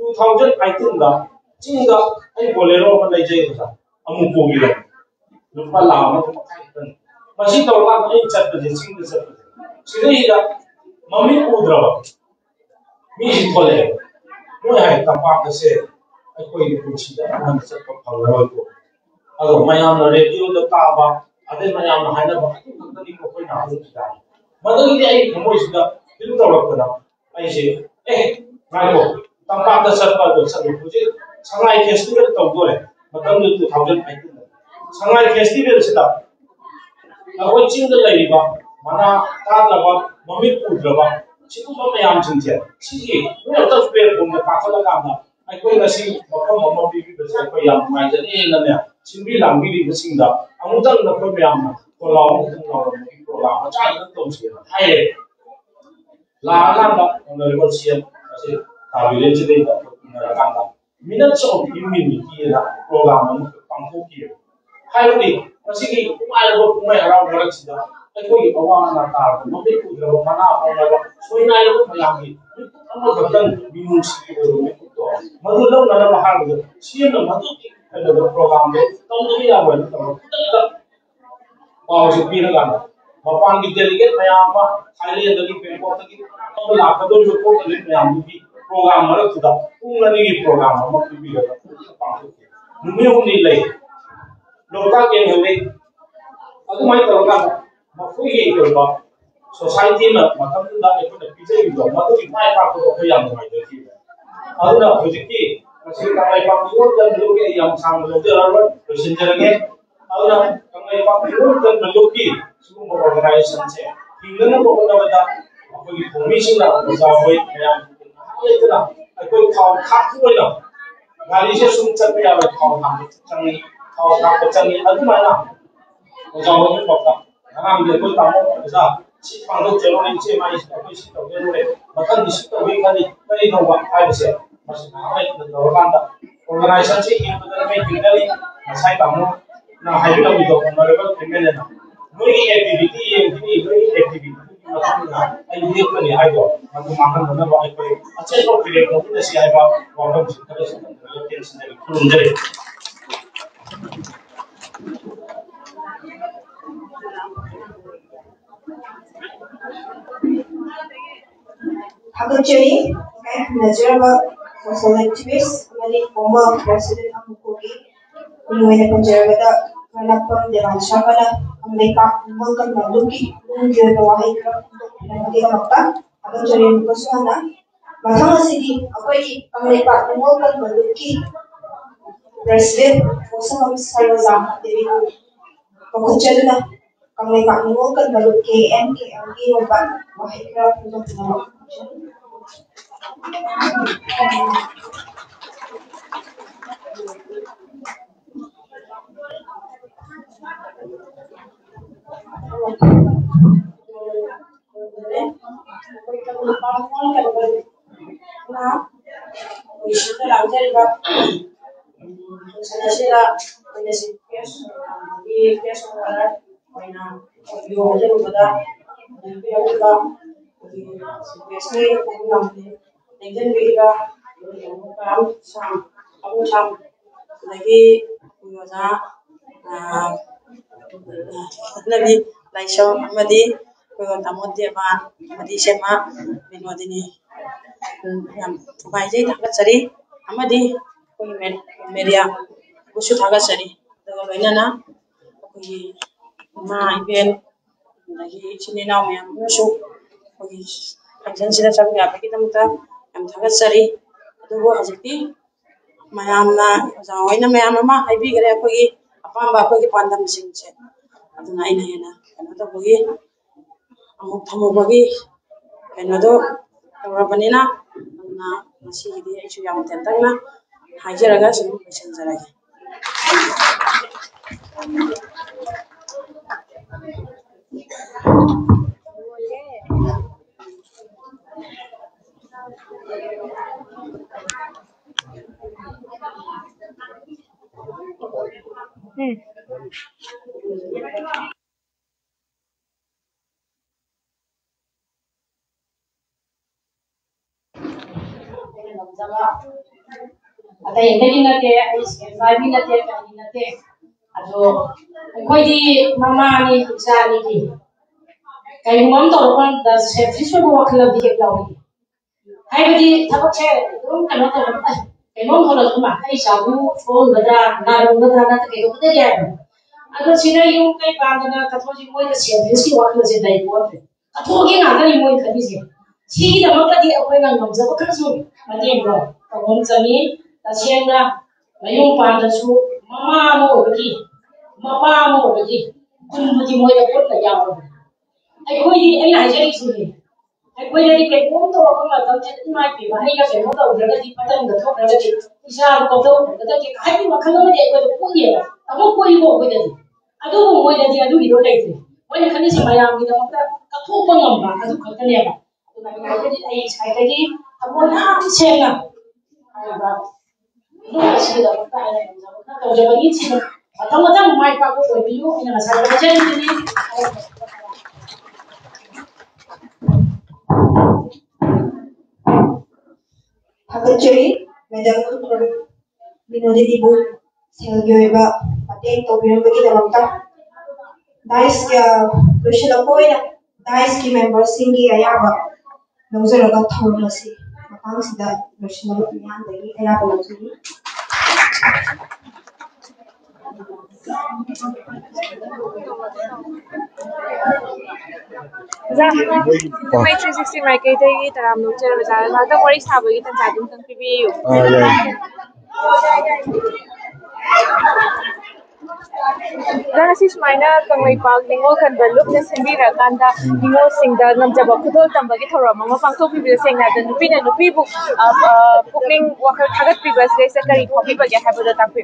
2018 là chính cái anh bolero mà lấy chơi rồi anh muốn cố gắng lúc mà làm mà không phải cần mà chỉ tao làm anh chặt được chính cái sự chỉ đấy là mà mình cố rồi mình chỉ có lấy mỗi ngày tập ba cái gì anh coi cái chỉ là anh sẽ có phần rồi rồi mấy anh là radio được tao ba anh mấy anh là hay là ba anh đi có phải nào cũng được Madagi ai kamo isda film tawak na ai se ngai ko tampak da sarpa do sa buji sangai festival tawdore matam 2018 sangai festival sida ko ching da lai ba mana ta la ba mamit pu ba chiku ba mayam chingche chigi no ta pe ko na pa khala ka na ai ko na si ba ko ma bi bi ba ko yam mai da ni na ne chimbi lam bi bi sing da amutang na ko mayam na ko law ko law program ma cha na to chi hai la la ba honorable cm ase ta bi le chi de da na ka da minutes of immunity na program ma pang ko ki hai ri masi ki kumai lo kumai around ra chi da ai ko yi awa na ta no be ku ro ma na ko na ba soi na lo ma yang ki amma ka tan bi mu chi ko ro me to ma do lo na ba ha ro chi na ma do ki da program de tong ni ya ba to da Wow, sepi na lang. Mapang delegate mayam pa, Thailand lagi pempo lagi. Kalau lakado joko lagi mayam di program mana sudah, lagi program mana pipi lagi. Numero nilai, lokal yang hole. Aku mai tahu kan, mafui yang kerja, society na, macam tu dah ikut pijak juga. Macam tu mai pak tu apa yang mai jadi. Aku nak projeki, masih kamai pak tu dan dulu yang sang dulu jalan, presenter lagi. Aku nak kamai pak tu dan dulu semua organisasi saya. Hingga nak buat apa? Aku di komisi lah, bersama yang itu lah. Aku kau kap tu lah. Kali saya sumber tu yang kau kap canggih, kau kap canggih. Aku mana? Bersama tu apa? Karena dia pun tamu besar. Si panggung jalan ini saya mai aku si tahu dia boleh. Bahkan di situ kali tahu apa sih? Masih apa itu orang tak. Organisasi yang benar benar tinggali. Saya tamu. Nah, hari itu kita honorable MLA. Bagi activity yang ini bagi activity macamnya, ini apa ni ayo, aku makan mana bagai kau, aceh kau pilih kau pun nasi ayo, walaupun kita sebenarnya kita sendiri turun jadi. Aku jadi, belajar social activist, menjadi former president aku kogi, menjadi penjaga Manapang devansya kana ang may pakmangkan maluki kung ginagawain ka ng magiging akan jadi kasuhana mahang sidi ako ay ang may pakmangkan maluki president usang sarwazam devi pagkutsado na ang may pakmangkan maluki MK ang ginagawa mahikra untuk nama ꯏꯁꯨꯗ ꯂꯥꯡꯖꯔꯤꯕ ꯐꯪꯁꯟ ꯑꯁꯤꯗ ꯑꯩꯈꯣꯏꯅ ꯒꯦꯁ ꯑꯣꯅꯔ ꯑꯣꯏꯅ ꯑꯣꯏꯕꯤꯌꯣ ꯍꯥꯏꯖꯔꯨꯕꯗ ꯄꯤꯔꯛꯂꯤꯕ ꯒꯦꯁꯀꯤ ꯂꯦꯡꯖꯟꯕꯤꯔꯤꯕ ꯑꯕꯨꯡ ꯁꯥꯝ ꯑꯗꯒꯤ ꯑꯣꯖꯥ ꯍꯠꯅꯕꯤ ꯂꯥꯏꯁ꯭ꯔꯝ ꯑꯃꯗꯤ ꯇꯥꯃꯣ ꯗꯦꯕ ꯑꯃꯗꯤ ꯁꯦꯃꯥ ꯕꯤꯅꯣꯗꯤꯅꯤ ꯌꯥꯝ ꯊꯨꯒꯥꯏꯖꯩ ꯊꯥꯒꯠꯆꯔꯤ ꯑꯃꯗꯤ ꯑꯩꯈꯣꯏꯒꯤ ꯃꯦꯗꯤꯌꯥꯕꯨꯁꯨ ꯊꯥꯒꯠꯆꯔꯤ ꯑꯗꯨꯒ ꯂꯣꯏꯅꯅ ꯑꯩꯈꯣꯏꯒꯤ ꯏꯃꯥ ꯏꯕꯦꯟ ꯑꯗꯒꯤ ꯏꯆꯤꯟ ꯏꯅꯥꯎ ꯃꯌꯥꯝ ꯑꯃꯁꯨ ꯑꯩꯈꯣꯏꯒꯤ ꯐꯪꯁꯟꯁꯤꯗ ꯁꯔꯨꯛ ꯌꯥꯕꯒꯤꯗꯃꯛꯇ ꯌꯥꯝ ꯊꯥꯒꯠꯆꯔꯤ ꯑꯗꯨꯕꯨ ꯍꯧꯖꯤꯛꯇꯤ ꯃꯌꯥꯝꯅ ꯑꯣꯖꯥ ꯍꯣꯏꯅ ꯃꯌꯥꯝ ꯑꯃ ꯍꯥꯏꯕꯤꯈ꯭ꯔꯦ ꯑꯩꯈꯣꯏꯒꯤ ꯑꯄꯥꯝꯕ ꯑꯩꯈꯣꯏꯒꯤ ꯄꯥꯟꯗꯝꯁꯤꯡꯁꯦ ꯑꯗꯨꯅ ꯑꯩꯅ ꯍꯦꯟꯅ ꯀꯩꯅꯣ ꯇꯧꯕꯒꯤ ꯑꯃꯨꯛ ꯊꯝꯃꯨꯕꯒꯤ ꯀꯩꯅꯣꯗꯣ ꯇꯧꯔꯕꯅꯤꯅ ꯑꯗꯨꯅ ꯉꯁꯤꯒꯤꯗꯤ ꯑꯩꯁꯨ ꯌꯥꯝ ꯇꯦꯟꯇꯛꯅ ꯍꯥꯏꯖꯔꯒ ꯁꯨꯝ ꯂꯣꯏꯁꯤꯟꯖꯔꯒꯦ ꯑꯇꯩ ꯑꯇꯩꯒꯤ ꯅꯠꯇꯦ ꯑꯩ ꯁꯦꯟꯕꯥꯏꯕꯤ ꯅꯠꯇꯦ ꯀꯔꯤ ꯅꯠꯇꯦ ꯑꯗꯣ ꯑꯩꯈꯣꯏꯗꯤ ꯃꯃꯥꯅꯤ ꯏꯆꯥꯅꯤꯒꯤ ꯀꯔꯤꯒꯨꯝꯕ ꯑꯃ ꯇꯧꯔꯛꯄ ꯀꯥꯟꯗ ꯁꯦꯜꯐꯤꯁ ꯑꯣꯏꯕ ꯋꯥꯈꯜ ꯑꯃꯗꯤ ꯍꯦꯛ ꯌꯥꯎꯏ ꯍꯥꯏꯕꯗꯤ ꯊꯕꯛꯁꯦ ꯑꯗꯨꯝ ꯀꯩꯅꯣ ꯇꯧꯔꯛꯄ ꯀꯩꯅꯣꯝ ꯊꯣꯛꯂꯛꯄ ꯑꯩ ꯏꯆꯥꯕꯨ ꯁꯣꯛꯍꯟꯒꯗ꯭ꯔꯥ ꯅꯥꯔꯝꯒꯗ꯭ꯔꯥ ꯅꯠꯇ꯭ꯔꯒ ꯀꯩꯗꯧꯒꯗꯒꯦ ꯍꯥꯏꯕ ꯑꯗꯣ ꯁꯤꯗ ꯌꯨꯝ ꯀꯩ ꯄꯥꯟꯗꯅ ꯀꯠꯊꯣꯛꯑꯁꯤ ꯃꯣꯏꯗ ꯁꯦꯜꯐꯤꯁꯀꯤ ꯋꯥꯈꯜꯁꯦ ꯂꯩ ꯄꯣꯠꯇ꯭ꯔꯦ ꯀꯠꯊꯣꯛꯑꯒꯦ ꯉꯥꯛꯇꯅꯤ ꯃꯣꯏ ꯈꯜꯂꯤꯁꯦ ꯁꯤꯒꯤꯗꯃꯛꯇꯗꯤ ꯑꯩꯈꯣꯏꯅ ꯉꯝꯖꯕ ꯈꯔꯁꯨ ꯃꯇꯦꯡꯗꯣ ꯇꯧꯐꯝ ꯆꯪꯉꯤ ꯇꯁꯦꯡꯅ ꯃꯌꯨꯝ ꯄꯥꯟꯗꯁꯨ ꯃꯃꯥ ꯑꯃ ꯑꯣꯏꯕꯒꯤ ꯃꯄꯥ ꯑꯃ ꯑꯣꯏꯕꯒꯤ ꯈꯨꯟꯕꯨꯗꯤ ꯃꯣꯏꯗ ꯄꯨꯟꯅ ꯌꯥꯎꯔꯕꯅꯤ ꯑꯩꯈꯣꯏꯗꯤ ꯑꯩꯅ ꯍꯥꯏꯖꯔꯤꯁꯤꯅꯤ ꯑꯩꯈꯣꯏꯗꯗꯤ ꯀꯩꯅꯣꯝ ꯇꯧꯔꯛꯄ ꯃꯇꯝꯁꯤꯗ ꯏꯃꯥ ꯏꯄꯦꯝ ꯑꯩꯒ ꯀꯩꯅꯣ ꯇꯧꯗ꯭ꯔꯒꯗꯤ ꯃꯇꯝꯗ ꯊꯣꯛꯈ꯭ꯔꯒꯗꯤ ꯏꯆꯥꯕꯨ ꯀꯧꯊꯣꯛꯈ꯭ꯔꯒꯗꯤ ꯍꯥꯏꯕꯒꯤ ꯋꯥꯈꯜ ꯑꯃꯗꯤ ꯑꯩꯈꯣꯏꯗ ꯄꯣꯛꯏꯑꯕ ꯑꯃꯨꯛ ꯄꯣꯛꯏꯀꯣ ꯑꯩꯈꯣꯏꯗꯗꯤ ꯑꯗꯨꯕꯨ ꯃꯣꯏꯗꯗꯤ ꯑꯗꯨꯒꯤꯗꯣ ꯂꯩꯇ꯭ꯔꯦ ꯃꯣꯏꯅ ꯈꯜꯂꯤꯁꯦ ꯃꯌꯥꯝꯒꯤꯗꯃꯛꯇ ꯀꯠꯊꯣꯛꯄ ꯉꯝꯕ ꯑꯗꯨ ꯈꯛꯇꯅꯦꯕ ꯑꯗꯨꯅ ꯑꯩ ꯉꯁꯥꯏꯗꯒꯤ ꯊꯃꯣꯏ ꯌꯥꯝ ꯁꯦꯡꯅ ꯍꯥꯏꯔꯤꯕ ꯑꯁꯤꯒꯤꯗꯃꯛꯇ ꯑꯩꯅ ꯉꯝꯖꯕ ꯇꯧꯖꯕꯅꯤ ꯁꯤꯅ ꯃꯊꯪ ꯃꯊꯪ ꯃꯥꯏ ꯄꯥꯛꯄ ꯑꯣꯏꯕꯤꯌꯨ ꯑꯩꯅ ꯉꯁꯥꯏ ꯍꯥꯏꯖꯔꯤꯗꯨꯅꯤ ꯊꯥꯒꯠꯆꯔꯤ ꯃꯦꯗꯥꯝ ꯕꯤꯅꯣꯗꯤꯅꯤꯕꯨ ꯁꯦꯜꯒꯤ ꯑꯣꯏꯕ ꯃꯇꯦꯡ ꯇꯧꯕꯤꯔꯝꯕꯒꯤꯗꯃꯛꯇ ꯗꯥꯏꯁ ꯂꯣꯏꯁꯤꯜꯂꯛꯄ ꯑꯣꯏꯅ ꯗꯥꯏꯁꯀꯤ ꯃꯦꯝꯕꯔꯁꯤꯡꯒꯤ ꯑꯌꯥꯕ ꯂꯧꯖꯔꯒ ꯊꯧꯔꯝ ꯑꯁꯤ ꯃꯇꯥꯡꯁꯤꯗ ꯂꯣꯏꯁꯤꯟꯅꯕ ꯃꯤꯌꯥꯝꯗꯒꯤ ꯑꯌꯥꯕ ꯂꯧꯖꯔꯤ ꯁꯤꯡꯖꯃꯩ 360 माइकैꯗꯒꯤ तराम नोकचरबजा ꯉꯥꯛꯇꯪ ꯋꯥꯔꯤ ꯁꯥꯕꯒꯤ ꯇꯟꯖꯥ ꯑꯗꯨꯝꯇꯪ ꯄꯤꯕꯤꯌꯨ ꯉꯁꯤ ꯁꯨꯃꯥꯏꯅ ꯀꯪꯂꯩꯄꯥꯛ ꯅꯤꯡꯉꯣꯜ ꯀꯟꯕ ꯂꯨꯞꯅ ꯁꯤꯟꯕꯤꯔꯀꯥꯟꯗ ꯅꯤꯡꯉꯣꯜꯁꯤꯡꯗ ꯉꯝꯖꯕ ꯈꯨꯗꯣꯜ ꯇꯝꯕꯒꯤ ꯊꯧꯔꯝ ꯑꯃ ꯄꯥꯡꯊꯣꯛꯄꯤꯕꯗ ꯁꯦꯡꯅ ꯅꯨꯄꯤꯅ ꯅꯨꯄꯤꯕꯨ ꯄꯨꯛꯅꯤꯡ ꯋꯥꯈꯜ ꯊꯥꯒꯠꯄꯤꯕ ꯁꯤꯗꯩꯁꯤꯗ ꯀꯔꯤ ꯐꯥꯎꯕꯤꯕꯒꯦ ꯍꯥꯏꯕꯗꯣ ꯇꯥꯛꯄꯤꯌꯨ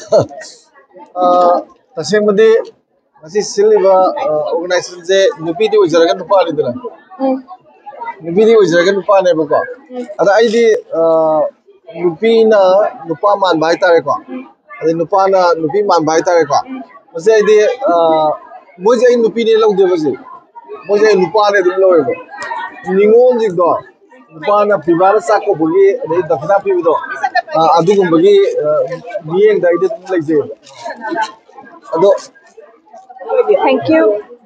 तसेंबदी मसी सिलिबा ऑर्गेनाइजेशन से नुपीदी उजरगा नुपानिदना नुपीदी उजरगा नुपानेबको अदा आइदी नुपीना नुपा मान बाय तारेको अदे नुपाना नुपी मान बाय तारेको मसे आइदी मोजे नुपीने लौदेबजे मोजे नुपाने दुम लौरेबो निंगोन जिगदो नुपाना पिबाना साको बुगी अदे दखना पिबदो अदुगुंबगी मियेंग दाइदे दुम लैजे अदो थैंक यू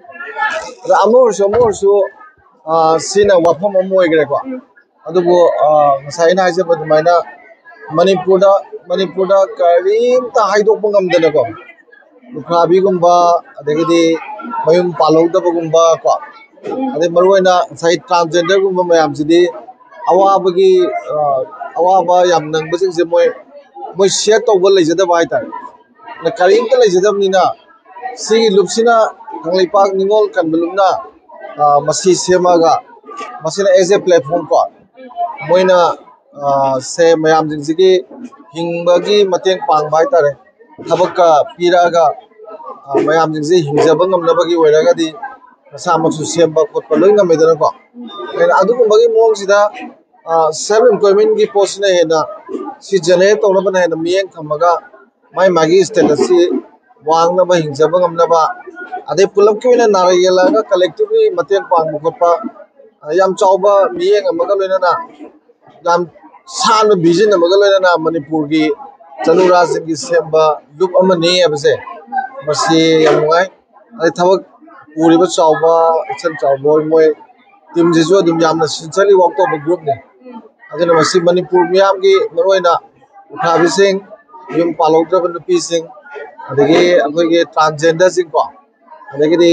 अमोरसो सीना वाफम अमोयग्रेको अदुबो ngsaina haijaba dumaina manipurda karimta haidokpa ngamdanago lukhabi gumba adagidi mayum palawdaba gumba ko ade maruina sai transgender gumba mayam sidi awabagi awaba yam nangbasing se moi share tawba leijadaba haitar na karimta leijadabnina sigi lupsina Kangleipak ningol kanbelumna masi semaga masina as a platform ko moina se mayam jingsigi hingbagi mateng pangba haitare thabakka piraga mayam jingsi hingjaba ngamnabagi oiragadi masa masu semba khotpa loi ngamedana ko ena adugumbagi mong sida self employment की पोस्ट ने है ना सी जनरेट तो ना बना है ना मियंग थमगा माई मागी स्टेटस सी वांग ना बहिंग जब हम ना बा अदे पुलब क्यों ना नारियल का कलेक्टिवली मतेंग पांग मुकपा याम चावबा मियंग अमगा लेना ना याम सान विजन अमगा लेना ना मणिपुर की चनुरा सिंह की सेम्बा लुप अमने है बसे मसी याम वाई अदे थवक पूरी बस चावबा इचन चावबोय मोय टीम जिसु अदुम यामना सिंचली वर्क तो ग्रुप ने अदुना मसी मणिपुर मियाम की मरोइना उठाबी सिंह युम पालौद्रब नुपी सिंह अदगी अखोइगे ट्रांसजेंडर सिंह को अदगी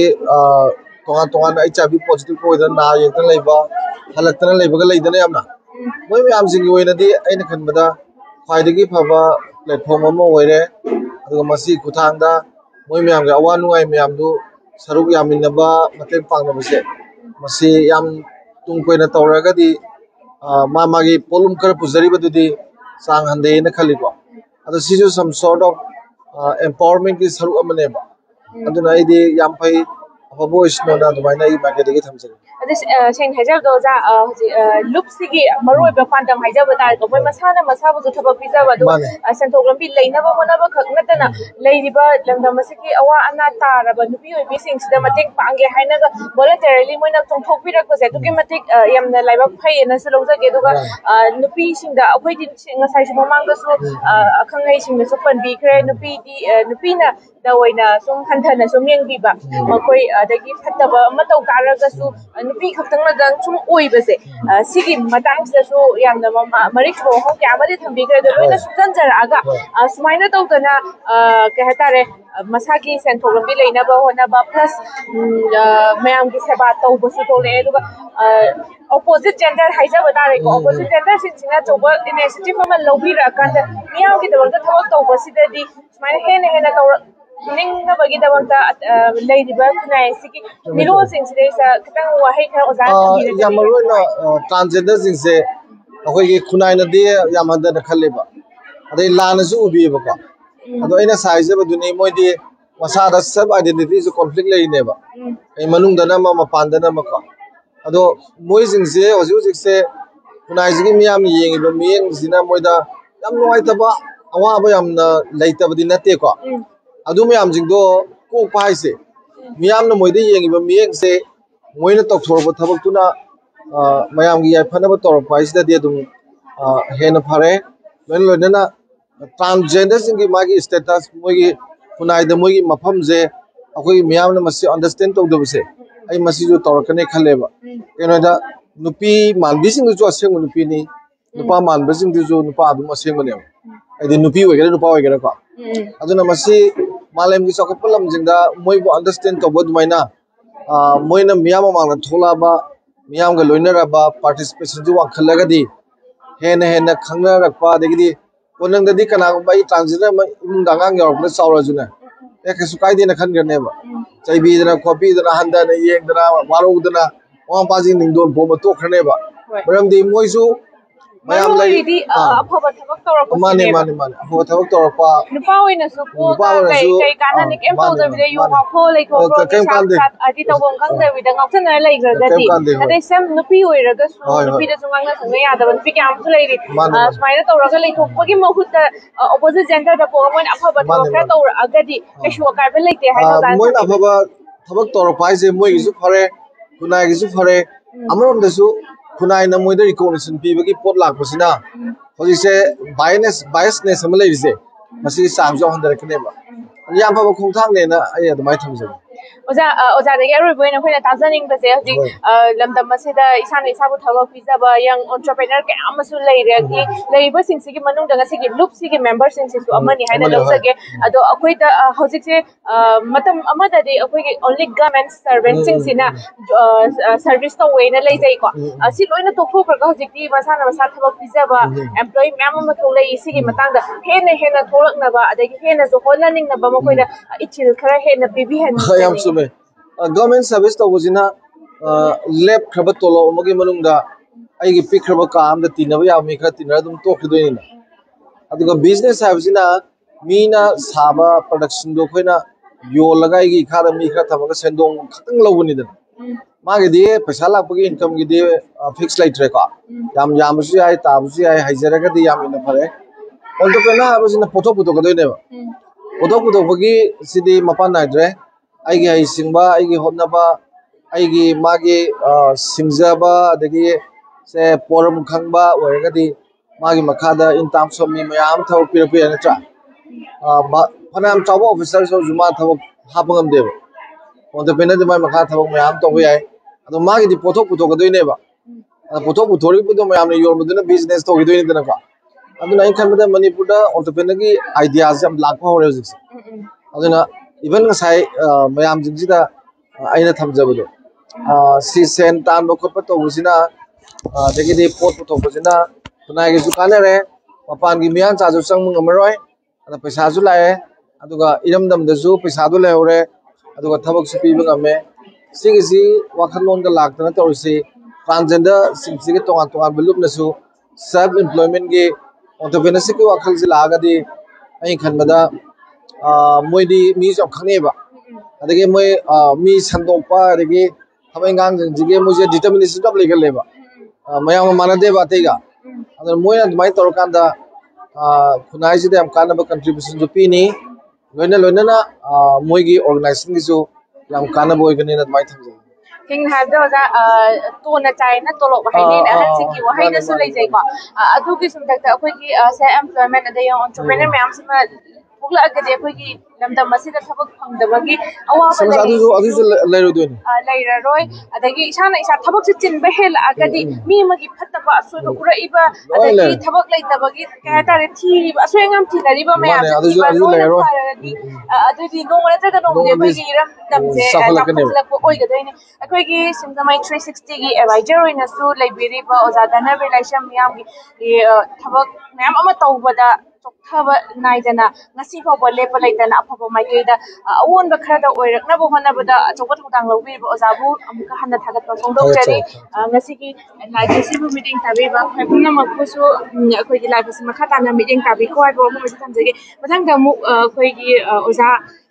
तोंगा HIV पॉजिटिव को इधर ना येतन लेबा हलक्तन लेबगा लेदने यामना मोय मियाम सिंह की ओइनदी अइना खनबदा ख्वाइदगी फबा प्लेटफॉर्म अमा ओइरे अदुगा मसी खुथांगदा मोय मियाम के अवा नुंगाई मियाम दु सरुक यामिनबा मतें पांगनबसे मसी याम तुंग कोइना तौरगदी मामागी पोलुम कर पुजरीबदुदी सांग हंदे न खलिको अदो सिजु सम सॉर्ट ऑफ एम्पावरमेंट की सरुक अमनेबा अदुना आइदी याम फै अफबो इस्नोना दुमाइना ई मार्केटिंग थमसे this sing hajab do za loop sigi maroi ba pandam hajab tar ko boy masana masabu ju thaba pizza ba do santhok lambi leina ba mona ba khak natana leiriba lamdam masiki awa ana tar ba nupi oi bi sing sida matik pange haina ga voluntarily moina chongthok pi rak ko se to ki matik yamna laiba phai na se longja ge do ga nupi sing da akoi din sing sai su mamang da su akhang ngai sing su pan bi kre nupi na da oina sum khanthana sum yeng bi ba makoi adagi phattaba ma tau taraga su nupi khaktang na dang sum oi base sigi matang se su yamna mari ko ho kya mari thambi kre do loina sujan jara aga sumaina tau dana ka hatare masaki senthok lambi leina ba hona ba plus mayam gi seba tau basu to le du opposite gender haija bata re ko opposite gender sin sina choba initiative ma lobi ra kan miyam gi dawang ta thawak tau basi da di sumaina hena tau ning na bagi dawangta leiriba kunai siki niro sing sire sa kitang wahai khar ozan thambi ya maroi na transgender sing se akoi gi kunai na de yamanda na khalleba adai lana su ubi ba ko ado ina size ba duni moi di masa da sub identity su conflict le ne ba ai manung da na ma mapan da na ma ko ado moi sing se oju se kunai gi miyam yengi ba miyeng sina moi da yam noi ta ba awa ba yam na leita ba di na te ko अदु मयाम जिंदो को पाइसे मियाम न मोइदे येंगिबा मियेंग से मोइना तोखथोरबा थबक्तुना मयाम गी याफनबा तोर पाइसदा दे दुम हेन फारे लोन लोनना ट्रांसजेंडर सिंगी मागी स्टेटस मोगी खुनाइदा मोगी मफम जे अखोई मियाम न मसी अंडरस्टैंड तौदबसे आई मसी जो तोरकने खलेबा केनोदा नुपी मानबी सिंग जो असेंग नुपी नि नुपा मानबा सिंग जो नुपा अदुम असेंग बने आई नुपी वगैरह नुपा वगैरह को अदुना मसी मालम की चौकपलम जिंदा मोई बो अंडरस्टैंड तो बहुत मायना मोइना मियाम मांग थोला बा मियाम का लोइनर बा पार्टिसिपेशन जो वाखलगा दी हेन खंगना रखपा देगी कोनंग ददी कना बाई ट्रांसजेंडर इमुंग दांगांग यावक सावरा जुना एक सुकाई देना खन करने बा चाइबी दना कॉपी दना हंदा ने येंग दना वारो दना वा पाजी निंदो बो मतो खने बा मरम दी मोइसु mayam lai di aphoba thabak torap mane aphoba thabak torapa nupa oina su ko kai kana ni kem to da video yu ha kho lai ko pro sat ati to bong kang da vida ngak chana lai ga ga di ade sem nupi oira ga su nupi da sungang na sanga ya da ban pi kyam su lai ri smaina to ra ga lai thok pagi mahut da opposite gender da ko mon aphoba thabak to ra ga di ke shu ka ba lai te ha da moi aphoba thabak torapa je moi gi su phare kunai gi su phare amrom da su खुनाई न मोइदा रिकॉग्निशन पीबगी पोट लाखपसिना होजिसे बायसनेस हम लेरिसे मसी सांगजो हंदरकनेबा याम फबा खोंथांग नेना आय अदमाय थमजे ओजा दे यारो बोइना खोइना ताजनिंग बसे हजि लमदम मसेदा इसान इसाबु थबा पिजाबा यंग एंटरप्रेन्योर के आमसु लेरे कि लेबा सिंगसिगी मनुंग दंगा सिगी लुप सिगी मेंबर सिंगसिसु अमनि हाइना लौसगे अदो अखोइदा हजिसे मतम अमदा दे अखोइगे ओनली गवर्नमेंट सर्वेंट सिंगसिना सर्विस तो वेना लेजै को असि लोइना तोखो खरगा हजिकि मसाना मसा थबा पिजाबा एम्प्लॉय मैम म तो लेइ सिगी मतंग दा हेना थोलकनबा अदगी हेना जो होननिंगनबा मखोइदा इचिल खरा हेना पिबि हेन गवर्नमेंट सर्विस तौबजिना लेप खरब तोलो मगे मनुंगा आइगी पिखरब काम द तिनब या मी खर तिनर दम तोखदोइना अदुगा बिजनेस हाबजिना मीना साबा प्रोडक्शन दो खोइना योलगा आइगी खादा मी खर थमगा सेंदोंग खतंग लौबनिदन मागे दी पैसा लाख की इनकम की दी फिक्स लाइट्रे को याम बसु याय ताबसु याय हाइजरगा दी याम इन फरे एंटरप्रेन्योर हाबसिना पोथो पुतो गदोय ने पोथो पुतो बगी सिदी मपान नाइद्रे आइगी हाइ सिंगबा आइगी होनबा आइगी मागे सिंगजाबा अदगी से पोरम खंगबा ओरगा दी मागे मखादा इन टर्म्स ऑफ मी मयाम थव पिरपि नत्रा फनाम चावो ऑफिसर सो जुमा थव हापंगम देबो एंटरप्रेन्योर दी मखा थव मयाम तो याय अदो मागे दी पोथो पुतो गदोय नेबा पोथो पुथोरी पुतो मयाम ने योरबदुना बिजनेस तो गिदोय ने दनका अदुना इन खनबदा मणिपुर दा एंटरप्रेन्योर की आइडियाज हम लाखो होरे जिस अदुना इवन साइ मयाम जिंजिदा आइना थमजबदो सी सेन तान बखप तो बुसिना देगिदि पोट पुतो बुसिना तुनागे जुकाने रे मपान की मियान चाजु संग मंगमरोय अदा पैसा जु लाए अदुगा इरमदम दजु पैसा दु लेहरे अदुगा थबक सु पीबा गमे सिगिसि वाखलोन दा लागतना तौरसि ट्रांसजेंडर सिंसिगे तोंगान तोंगान बलुपनसु सेल्फ एम्प्लॉयमेंट की एंटरप्रेन्योरशिप की वाखल जि लागदी अई खनबदा मोइदी मी जब खनेबा अदगे मोय मी संदोपा अदगे थबैंगांग जिगे मोजे डिटरमिनेशन जब लेगलेबा मयाम मानदे बातेगा अदर मोय अदमाय तोरकांदा खुनाई जिदे हम कानबा कंट्रीब्यूशन जो पीनी लोइना लोइना मोयगी ऑर्गेनाइजेशन की जो याम कानबा ओइगने अदमाय थमजे King have those to na China to lo hai ne han siki wa hai na su lai jai ko adu ki sum tak ta koi ki se employment ade yang entrepreneur myam sima pugla agade koi ki lamdam masida thabak phangdabagi awa ba adu lairo doin laira roi adagi isana isa thabak se chin ba hel agadi mi magi phatta ba asu do ura iba adagi thabak lai tabagi ka ta re thi asu engam thi na riba myam adu lairo adu di no wala ta no de koi ki ram dam se lak oi ga doin koi ki simgamai 360 ki advisor oina su library ba ozadana relation myam ki thabak myam ama tawbada thaba naidana ngasi phaba lepa laitana afaba maikeda awon ba khara da oirakna bo hona bada achokba thotang lawbi ba ozabu amuka hanna thagat ba songdok jari ngasi ki live bu meeting tabi ba khapna makku su akhoi ki live si makha tana meeting tabi ko ai bo mo thamjege mathang da mu akhoi ki oza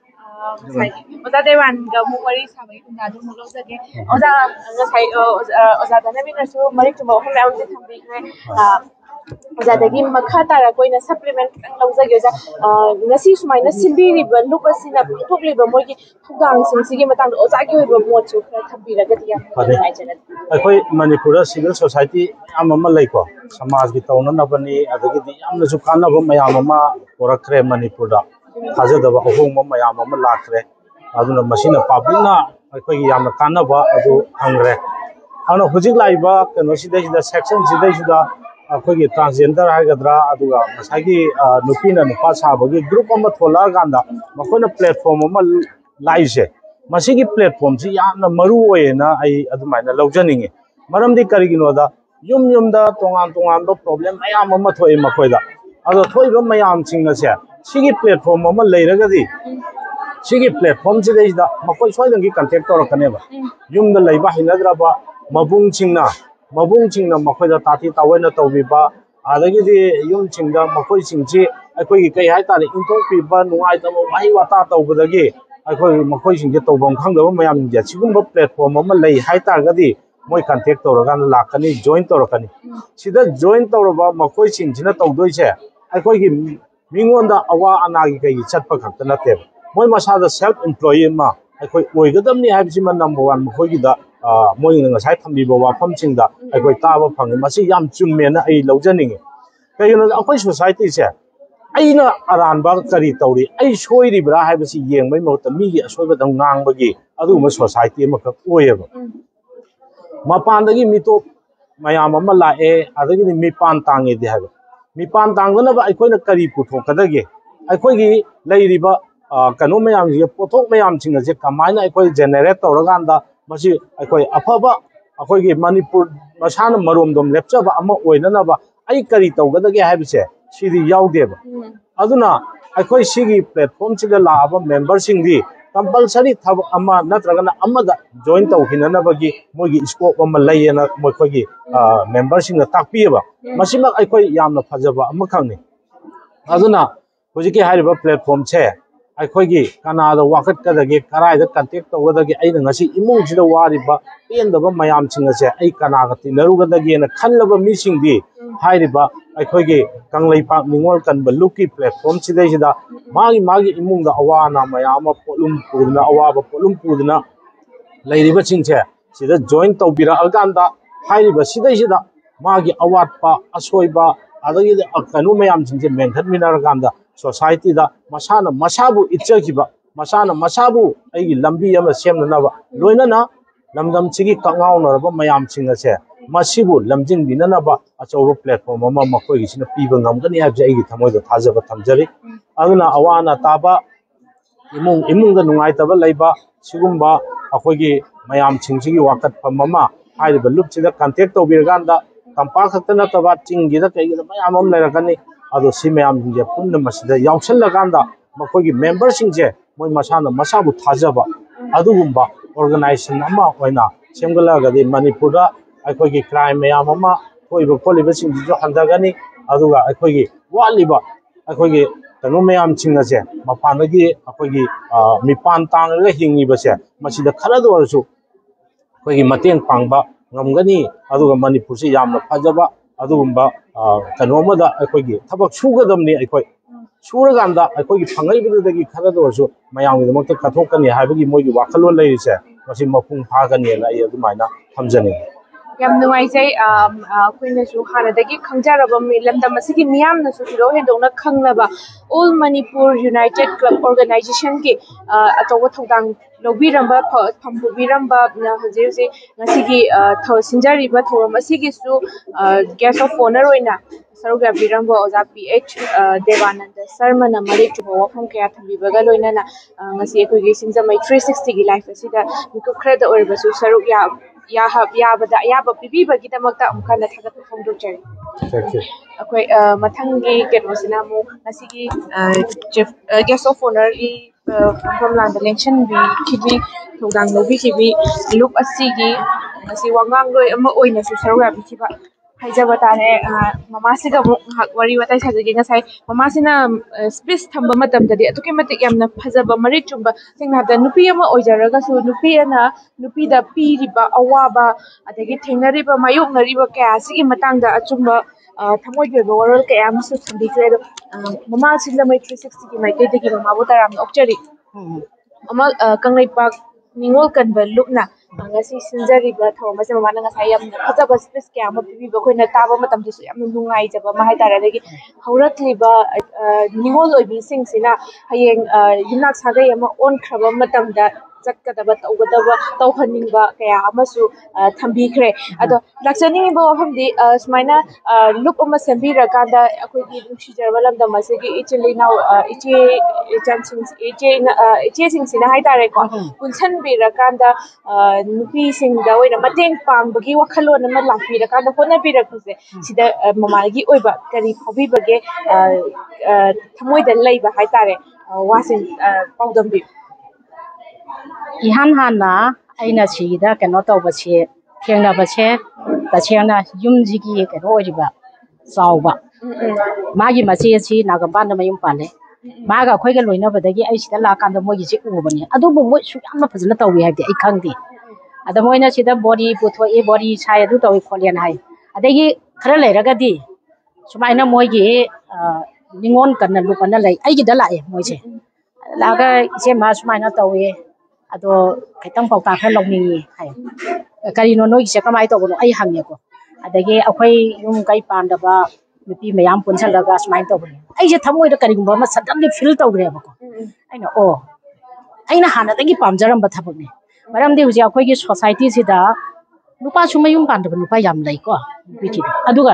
oza dewan ga mu wari sabai kunna du mu lojage oza ngasai oza dana bi na su mari tumo hon law de thambi kre ozadagi makha tara koina supplement khang lawjage oza ngasi sumaina simbiri ba lupasina thokli ba mogi thugang singsi matang ozagi oi ba mochu khara thambi raga dia ngai chana अखोई मणिपुर सिविल सोसाइटी आम लेको समाज की तौनबनी अदगी जो कानब मैम पुरक्रे मणिपुर थाजदब अहोंब मैम लाख्रे पब्लिकना अखोई कानब हंग्रे हजिक लाइब कनो सेक्शन अखोई ट्रांसजेंडर है नुपीना नुपा साबगी ग्रुप थोलगान मखोना प्लेटफॉर्म लाइसे मसीगी प्लेटफॉर्म से यामना मरु ओयना लौजनिंगे मरमदी करिगिनोदा युम युमदा तोंगान तोंगान बो प्रॉब्लम मयाम अमा थोय मखोयदा अदो थोयबो मयाम सिंगसे सिगी प्लेटफॉर्म अमा लेरगदी सिगी प्लेटफॉर्म से देदा मखोय सोयदंगी कांटेक्ट तोरकनेबा युमदा लैबा हिनद्राबा मबुंग सिंगना मखोयदा ताती तावैना तौबिबा आदगिदि युम सिंगदा मखोय सिंगसी अखोयगी कई हाय तारे इंथोंपिबा नुआइतबो वाहि वाता तौबदगी अखोई मखोई सिंगे तौबम खंगदब मयाम जे सिगुंबा प्लेटफॉर्म अमा लई हाय तारगदी मोय कांटेक्ट तौरगान लाखनी जॉइन तौरकनी सिदा जॉइन तौरबा मखोई सिंगसिना तौदोइसे अखोईगी मिंगोंदा अवा अनागी कई चटपा खक्त नते मोय मसादा सेल्फ एम्प्लॉय मा अखोई ओइगदमनी हाबिसिमा नंबर 1 मखोईगिदा मोय ngasai thambiba wafam singda अखोई ताबा फंगे मसी याम चुम्मेना आई लौजनिंगे कइनो अखोई सोसाइटी से अना अरानबा करी तौरी आई सोइरिब्रा हाइबसी येंगबै महत मीगी असोइबदम ngangbagi aduma society amaka oyeba mapan dagi mito mayam ama lae adagi mipan tangi de haba mipan tangdana ba aikoina kari puthokadage aikoigi leiriba kanu mayam ji pothok mayam singa je kamaina aikoi generate tawraganda masi aikoi afaba aikoigi manipur masana maromdom lepchaba ama oinana ba ai kari tawgadage haibse सिदी याउदेबा अदुना अखोई सिगी प्लेटफॉर्म सिदा लाबा मेंबर सिंगदी कंपलसरी थब अमा नत्रगना अमदा जॉइन तौहिननबगी मोगी स्कोप अमा लैयना मोखोगी मेंबर सिंग ताकपियबा मसिमा अखोई यामना फजबा अमा खंगनी अदुना होजिके हारिबा प्लेटफॉर्म छे ꯑꯩꯈꯣꯏꯒꯤ ꯀꯅꯥꯗ ꯋꯥꯀꯠꯀꯗꯒꯦ ꯀꯔꯥꯏꯗ ꯀꯟꯇꯦꯛ ꯇꯧꯒꯗꯒꯦ ꯑꯩꯅ ꯉꯁꯤ ꯏꯃꯨꯡꯁꯤꯗ ꯋꯥꯔꯤꯕ ꯄꯦꯟꯗꯕ ꯃꯌꯥꯝꯁꯤꯡ ꯑꯁꯦ ꯑꯩ ꯀꯅꯥꯒ ꯇꯤꯟꯅꯔꯨꯒꯗꯒꯦꯅ ꯈꯜꯂꯕ ꯃꯤꯁꯤꯡꯗꯤ ꯍꯥꯏꯔꯤꯕ ꯑꯩꯈꯣꯏꯒꯤ ꯀꯪꯂꯩꯄꯥꯛ ꯅꯤꯡꯉꯣꯜ ꯀꯟꯕ ꯂꯨꯞꯀꯤ ꯄ꯭ꯂꯦꯠꯐꯣꯝ ꯁꯤꯗꯩꯁꯤꯗ ꯃꯥꯒꯤ ꯏꯃꯨꯡꯗ ꯑꯋꯥ ꯑꯅꯥ ꯃꯌꯥꯝ ꯑꯃ ꯄꯣꯠꯂꯨꯝ ꯄꯨꯗꯨꯅ ꯑꯋꯥꯕ ꯄꯣꯠꯂꯨꯝ ꯄꯨꯗꯨꯅ ꯂꯩꯔꯤꯕꯁꯤꯡꯁꯦ ꯁꯤꯗ ꯖꯣꯏꯟ ꯇꯧꯕꯤꯔꯛꯑꯀꯥꯟꯗ ꯍꯥꯏꯔꯤꯕ ꯁꯤꯗꯩꯁꯤꯗ ꯃꯥꯒꯤ ꯑꯋꯥꯠꯄ ꯑꯁꯣꯏꯕ ꯑꯗꯒꯤꯗꯤ ꯀꯩꯅꯣ ꯃꯌꯥꯝꯁꯤꯡꯁꯦ ꯃꯦꯟꯈꯠꯃꯤꯟꯅꯔꯀꯥꯟꯗ ꯁꯣꯁꯥꯏꯇꯤꯗ ꯃꯁꯥꯅ ꯃꯁꯥꯕꯨ ꯏꯠꯆꯈꯤꯕ ꯃꯁꯥꯅ ꯃꯁꯥꯕꯨ ꯑꯩꯒꯤ ꯂꯝꯕꯤ ꯑꯃ ꯁꯦꯝꯅꯅꯕ ꯂꯣꯏꯅꯅ ꯂꯝꯗꯝꯁꯤꯒꯤ ꯀꯛꯉꯥꯎꯅꯔꯕ ꯃꯌꯥꯝꯁꯤꯡ ꯑꯁꯦ ꯃꯁꯤꯕꯨ ꯂꯝꯖꯤꯡꯕꯤꯅꯅꯕ ꯑꯆꯧꯕ ꯄ꯭ꯂꯦꯠꯐꯣꯝ ꯑꯃ ꯃꯈꯣꯏꯒꯤꯁꯤꯅ ꯄꯤꯕ ꯉꯝꯒꯅꯤ ꯍꯥꯏꯕꯁꯦ ꯑꯩꯒꯤ ꯊꯃꯣꯏꯗ ꯊꯥꯖꯕ ꯊꯝꯖꯔꯤ ꯑꯗꯨꯅ ꯑꯋꯥ ꯑꯅꯥ ꯇꯥꯕ ꯏꯃꯨꯡꯗ ꯅꯨꯡꯉꯥꯏꯇꯕ ꯂꯩꯕ ꯁꯤꯒꯨꯝꯕ ꯑꯩꯈꯣꯏꯒꯤ ꯃꯌꯥꯝꯁꯤꯡꯁꯤꯒꯤ ꯋꯥꯀꯠꯐꯝ ꯑꯃ ꯍꯥꯏꯔꯤꯕ ꯂꯨꯞꯁꯤꯗ ꯀꯟꯇꯦꯛ ꯇꯧꯕꯤꯔꯀꯥꯟꯗ ꯇꯝꯄꯥꯛ ꯈꯛꯇ ꯅꯠꯇꯕ ꯆꯤꯡꯒꯤꯗ ꯀꯩꯒꯤꯗ ꯃꯌꯥꯝ ꯑꯃ ꯂꯩꯔꯛꯀꯅꯤ ꯑꯗꯣ ꯁꯤ ꯃꯌꯥꯝꯁꯤꯡꯁꯦ ꯄꯨꯟꯅ ꯃꯁꯤꯗ ꯌꯥꯎꯁꯜꯂꯀꯥꯟꯗ ꯃꯈꯣꯏꯒꯤ ꯃꯦꯝꯕꯔꯁꯤꯡꯁꯦ ꯃꯣꯏ ꯃꯁꯥꯅ ꯃꯁꯥꯕꯨ ꯊꯥꯖꯕ ꯑꯗꯨꯒꯨꯝꯕ ꯑꯣꯔꯒꯅꯥꯏꯖꯦꯁꯟ ꯑꯃ ꯑꯣꯏꯅ ꯁꯦꯝꯒꯠꯂꯛꯑꯒꯗꯤ ꯃꯅꯤꯄꯨꯔꯗ ꯑꯩꯈꯣꯏꯒꯤ ꯀ꯭ꯔꯥꯏꯝ ꯃꯌꯥꯝ ꯑꯃ ꯊꯣꯛꯏꯕ ꯈꯣꯠꯂꯤꯕꯁꯤꯡꯁꯤꯁꯨ ꯍꯟꯊꯒꯅꯤ ꯑꯗꯨꯒ ꯑꯩꯈꯣꯏꯒꯤ ꯋꯥꯠꯂꯤꯕ ꯑꯩꯈꯣꯏꯒꯤ ꯀꯩꯅꯣ ꯃꯌꯥꯝꯁꯤꯡ ꯑꯁꯦ ꯃꯄꯥꯟꯗꯒꯤ ꯑꯩꯈꯣꯏꯒꯤ ꯃꯤꯄꯥꯟ ꯇꯥꯡꯉꯒ ꯍꯤꯡꯉꯤꯕꯁꯦ ꯃꯁꯤꯗ ꯈꯔꯗ ꯑꯣꯏꯔꯁꯨ ꯑꯩꯈꯣꯏꯒꯤ ꯃꯇꯦꯡ ꯄꯥꯡꯕ ꯉꯝꯒꯅꯤ ꯑꯗꯨꯒ ꯃꯅꯤꯄꯨꯔꯁꯤ ꯌꯥꯝꯅ ꯐꯖꯕ ꯑꯗꯨꯒꯨꯝꯕ ꯀꯩꯅꯣ ꯑꯃꯗ ꯑꯩꯈꯣꯏꯒꯤ ꯊꯕꯛ ꯁꯨꯒꯗꯕꯅꯤ ꯑꯩꯈꯣꯏ ꯁꯨꯔꯀꯥꯟꯗ ꯑꯩꯈꯣꯏꯒꯤ ꯐꯪꯉꯛꯏꯕꯗꯨꯗꯒꯤ ꯈꯔꯗ ꯑꯣꯏꯔꯁꯨ ꯃꯌꯥꯝꯒꯤꯗꯃꯛꯇ ꯀꯠꯊꯣꯛꯀꯅꯤ ꯍꯥꯏꯕꯒꯤ ꯃꯣꯏꯒꯤ ꯋꯥꯈꯜꯂꯣꯟ ꯂꯩꯔꯤꯁꯦ ꯃꯁꯤ ꯃꯄꯨꯡ ꯐꯥꯒꯅꯤꯅ ꯑꯩ ꯑꯗꯨꯃꯥꯏꯅ ꯊꯝꯖꯅꯤꯡꯉꯤ ꯌꯥꯝ ꯅꯨꯡꯉꯥꯏꯖꯩ ꯑꯩꯈꯣꯏꯅꯁꯨ ꯍꯥꯟꯅꯗꯒꯤ ꯈꯪꯖꯔꯕ ꯂꯝꯗꯝ ꯑꯁꯤꯒꯤ ꯃꯤꯌꯥꯝꯅꯁꯨ ꯊꯤꯗꯣꯛ ꯍꯦꯟꯗꯣꯛꯅ ꯈꯪꯂꯕ ꯑꯣꯜ ꯃꯅꯤꯄꯨꯔ ꯌꯨꯅꯥꯏꯇꯦꯠ ꯀ꯭ꯂꯕ ꯑꯣꯔꯒꯅꯥꯏꯖꯦꯁꯟꯒꯤ ꯑꯆꯧꯕ ꯊꯧꯗꯥꯡ ꯂꯧꯕꯤꯔꯝꯕ ꯐꯝ ꯄꯨꯕꯤꯔꯝꯕ ꯍꯧꯖꯤꯛ ꯁꯤꯒꯤ ꯁꯤꯟꯖꯔꯤꯕ ꯊꯧꯔꯝ ꯑꯁꯤꯒꯤꯁꯨ ꯒꯦꯁ ꯑꯣꯐ ꯑꯣꯅꯔ ꯑꯣꯏꯅ ꯁꯔꯨꯛ ꯌꯥꯕꯤꯔꯝꯕ ꯑꯣꯖꯥ PH ꯗꯦꯕꯥꯅꯟꯗ ꯁꯔꯃꯅ ꯃꯔꯤꯛ ꯆꯨꯝꯕ ꯋꯥꯐꯝ ꯀꯌꯥ ꯊꯝꯕꯤꯕꯒ ꯂꯣꯏꯅꯅ ꯉꯁꯤ ꯑꯩꯈꯣꯏꯒꯤ ꯁꯤꯡꯖꯃꯩ 360ꯒꯤ ꯂꯥꯏꯐ ꯑꯁꯤꯗ ꯃꯤꯀꯨꯞ ꯈꯔꯗ ꯑꯣꯏꯔꯕꯁꯨ ꯁꯔꯨꯛ ꯌꯥꯕꯗ ꯑꯌꯥꯕ ꯄꯤꯕꯤꯕꯒꯤꯗꯃꯛꯇ ꯑꯃꯨꯛ ꯍꯟꯅ ꯊꯥꯒꯠꯄ ꯐꯣꯡꯗꯣꯛꯆꯔꯤ ꯑꯩꯈꯣꯏ ꯃꯊꯪꯒꯤ ꯀꯩꯅꯣꯁꯤꯅ ꯑꯃꯨꯛ ꯉꯁꯤꯒꯤ ꯒꯦꯁ ꯑꯣꯐ ꯑꯣꯅꯔꯒꯤ ꯐꯝꯐꯝ ꯂꯥꯟꯗ ꯂꯦꯡꯁꯤꯟꯕꯤꯈꯤꯕꯤ ꯊꯧꯗꯥꯡ ꯂꯧꯕꯤꯈꯤꯕꯤ ꯂꯨꯞ ꯑꯁꯤꯒꯤ ꯉꯁꯤ ꯋꯥꯉꯥꯡꯂꯣꯏ ꯑꯃ ꯑꯣꯏꯅꯁꯨ ꯁꯔꯨꯛ ꯌꯥꯕꯤꯈꯤꯕ ꯍꯥꯏꯖꯕ ꯇꯥꯔꯦ ꯃꯃꯥꯁꯤꯒ ꯑꯃꯨꯛ ꯉꯥꯏꯍꯥꯛ ꯋꯥꯔꯤ ꯋꯥꯇꯥꯏ ꯁꯥꯖꯒꯦ ꯉꯁꯥꯏ ꯃꯃꯥꯁꯤꯅ ꯁ꯭ꯄꯤꯆ ꯊꯝꯕ ꯃꯇꯝꯗꯗꯤ ꯑꯗꯨꯛꯀꯤ ꯃꯇꯤꯛ ꯌꯥꯝꯅ ꯐꯖꯕ ꯃꯔꯤꯛ ꯆꯨꯝꯕ ꯁꯦꯡꯅ ꯍꯥꯏꯔꯕꯗ ꯅꯨꯄꯤ ꯑꯃ ꯑꯣꯏꯖꯔꯒꯁꯨ ꯅꯨꯄꯤꯗ ꯄꯤꯔꯤꯕ ꯑꯋꯥꯕ ꯑꯗꯒꯤ ꯊꯦꯡꯅꯔꯤꯕ ꯃꯥꯌꯣꯛꯅꯔꯤꯕ ꯀꯌꯥ ꯑꯁꯤꯒꯤ ꯃꯇꯥꯡꯗ ꯑꯆꯨꯝꯕ ꯊꯃꯣꯏꯒꯤ ꯑꯣꯏꯕ ꯋꯥꯔꯣꯜ ꯀꯌꯥ ꯑꯃꯁꯨ ꯊꯝꯕꯤꯈ꯭ꯔꯦ ꯑꯗꯣ ꯃꯃꯥ ꯁꯤꯡꯖꯃꯩ 360ꯒꯤ ꯃꯥꯏꯀꯩꯗꯒꯤ ꯃꯃꯥꯕꯨ ꯇꯔꯥꯝꯅ ꯑꯣꯛꯆꯔꯤ ꯑꯃ ꯀꯪꯂꯩꯄꯥꯛ ꯅꯤꯡꯉꯣꯜ ꯀꯟꯕ ꯂꯨꯞꯅ ꯉꯁꯤ ꯁꯤꯟꯖꯔꯤꯕ ꯊꯧꯔꯝ ꯑꯁꯤ ꯃꯃꯥꯅ ꯉꯁꯥꯏ ꯌꯥꯝꯅ ꯐꯖꯕ ꯁ꯭ꯄꯤꯆ ꯀꯌꯥ ꯑꯃ ꯄꯤꯕꯤꯕ ꯑꯩꯈꯣꯏꯅ ꯇꯥꯕ ꯃꯇꯝꯗꯁꯨ ꯌꯥꯝꯅ ꯅꯨꯡꯉꯥꯏꯖꯕ ꯑꯃ ꯍꯥꯏꯇꯥꯔꯦ ꯑꯗꯒꯤ ꯍꯧꯔꯛꯂꯤꯕ ꯅꯤꯡꯉꯣꯜ ꯑꯣꯏꯕꯤꯁꯤꯡꯁꯤꯅ ꯍꯌꯦꯡ ꯌꯨꯝꯅꯥꯛ ꯁꯥꯒꯩ ꯑꯃ ꯑꯣꯟꯈ꯭ꯔꯕ ꯃꯇꯝꯗ ꯆꯠꯀꯗꯕ ꯇꯧꯒꯗꯕ ꯇꯧꯍꯟꯅꯤꯡꯕ ꯀꯌꯥ ꯑꯃꯁꯨ ꯊꯝꯕꯤꯈ꯭ꯔꯦ ꯑꯗꯣ ꯂꯥꯛꯆꯅꯤꯡꯉꯤꯕ ꯋꯥꯐꯝꯗꯤ ꯁꯨꯃꯥꯏꯅ ꯂꯨꯞ ꯑꯃ ꯁꯦꯝꯕꯤꯔꯀꯥꯟꯗ ꯑꯩꯈꯣꯏꯒꯤ ꯅꯨꯡꯁꯤꯖꯔꯕ ꯂꯝꯗꯝ ꯑꯁꯤꯒꯤ ꯏꯆꯤꯜ ꯏꯅꯥꯎ ꯏꯆꯦꯁꯤꯡꯁꯤꯅ ꯍꯥꯏꯇꯥꯔꯦꯀꯣ ꯄꯨꯟꯁꯤꯟꯕꯤꯔꯀꯥꯟꯗ ꯅꯨꯄꯤꯁꯤꯡꯗ ꯑꯣꯏꯅ ꯃꯇꯦꯡ ꯄꯥꯡꯕꯒꯤ ꯋꯥꯈꯜꯂꯣꯟ ꯑꯃ ꯂꯥꯛꯄꯤꯔꯀꯥꯟꯗ ꯍꯣꯠꯅꯕꯤꯔꯛꯄꯁꯦ ꯁꯤꯗ ꯃꯃꯥꯒꯤ ꯑꯣꯏꯕ ꯀꯔꯤ ꯐꯥꯎꯕꯤꯕꯒꯦ ꯊꯃꯣꯏꯗ ꯂꯩꯕ ꯍꯥꯏꯇꯥꯔꯦ ꯋꯥꯁꯤꯡ ꯄꯥꯎꯗꯝꯕꯤꯌꯨ इहान हाना अना सिदा कनो तौबसे थेंनबसे तसेंना युमजिगी कनो ओरिबा चावबा मागी मचे अछि नागबान मयुम पाले मागा खोइगा लोइनबदगी आई सिदा लाकांद मोगी से उबनी अदुबो मोय सुयामना फजना तौवी हाइदे आई खंगदे अदा मोयना सिदा बॉडी पुथो ए बॉडी साय अदु तौवी खोलेन हाय अदगी खरा लेरगदी सुमाइना मोगी निंगोन कन्ना लुपना लै आई गिदा लाए मोयसे लागा इसे मा सुमाइना तौवे अदो खैतंग पाउता खर लौनिंगी हाय करिनो नोइसे कमाय तौबनो आई हंगेको अदगी अखोय युम कै पांडबा नुपी मयाम पुनसलगा सुमाइन तौबनो आइसे थमोइदा करिगुंबा मा सडनली फील तौग्रेबको आइना ओ आइना हानादगी पामजरंबा थबकने मरमदि हुजे अखोयगी सोसाइटी सिदा नुपा सुमयुम पांडबा नुपा याम लैको नुपीथि अदुगा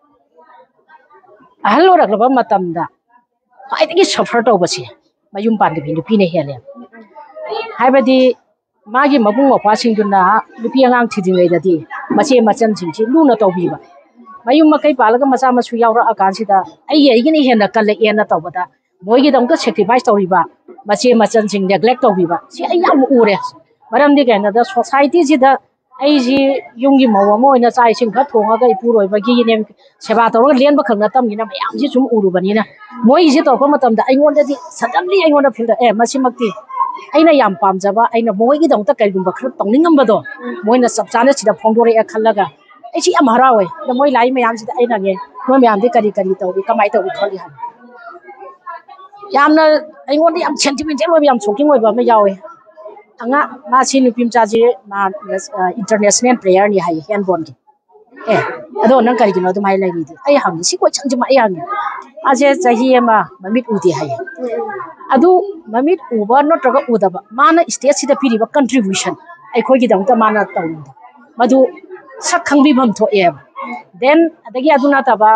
अहल ओरगबा मतमदा खाइदगी सफर तौबसे मयुम पांडबी नुपीने हेले हाइबदी मागी मबुंग मपासिंगुना नुपी अंगांग थिदिंगैददी मचे मचनसिंगसि लुना तौबीबा मयुम मकै पालगा मचा मसु यावरा अकांसिदा आइगिनि हेना कलेएना तौबदा मोइगी दंका सैक्रिफाइस तौरिबा मचे मचनसिंग नेग्लेक्ट तौबीबा सि आई याम उरे मरमदि गैनदा सोसाइटी सिदा ꯑꯩꯁꯤ ꯌꯨꯝꯒꯤ ꯃꯧ ꯑꯃ ꯑꯣꯏꯅ ꯆꯥꯛ ꯏꯁꯤꯡ ꯈꯔ ꯊꯣꯡꯉꯒ ꯏꯄꯨꯔꯣꯏꯕꯒꯤꯅꯦ ꯁꯦꯕꯥ ꯇꯧꯔꯒ ꯂꯦꯟꯕ ꯈꯛ ꯅꯠꯇꯕꯅꯤꯅ ꯃꯌꯥꯝꯁꯤ ꯁꯨꯝ ꯎꯔꯨꯕꯅꯤꯅ ꯃꯣꯏꯒꯤꯁꯤ ꯇꯧꯔꯛꯄ ꯃꯇꯝꯗ ꯑꯩꯉꯣꯟꯗꯗꯤ ꯁꯗꯟꯂꯤ ꯑꯩꯉꯣꯟꯗ ꯐꯤꯜꯗ ꯃꯁꯤꯃꯛꯇꯤ ꯑꯩꯅ ꯌꯥꯝ ꯄꯥꯝꯖꯕ ꯑꯩꯅ ꯃꯣꯏꯒꯤꯗꯃꯛꯇ ꯀꯩꯒꯨꯝꯕ ꯈꯔ ꯇꯧꯅꯤꯡꯉꯝꯕꯗꯣ ꯃꯣꯏꯅ ꯆꯞ ꯆꯥꯅ ꯁꯤꯗ ꯐꯣꯡꯗꯣꯔꯛꯑꯦ ꯈꯜꯂꯒ ꯑꯩꯁꯤ ꯌꯥꯝ ꯍꯔꯥꯎꯋꯦ ꯑꯗ ꯃꯣꯏ ꯂꯥꯛꯏ ꯃꯌꯥꯝꯁꯤꯗ ꯑꯩꯅꯅꯦ ꯃꯣꯏ ꯃꯌꯥꯝꯗꯤ ꯀꯔꯤ ꯇꯧꯏ ꯀꯃꯥꯏꯅ ꯇꯧꯏ ꯈꯣꯠꯂꯤ ꯍꯥꯏꯕ ꯌꯥꯝꯅ ꯑꯩꯉꯣꯟꯗ ꯌꯥꯝ ꯁꯦꯟꯇꯤꯃꯦꯟꯇꯦꯜ ꯑꯣꯏꯕ ꯌꯥꯝ ꯁꯣꯛꯀꯤꯡ ꯑꯣꯏꯕ ꯑꯃ ꯌꯥꯎꯋꯦ ꯃꯥꯁꯤ ꯅꯨꯄꯤ ꯃꯆꯥꯁꯤ इंटरनेशनल प्लेयर नि हाय हैंडबॉल की अदो नंग करिगिनो दुमाय लेबीदी आई हंगी सी क्वेश्चन जमा आई हंगी आजे चाही एमा ममित उदी हाय अदु ममित उबा नत्रगा उदबा माना स्टेट सिदा पिरिबा कंट्रीब्यूशन आई खोगी दंता माना तौंदा मधु सक खंगबी भम थोए देन अदगी अदुना तबा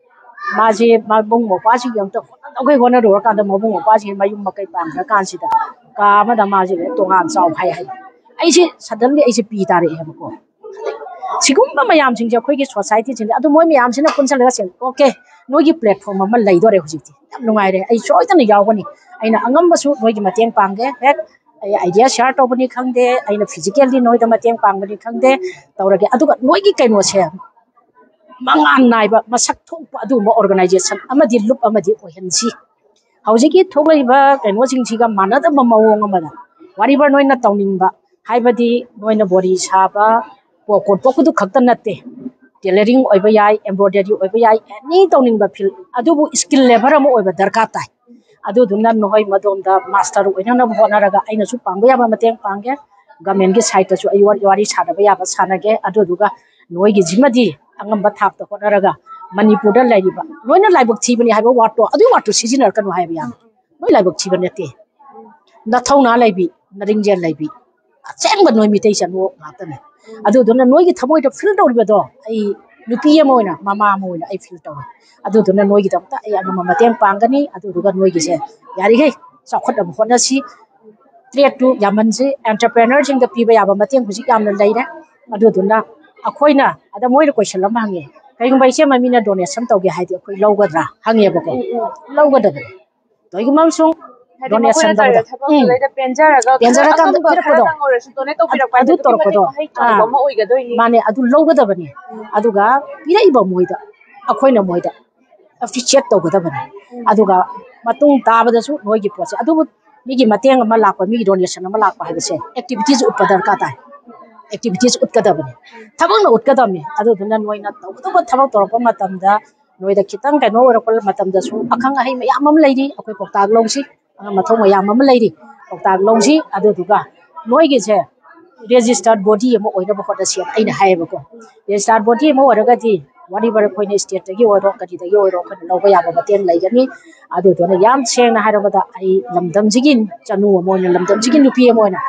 माजे माबुंग मोपाजी यंता अगै होना रो कांदा मबुंग मोपाजी मायुम मकै पांग्रा कांसिदा का मदा माजे तोगान चाव हाय हाय ꯑꯩꯁꯤ ꯁꯗꯟꯂꯤ ꯑꯩꯁꯤ ꯄꯤ ꯇꯥꯔꯛꯑꯦꯕꯀꯣ ꯁꯤꯒꯨꯝꯕ ꯃꯌꯥꯝꯁꯤꯡꯁꯦ ꯑꯩꯈꯣꯏꯒꯤ ꯁꯣꯁꯥꯏꯇꯤꯁꯤꯡꯗ ꯑꯗꯨ ꯃꯣꯏ ꯃꯌꯥꯝꯁꯤꯅ ꯄꯨꯟꯁꯤꯜꯂꯒ ꯑꯣꯀꯦ ꯅꯣꯏꯒꯤ ꯄ꯭ꯂꯦꯠꯐꯣꯝ ꯑꯃ ꯂꯩꯗꯣꯔꯦ ꯍꯧꯖꯤꯛꯇꯤ ꯌꯥꯝ ꯅꯨꯡꯉꯥꯏꯔꯦ ꯑꯩ ꯁꯣꯏꯗꯅ ꯌꯥꯎꯒꯅꯤ ꯑꯩꯅ ꯑꯉꯝꯕꯁꯨ ꯅꯣꯏꯒꯤ ꯃꯇꯦꯡ ꯄꯥꯡꯒꯦ ꯍꯦꯛ ꯑꯩ ꯑꯥꯏꯗꯤꯌꯥ ꯁꯦꯌꯔ ꯇꯧꯕꯅꯤ ꯈꯪꯗꯦ ꯑꯩꯅ ꯐꯤꯖꯤꯀꯦꯜꯂꯤ ꯅꯣꯏꯗ ꯃꯇꯦꯡ ꯄꯥꯡꯕꯅꯤ ꯈꯪꯗꯦ ꯇꯧꯔꯒꯦ ꯑꯗꯨꯒ ꯅꯣꯏꯒꯤ ꯀꯩꯅꯣꯁꯦ ꯃꯉꯥꯟ ꯅꯥꯏꯕ ꯃꯁꯛ ꯊꯣꯛꯄ ꯑꯗꯨꯒꯨꯝꯕ ꯑꯣꯔꯒꯅꯥꯏꯖꯦꯁꯟ ꯑꯃꯗꯤ ꯂꯨꯞ ꯑꯃꯗꯤ ꯑꯣꯏꯍꯟꯁꯤ ꯍꯧꯖꯤꯛꯀꯤ ꯊꯣꯛꯂꯛꯏꯕ ꯀꯩꯅꯣꯁꯤꯡꯁꯤꯒ ꯃꯥꯟꯅꯗꯕ ꯃꯑꯣꯡ ꯑꯃꯗ ꯋꯥꯔꯤꯕ ꯅꯣꯏꯅ ꯇꯧꯅꯤꯡꯕ हाइबदी नोइना बोरी साबा पोकोट पोकुदु खक्ता नत्ते टेलरिंग ओइबा याय एम्ब्रॉयडरी ओइबा याय एनी तौनिंग बा फिल अदुबु स्किल लेबर अम ओइबा दरकार ताय अदुदुना नोय मदोंदा मास्टर ओइना होनारगा आइना सु पांगबा याबा मतेंग पांगे गवर्नमेंट की साइड तसु अय वारी सानबा याबा सानगे अदुदुगा नोयगी जिमदी अंगंबा थापता होनारगा मणिपुर दा लाइबा नोइना लाइबक थीबनी हाइबा वाटो अदु वाटो सिजिनर कनु हाइबा या नोय लाइबक थीबा नत्ते नथौना लाइबी नरिंगजेल लाइबी अचेंब नोय मितै चनो गातने अदुदुना नोयगी थमोइदा फिल तौरिबदो आई नुपी अम ओइना मामा अम ओइना आई फिल तौ अदुदुना नोयगी दमता आई अगम मतेंग पांगनी अदुदुगा नोयगी से यारिगे चौखट अब होनसी ट्रेड टू यामनसे एंटरप्रेन्योर जिंग द पीबा याबा मतेंग हुजि यामना लैरे अदुदुना अखोइना अदा मोइर क्वेश्चन लम हांगे कइगुंबा इसे ममिना डोनेशन तौगे हाइदि अखोइ लौगद्रा हांगेबको लौगदब तोइगि ममसु डोनेशन तौदा पेंजरा काम पिरपदो अदु तोरपदो माने अदु लौगदबनी अदुगा पिरइबा मोइदा अखोइना मोइदा अफिशिएट तौगदबनी अदुगा मतुंग ताबदसु नोइगी पोसे अदुबु मिगी मतेंग अमा लाकपा मिगी डोनेशन अमा लाकपा हाइबसे एक्टिविटीज उत्पा दरकार ताय एक्टिविटीज उत्कदबनी थबंगना उत्कदबनी अदुदुना नोइना तौगदबा थबक तोरपा मतमदा नोइदा खितंग कनो ओरपल मतमदसु अखंग अहि मयाम अम लैरि अखोइ पौताग लौसी मथौ मयाम अम लैरि पौताग लौसी अदुदुगा नोइगी से registered body अम ओइनबा होदसी आइना हाइबको registered body अम ओरगदी वारी बर खोइने स्टेट तगी ओरो कदी तगी ओरो खन लौबा याबा मतेंग लैगनी अदुदुना याम सेंगना हाइरबदा आई लमदमजिगी चनु अम ओइना लमदमजिगी नुपी अम ओइना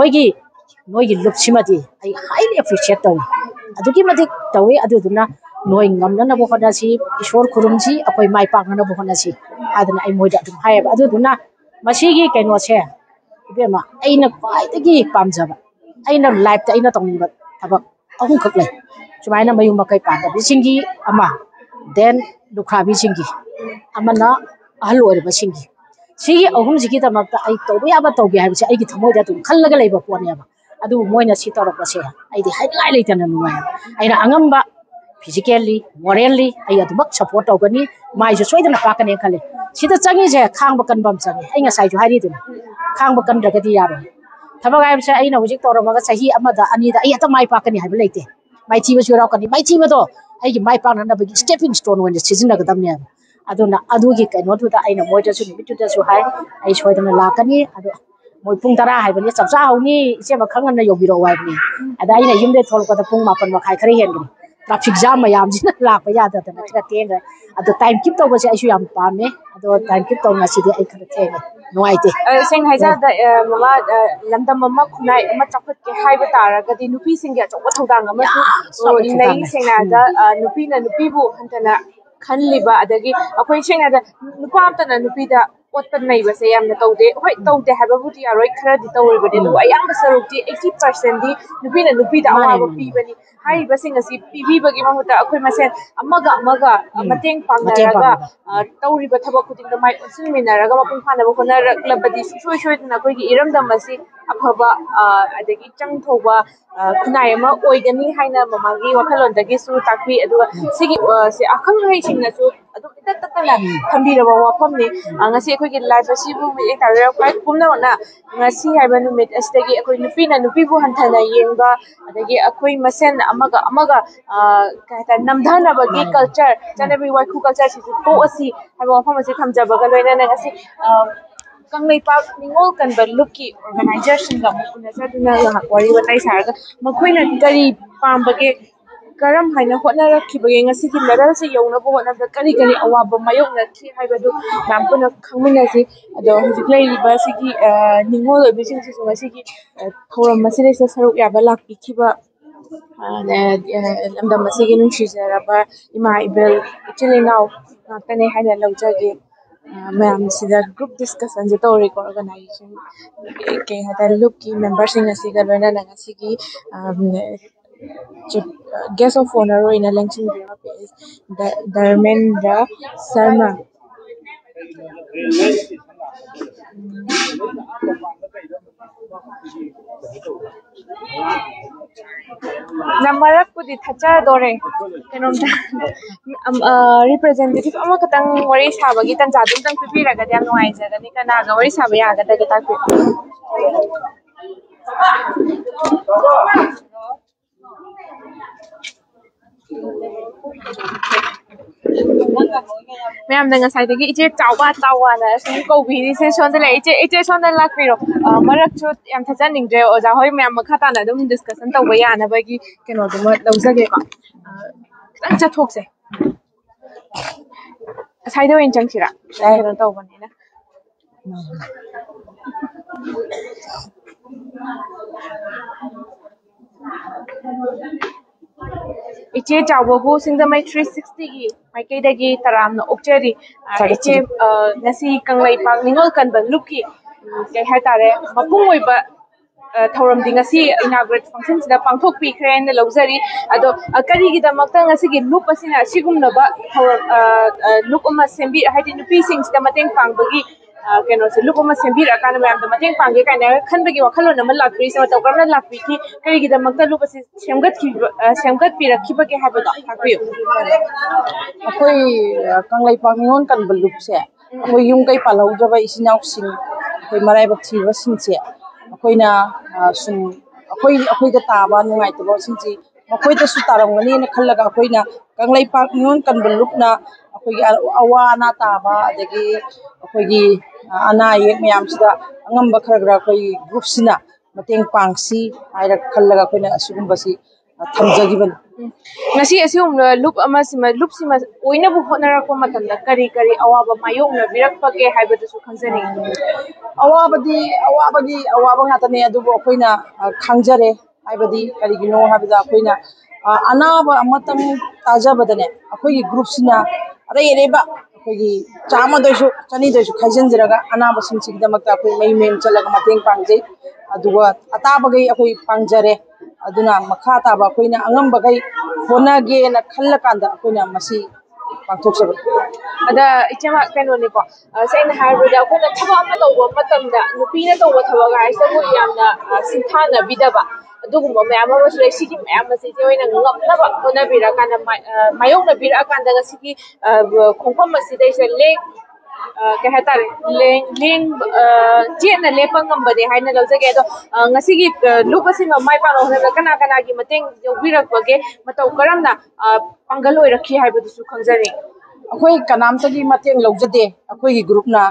नोइगी लुपसिमदी आई हाईली एप्रिशिएट तौ अदुगी मदि तौई अदुदुना नोइ ngamnanabo honasi ईश्वर खुरुमजी अखोइ माइ पाकनabo honasi आदना आई मोइदा दुम हायबा अदुदुना मसीगी कैनोसे इबेमा आइना क्वाइदगी पामजबा आइना लाइफ ता आइना तौनिबा थबक अहुम खक लै सुमाइना मयु मकै पादा बिसिंगी अमा देन दुखाबी सिंगी अमना अहल ओरबा सिंगी सिगी अहुम जिगी तमकता आई तौबे याबा तौगे हाइबसे आइगी थमोइदा तुम खल्लगा लैबा पोनेबा अदु मोइना सि तौरपसे आइदि हाइदगाइ लैतना नुवाय आइना अंगम्बा physically morally ai adubak support tawgani mai ju soidana pakane khale sida changi je khangba kanbam changi ai nga sai ju hari dun khangba kan dagadi yaro thabaga ai sa ai na hujik tawramaga sahi amada ani da ai ata mai pakani haiba leite mai chiba ju raw kani mai chiba do ai gi mai pakna na bagi stepping stone when season daga damne aduna adugi kaino du da ai na moita su bitu da su hai ai soidana lakani adu moi pung tara haibani chapcha hauni ise ma khangan na yobiro waibni ada ai na yimde tholko da pung mapan ma khai khari hengi traffic jam mayam jina lakpa yada da na tenga ado time keep to base asu yam pame ado time keep to ngasi de ai khara tenga nuaite seng haija da mama lamdam mama khunai ama chaphat ke haiba taraga di nupi singya chokwa thodang ama su nei sengna da nupi na nupi bu hantana khanliba adagi akhoi sengna da nupa amtana nupi da ꯑꯣꯠꯄ ꯅꯩꯕꯁꯦ ꯌꯥꯝꯅ ꯇꯧꯗꯦ ꯍꯣꯏ ꯇꯧꯗꯦ ꯍꯥꯏꯕꯕꯨꯗꯤ ꯌꯥꯔꯣꯏ ꯈꯔꯗꯤ ꯇꯧꯔꯤꯕꯅꯤ ꯑꯗꯨꯕꯨ ꯑꯌꯥꯝꯕ ꯁꯔꯨꯛꯇꯤ 80%ꯗꯤ ꯅꯨꯄꯤꯅ ꯅꯨꯄꯤꯗ ꯑꯋꯥꯕ ꯄꯤꯕꯅꯤ ꯍꯥꯏꯔꯤꯕꯁꯤꯡ ꯑꯁꯤ ꯄꯤꯕꯤꯕꯒꯤ ꯃꯍꯨꯠꯇ ꯑꯩꯈꯣꯏ ꯃꯁꯦꯟ ꯑꯃꯒ ꯃꯇꯦꯡ ꯄꯥꯡꯅꯔꯒ ꯇꯧꯔꯤꯕ ꯊꯕꯛ ꯈꯨꯗꯤꯡꯗ ꯃꯥꯏ ꯑꯣꯟꯁꯤꯟꯃꯤꯟꯅꯔꯒ ꯃꯄꯨꯡ ꯐꯥꯅꯕ ꯍꯣꯠꯅꯔꯛꯂꯕꯗꯤ ꯁꯨꯡꯁꯣꯏ ꯁꯣꯏꯗꯅ ꯑꯩꯈꯣꯏꯒꯤ ꯏꯔꯝꯗꯝ ꯑꯁꯤ ꯑꯐꯕ ꯑꯗꯒꯤ ꯆꯪ ꯊꯧꯕ ꯈꯨꯟꯅꯥꯏ ꯑꯃ ꯑꯣꯏꯒꯅꯤ ꯍꯥꯏꯅ ꯃꯃꯥꯡꯒꯤ ꯋꯥꯈꯜꯂꯣꯟꯗꯒꯤꯁꯨ ꯇꯥꯛꯄꯤ ꯑꯗꯨꯒ ꯁꯤꯒꯤ ꯑꯈꯪ ꯑꯍꯩꯁꯤꯡꯅꯁꯨ ꯑꯗꯨꯝ ꯏꯇꯠ ꯇꯠꯇꯅ ꯊꯝꯕꯤꯔꯕ ꯋꯥꯐꯝꯅꯤ ꯉꯁꯤ ꯑꯩꯈꯣꯏꯒꯤ ꯂꯥꯏꯐ ꯑꯁꯤꯕꯨ ꯃꯤꯠꯌꯦꯡ ꯇꯥꯕꯤꯔꯛꯄ ꯄꯨꯝꯅꯃꯛꯅ ꯉꯁꯤ ꯍꯥꯏꯕ ꯅꯨꯃꯤꯠ ꯑꯁꯤꯗꯒꯤ ꯑꯩꯈꯣꯏ ꯅꯨꯄꯤꯅ ꯅꯨꯄꯤꯕꯨ ꯍꯟꯊꯅ ꯌꯦꯡꯕ ꯑꯗꯒꯤ ꯑꯩꯈꯣꯏ ꯃꯁꯦꯟ ꯑꯃꯒ ꯀꯩ ꯍꯥꯏꯇꯥꯔꯦ ꯅꯝꯊꯅꯕꯒꯤ ꯀꯜꯆꯔ ꯆꯠꯅꯕꯤ ꯋꯥꯏꯈꯨ ꯀꯜꯆꯔꯁꯤꯁꯨ ꯇꯣꯛꯑꯁꯤ ꯍꯥꯏꯕ ꯋꯥꯐꯝ ꯑꯁꯤ ꯊꯝꯖꯕꯒ ꯂꯣꯏꯅꯅ ꯉꯁꯤ ꯀꯪꯂꯩꯄꯥꯛ ꯅꯤꯉꯣꯜ ꯀꯟꯕ ꯂꯨꯞꯀꯤ ꯑꯣꯔꯒꯅꯥꯏꯖꯔꯁꯤꯡꯒ ꯑꯃꯨꯛ ꯎꯅꯖꯗꯨꯅ ꯉꯥꯏꯍꯥꯛ ꯋꯥꯔꯤ ꯋꯥꯇꯥꯏ ꯁꯥꯔꯒ ꯃꯈꯣꯏꯅ ꯀꯔꯤ ꯄꯥꯝꯕꯒꯦ ꯀꯔꯝ ꯍꯥꯏꯅ ꯍꯣꯠꯅꯔꯛꯈꯤꯕꯒꯦ ꯉꯁꯤꯒꯤ ꯂꯦꯚꯦꯜꯁꯤ ꯌꯧꯅꯕ ꯍꯣꯠꯅꯕꯗ ꯀꯔꯤ ꯑꯋꯥꯕ ꯃꯥꯌꯣꯛꯅꯈꯤ ꯍꯥꯏꯕꯗꯨ ꯃꯌꯥꯝ ꯄꯨꯟꯅ ꯈꯪꯃꯤꯟꯅꯁꯤ ꯑꯗꯣ ꯍꯧꯖꯤꯛ ꯂꯩꯔꯤꯕ ꯁꯤꯒꯤ ꯅꯤꯡꯉꯣꯜ ꯑꯣꯏꯕꯤꯁꯤꯡꯁꯤꯁꯨ ꯉꯁꯤꯒꯤ ꯊꯧꯔꯝ ꯑꯁꯤꯗꯩꯁꯤꯗ ꯁꯔꯨꯛ ꯌꯥꯕ ꯂꯥꯛꯄꯤꯈꯤꯕ ꯂꯝꯗꯝ ꯑꯁꯤꯒꯤ ꯅꯨꯡꯁꯤꯖꯔꯕ ꯏꯃꯥ ꯏꯕꯦꯜ ꯏꯆꯤꯜ ꯏꯅꯥꯎ ꯉꯥꯛꯇꯅꯦ ꯍꯥꯏꯅ ꯂꯧꯖꯒꯦ ꯃꯌꯥꯝꯁꯤꯗ ꯒ꯭ꯔꯨꯞ ꯗꯤꯁꯀꯁꯟꯁꯦ ꯇꯧꯔꯤꯀꯣ ꯑꯣꯔꯒꯅꯥꯏꯖꯦꯁꯟ ꯀꯩ ꯍꯥꯏꯇꯥꯔꯦ ꯂꯨꯞꯀꯤ ꯃꯦꯝꯕꯔꯁꯤꯡ ꯑꯁꯤꯒ ꯂꯣꯏꯅꯅ ꯉꯁꯤꯒꯤ ꯒꯦꯁ ꯑꯣꯐ ꯑꯣꯅꯔ ꯑꯣꯏꯅ ꯂꯦꯡꯁꯤꯟꯕꯤꯔꯤꯕ ꯙꯔꯃꯦꯟꯗ꯭ꯔ ꯁꯔꯃ ꯃꯔꯛꯄꯨꯗꯤ ꯊꯠꯆꯗꯣꯔꯦ ꯀꯩꯅꯣꯝꯇ ꯔꯤꯄ꯭ꯔꯖꯦꯟꯇꯦꯇꯤꯚ ꯑꯃꯈꯛꯇꯪ ꯋꯥꯔꯤ ꯁꯥꯕꯒꯤ ꯇꯟꯖꯥꯗꯨ ꯑꯝꯇꯪ ꯄꯤꯕꯤꯔꯒꯗꯤ ꯌꯥꯝ ꯅꯨꯡꯉꯥꯏꯖꯒꯅꯤ ꯀꯅꯥꯒ ꯋꯥꯔꯤ ꯁꯥꯕ ꯌꯥꯒꯗꯒꯦ ꯇꯥꯛꯄꯤꯌꯨ ꯃꯌꯥꯝꯅ ꯉꯁꯥꯏꯗꯒꯤ ꯏꯆꯦ ꯆꯥꯎꯕꯅ ꯁꯨꯝ ꯀꯧꯕꯤꯔꯤꯁꯦ ꯁꯣꯝꯗ ꯂꯩ ꯏꯆꯦ ꯁꯣꯝꯗ ꯂꯥꯛꯄꯤꯔꯣ ꯃꯔꯛꯁꯨ ꯌꯥꯝ ꯊꯠꯆꯅꯤꯡꯗ꯭ꯔꯦ ꯑꯣꯖꯥ ꯍꯣꯏ ꯃꯌꯥꯝ ꯃꯈꯥ ꯇꯥꯅ ꯑꯗꯨꯝ ꯗꯤꯁꯀꯁꯟ ꯇꯧꯕ ꯌꯥꯅꯕꯒꯤ ꯀꯩꯅꯣꯗꯨꯃ ꯂꯧꯖꯒꯦꯀꯣ ꯈꯤꯇꯪ ꯆꯠꯊꯣꯛꯁꯦ ꯑꯁꯥꯏꯗ ꯑꯣꯏꯅ ꯆꯪꯁꯤꯔꯥ ꯀꯩꯅꯣ ꯇꯧꯕꯅꯤꯅ ꯏꯆꯦ ꯆꯥꯎꯕꯕꯨ ꯁꯤꯡꯖꯃꯩ 360ꯒꯤ ꯃꯥꯏꯀꯩꯗꯒꯤ ꯇꯔꯥꯝꯅ ꯑꯣꯛꯆꯔꯤ ꯏꯆꯦ ꯉꯁꯤ ꯀꯪꯂꯩꯄꯥꯛ ꯅꯤꯉꯣꯜ ꯀꯟꯕ ꯂꯨꯞꯀꯤ ꯀꯩ ꯍꯥꯏꯇꯥꯔꯦ ꯃꯄꯨꯡ ꯑꯣꯏꯕ ꯊꯧꯔꯝꯗꯤ ꯉꯁꯤ ꯏꯅꯥꯒꯨꯔꯦꯠ ꯐꯪꯁꯟꯁꯤꯗ ꯄꯥꯡꯊꯣꯛꯄꯤꯈ꯭ꯔꯦ ꯍꯥꯏꯅ ꯂꯧꯖꯔꯤ ꯑꯗꯣ ꯀꯔꯤꯒꯤꯗꯃꯛꯇ ꯉꯁꯤꯒꯤ ꯂꯨꯞ ꯑꯁꯤꯅ ꯑꯁꯤꯒꯨꯝꯂꯕ ꯊꯧꯔꯝ ꯂꯨꯞ ꯑꯃ ꯍꯥꯏꯗꯤ ꯅꯨꯄꯤꯁꯤꯡꯁꯤꯗ ꯃꯇꯦꯡ ꯄꯥꯡꯕꯒꯤ ꯀꯩꯅꯣꯁꯦ ꯂꯨꯞ ꯑꯃ ꯁꯦꯝꯕꯤꯔꯛꯑꯀꯥꯟꯗ ꯃꯌꯥꯝꯗ ꯃꯇꯦꯡ ꯄꯥꯡꯒꯦ ꯀꯥꯏꯅ ꯈꯟꯕꯒꯤ ꯋꯥꯈꯜꯂꯣꯟ ꯑꯃ ꯂꯥꯛꯄꯤꯔꯤꯁꯦ ꯃꯇꯧ ꯀꯔꯝꯅ ꯂꯥꯛꯄꯤꯈꯤ ꯀꯔꯤꯒꯤꯗꯃꯛꯇ ꯂꯨꯞ ꯑꯁꯤ ꯁꯦꯝꯒꯠꯄꯤꯔꯛꯈꯤꯕꯒꯦ ꯍꯥꯏꯕꯗꯣ ꯇꯥꯛꯄꯤꯌꯨ ꯑꯩꯈꯣꯏ ꯀꯪꯂꯩꯄꯥꯛ ꯅꯤꯉꯣꯜ ꯀꯟꯕ ꯂꯨꯞꯁꯦ ꯑꯩꯈꯣꯏ ꯌꯨꯝ ꯀꯩ ꯄꯥꯜꯍꯧꯗ꯭ꯔꯕ ꯏꯆꯤꯟ ꯏꯅꯥꯎꯁꯤꯡ ꯑꯩꯈꯣꯏ ꯃꯔꯥꯏꯕꯛ ꯊꯤꯕꯁꯤꯡꯁꯦ ꯑꯩꯈꯣꯏꯅ ꯁꯨꯝ ꯑꯩꯈꯣꯏꯗ ꯇꯥꯕ ꯅꯨꯡꯉꯥꯏꯇꯕꯁꯤꯡꯁꯤ ꯃꯈꯣꯏꯗꯁꯨ ꯇꯥꯔꯝꯒꯅꯤꯅ ꯈꯜꯂꯒ ꯑꯩꯈꯣꯏꯅ ꯀꯪꯂꯩꯄꯥꯛ ꯅꯤꯉꯣꯜ ꯀꯟꯕ ꯂꯨꯞꯅ ꯑꯩꯈꯣꯏꯒꯤ ꯑꯋꯥ ꯑꯅꯥ ꯇꯥꯕ ꯑꯗꯒꯤ ꯑꯩꯈꯣꯏꯒꯤ ꯑꯅꯥ ꯑꯌꯦꯛ ꯃꯌꯥꯝꯁꯤꯗ ꯑꯉꯝꯕꯈꯔ ꯑꯩꯈꯣꯏ ꯒ꯭ꯔꯨꯞꯁꯤꯅ ꯃꯇꯦꯡ ꯄꯥꯡꯁꯤ ꯍꯥꯏꯔ ꯈꯜꯂꯒ ꯑꯩꯈꯣꯏꯅ ꯑꯁꯤꯒꯨꯝꯕꯁꯤ ꯊꯝꯖꯈꯤꯕꯅꯤ ꯉꯁꯤ ꯑꯁꯤꯒꯨꯝꯕ ꯂꯨꯞꯁꯤꯃ ꯑꯣꯏꯅꯕ ꯍꯣꯠꯅꯔꯛꯄ ꯃꯇꯝꯗ ꯀꯔꯤ ꯑꯋꯥꯕ ꯃꯥꯌꯣꯛꯅꯕꯤꯔꯛꯄꯒꯦ ꯍꯥꯏꯕꯗꯨꯁꯨ ꯈꯪꯖꯅꯤꯡꯉꯤ ꯑꯋꯥꯕ ꯉꯥꯛꯇꯅꯦ ꯑꯗꯨꯕꯨ ꯑꯩꯈꯣꯏꯅ ꯈꯪꯖꯔꯦ ꯍꯥꯏꯕꯗꯤ ꯀꯔꯤꯒꯤꯅꯣ ꯍꯥꯏꯕꯗ ꯑꯩꯈꯣꯏꯅ ꯑꯅꯥꯕ ꯑꯃꯇꯪ ꯇꯥꯖꯕꯗꯅꯦ ꯑꯩꯈꯣꯏꯒꯤ ꯒ꯭ꯔꯨꯞꯁꯤꯅ ꯑꯔꯩ ꯑꯔꯩꯕ ꯑꯩꯈꯣꯏꯒꯤ 100ꯗꯩꯁꯨ 200ꯗꯩꯁꯨ ꯈꯥꯏꯖꯤꯟꯖꯔꯒ ꯑꯅꯥꯕꯁꯤꯡꯁꯤꯒꯤꯗꯃꯛꯇ ꯑꯩꯈꯣꯏ ꯃꯌꯨꯝ ꯆꯠꯂꯒ ꯃꯇꯦꯡ ꯄꯥꯡꯖꯩ ꯑꯗꯨꯒ ꯑꯇꯥꯕꯈꯩ ꯑꯩꯈꯣꯏ ꯄꯥꯡꯖꯔꯦ ꯑꯗꯨꯅ ꯃꯈꯥ ꯇꯥꯕ ꯑꯩꯈꯣꯏꯅ ꯑꯉꯝꯕꯈꯩ ꯍꯣꯠꯅꯒꯦꯅ ꯈꯜꯂꯀꯥꯟꯗ ꯑꯩꯈꯣꯏꯅ ꯃꯁꯤ ꯄꯥꯡꯊꯣꯛꯆꯕ ꯑꯗ ꯏꯆꯦꯃ ꯀꯩꯅꯣꯅꯤꯀꯣ ꯁꯦꯡꯅ ꯍꯥꯏꯔꯕꯗ ꯑꯩꯈꯣꯏꯅ ꯊꯕꯛ ꯑꯃ ꯇꯧꯕ ꯃꯇꯝꯗ ꯅꯨꯄꯤꯅ ꯇꯧꯕ ꯊꯕꯛ ꯍꯥꯏꯁꯤꯕꯨ ꯌꯥꯝꯅ ꯁꯤꯡꯊꯥꯅꯕꯤꯗꯕ ꯑꯗꯨꯒꯨꯝꯕ ꯃꯌꯥꯝ ꯑꯃꯁꯨ ꯂꯩ ꯁꯤꯒꯤ ꯃꯌꯥꯝ ꯑꯁꯤ ꯑꯣꯏꯅ ꯉꯝꯅꯕ ꯍꯣꯠꯅꯕꯤꯔꯀꯥꯟꯗ ꯃꯥꯌꯣꯛꯅꯕꯤꯔꯛꯑꯀꯥꯟꯗ ꯉꯁꯤꯒꯤ ꯈꯣꯡꯐꯝ ꯑꯁꯤꯗꯩꯁꯦ ꯀꯩ ꯍꯥꯏꯇꯥꯔꯦ ꯆꯦꯠꯅ ꯂꯦꯞꯄ ꯉꯝꯕꯅꯦ ꯍꯥꯏꯅ ꯂꯧꯖꯒꯦ ꯑꯗꯣ ꯉꯁꯤꯒꯤ ꯂꯨꯞ ꯑꯁꯤꯃ ꯃꯥꯏ ꯄꯥꯛꯅ ꯍꯣꯠꯅꯕꯗ ꯀꯅꯥꯒꯤ ꯃꯇꯦꯡ ꯌꯥꯎꯕꯤꯔꯛꯄꯒꯦ ꯃꯇꯧ ꯀꯔꯝꯅ ꯄꯥꯡꯒꯜ ꯑꯣꯏꯔꯛꯈꯤ ꯍꯥꯏꯕꯗꯨꯁꯨ ꯈꯪꯖꯅꯤꯡꯉꯤ ꯑꯩꯈꯣꯏ ꯀꯅꯥꯝꯇꯒꯤ ꯃꯇꯦꯡ ꯂꯧꯖꯗꯦ ꯑꯩꯈꯣꯏꯒꯤ ꯒ꯭ꯔꯨꯞꯅ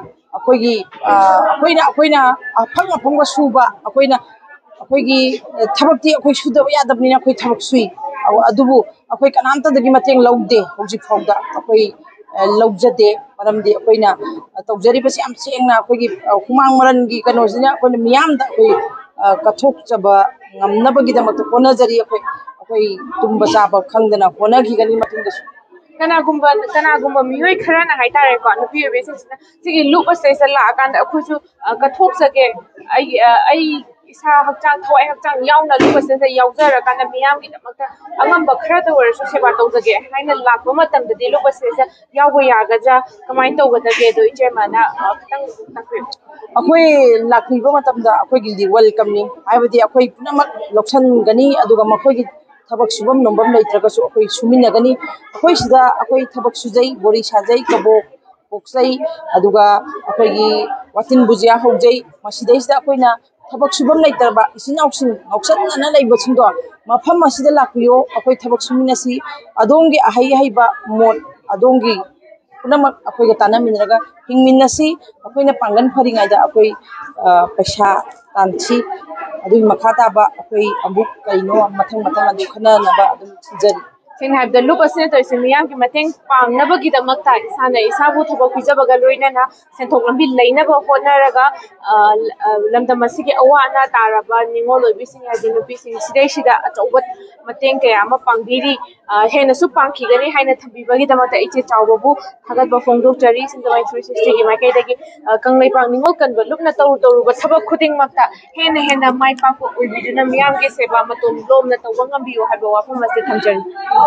ꯑꯩꯈꯣꯏꯅ ꯑꯐꯪꯕ ꯁꯨꯕ ꯑꯩꯈꯣꯏꯒꯤ ꯊꯕꯛꯇꯤ ꯑꯩꯈꯣꯏ ꯁꯨꯗꯕ ꯌꯥꯗꯕꯅꯤꯅ ꯑꯩꯈꯣই ꯊꯕꯛ ꯁꯨꯏ ꯑꯗꯨꯕꯨ ꯑꯩꯈꯣꯏ ꯀꯅꯥꯝꯇꯗꯒꯤ ꯃꯇꯦꯡ ꯂꯧꯗꯦ ꯍꯧꯖꯤꯛ ꯐꯥꯎꯗ ꯑꯩꯈꯣꯏ ꯂꯧꯖꯗꯦ ꯃꯔꯝꯗꯤ ꯑꯩꯈꯣꯏꯅ ꯇꯧꯖꯔꯤꯕꯁꯤ ꯌꯥꯝ ꯁꯦꯡꯅ ꯑꯩꯈꯣꯏꯒꯤ ꯍꯨꯃꯥꯡ ꯃꯔꯟꯒꯤ ꯀꯩꯅꯣꯁꯤꯅ ꯑꯩꯈꯣꯏꯅ ꯃꯤꯌꯥꯝꯗ ꯑꯩꯈꯣꯏ ꯀꯠꯊꯣꯛꯆꯕ ꯉꯝꯅꯕꯒꯤꯗꯃꯛꯇ ꯍꯣꯠꯅꯖꯔꯤ ꯑꯩꯈꯣꯏ ꯇꯨꯝꯕ ꯆꯥꯕ ꯈꯪꯗꯅ ꯍꯣꯠꯅꯈꯤꯒꯅꯤ ꯃꯇꯨꯡꯗꯁꯨ ꯀꯅꯥꯒꯨꯝꯕ ꯃꯤꯑꯣꯏ ꯈꯔꯅ ꯍꯥꯏꯇꯥꯔꯦꯀꯣ ꯅꯨꯄꯤ ꯑꯣꯏꯕꯤꯁꯤꯡꯁꯤꯅ ꯁꯤꯒꯤ ꯂꯨꯞ ꯑꯁꯤꯗꯩꯁꯤꯗ ꯂꯥꯛꯑꯀꯥꯟꯗ ꯑꯩꯈꯣꯏꯁꯨ ꯀꯠꯊꯣꯛꯆꯒꯦ ꯑꯩ ꯏꯁꯥ ꯍꯛꯆꯥꯡ ꯊꯋꯥꯏ ꯍꯛꯆꯥꯡ ꯌꯥꯎꯅ ꯂꯨꯞ ꯑꯁꯤꯗ ꯌꯥꯎꯖꯔꯀꯥꯟꯗ ꯃꯤꯌꯥꯝꯒꯤꯗꯃꯛꯇ ꯑꯉꯝꯕ ꯈꯔꯗ ꯑꯣꯏꯔꯁꯨ ꯁꯦꯕꯥ ꯇꯧꯖꯒꯦ ꯍꯥꯏꯅ ꯂꯥꯛꯄ ꯃꯇꯝꯗꯗꯤ ꯂꯨꯞ ꯑꯁꯤꯗꯩꯁꯤꯗ ꯌꯥꯎꯕ ꯌꯥꯒꯗ꯭ꯔꯥ ꯀꯃꯥꯏꯅ ꯇꯧꯒꯗꯒꯦ ꯑꯗꯣ ꯏꯆꯦꯃꯅ ꯈꯤꯇꯪ ꯇꯥꯛꯄꯤꯌꯨ ꯑꯩꯈꯣꯏ ꯂꯥꯛꯄꯤꯕ ꯃꯇꯝꯗ ꯑꯩꯈꯣꯏꯒꯤꯗꯤ ꯋꯦꯜꯀꯝꯅꯤ ꯍꯥꯏꯕꯗꯤ ꯑꯩꯈꯣꯏ ꯄꯨꯝꯅꯃꯛ ꯂꯧꯁꯤꯟꯒꯅꯤ ꯑꯗꯨꯒ ꯃꯈꯣꯏꯒꯤ ꯊꯕꯛ ꯁꯨꯐꯝ ꯅꯣꯝꯐꯝ ꯂꯩꯇ꯭ꯔꯒꯁꯨ ꯑꯩꯈꯣꯏ ꯁꯨꯃꯤꯟꯅꯒꯅꯤ ꯑꯩꯈꯣꯏ ꯁꯤꯗ ꯑꯩꯈꯣꯏ ꯊꯕꯛ ꯁꯨꯖꯩ ꯕꯣꯔꯤ ꯁꯥꯖꯩ ꯀꯕꯣꯛ ꯄꯣꯛꯆꯩ ꯑꯗꯨꯒ ꯑꯩꯈꯣꯏꯒꯤ ꯋꯥꯇꯤꯟ ꯕꯨꯖꯤꯌꯥ ꯍꯧꯖꯩ ꯃꯁꯤꯗꯩꯁꯤꯗ ꯑꯩꯈꯣꯏꯅ ꯊꯕꯛ ꯁꯨꯐꯝ ꯂꯩꯇ꯭ꯔꯕ ꯏꯆꯤꯟ ꯏꯅꯥꯎꯁꯤꯡ ꯉꯥꯎꯁꯟꯅꯅ ꯂꯩꯕꯁꯤꯡꯗꯣ ꯃꯐꯝ ꯑꯁꯤꯗ ꯂꯥꯛꯄꯤꯌꯣ ꯑꯩꯈꯣꯏ ꯊꯕꯛ ꯁꯨꯃꯤꯟꯅꯁꯤ ꯑꯗꯣꯝꯒꯤ ꯑꯍꯩ ꯑꯍꯩꯕ ꯃꯣꯠ ꯑꯗꯣꯝꯒꯤ ꯄꯨꯝꯅꯃꯛ ꯑꯩꯈꯣꯏꯒ ꯇꯥꯟꯅꯃꯤꯟꯅꯔꯒ ꯍꯤꯡꯃꯤꯟꯅꯁꯤ ꯑꯩꯈꯣꯏꯅ ꯄꯥꯡꯒꯜ ꯐꯔꯤꯉꯩꯗ ꯑꯩꯈꯣꯏ ꯄꯩꯁꯥ ꯇꯥꯟꯁꯤ ꯑꯗꯨꯒꯤ ꯃꯈꯥ ꯇꯥꯕ ꯑꯩꯈꯣꯏ ꯑꯃꯨꯛ ꯀꯩꯅꯣ ꯃꯊꯪ ꯑꯗꯨ ꯈꯟꯅꯅꯕ ꯑꯗꯨꯝ ꯊꯤꯖꯔꯤ ꯁꯦꯡꯅ ꯍꯥꯏꯕꯗ ꯂꯨꯞ ꯑꯁꯤꯅ ꯇꯧꯔꯤꯁꯦ ꯃꯤꯌꯥꯝꯒꯤ ꯃꯇꯦꯡ ꯄꯥꯡꯅꯕꯒꯤꯗꯃꯛꯇ ꯏꯁꯥꯅ ꯏꯁꯥꯕꯨ ꯊꯕꯛ ꯄꯤꯖꯕꯒ ꯂꯣꯏꯅꯅ ꯁꯦꯟꯊꯣꯛ ꯂꯝꯕꯤ ꯂꯩꯅꯕ ꯍꯣꯠꯅꯔꯒ ꯂꯝꯗꯝ ꯑꯁꯤꯒꯤ ꯑꯋꯥ ꯑꯅꯥ ꯇꯥꯔꯕ ꯅꯤꯡꯉꯣꯜ ꯑꯣꯏꯕꯤꯁꯤꯡ ꯍꯥꯏꯗꯤ ꯅꯨꯄꯤꯁꯤꯡ ꯁꯤꯗꯩꯁꯤꯗ ꯑꯆꯧꯕ ꯃꯇꯦꯡ ꯀꯌꯥ ꯑꯃ ꯄꯥꯡꯕꯤꯔꯤ ꯍꯦꯟꯅꯁꯨ ꯄꯥꯡꯈꯤꯒꯅꯤ ꯍꯥꯏꯅ ꯊꯝꯕꯤꯕꯒꯤꯗꯃꯛꯇ ꯏꯆꯦ ꯆꯥꯎꯕꯕꯨ ꯊꯥꯒꯠꯄ ꯐꯣꯡꯗꯣꯛꯆꯔꯤ ꯁꯤꯡꯖꯃꯩ 360ꯒꯤ ꯃꯥꯏꯀꯩꯗꯒꯤ ꯀꯪꯂꯩꯄꯥꯛ ꯅꯤꯡꯉꯣꯜ ꯀꯟꯕ ꯂꯨꯞꯅ ꯇꯧꯔꯨꯕ ꯊꯕꯛ ꯈꯨꯗꯤꯡꯃꯛꯇ ꯍꯦꯟꯅ ꯃꯥꯏ ꯄꯥꯛꯄ ꯑꯣꯏꯕꯤꯗꯨꯅ ꯃꯤꯌꯥꯝꯒꯤ ꯁꯦꯕꯥ ꯃꯇꯣꯝ ꯂꯣꯝꯅ ꯇꯧꯕ ꯉꯝꯕꯤꯌꯨ ꯍꯥꯏꯕ ꯋꯥꯐꯝ ꯑꯁꯤ ꯊꯝꯖꯔꯤ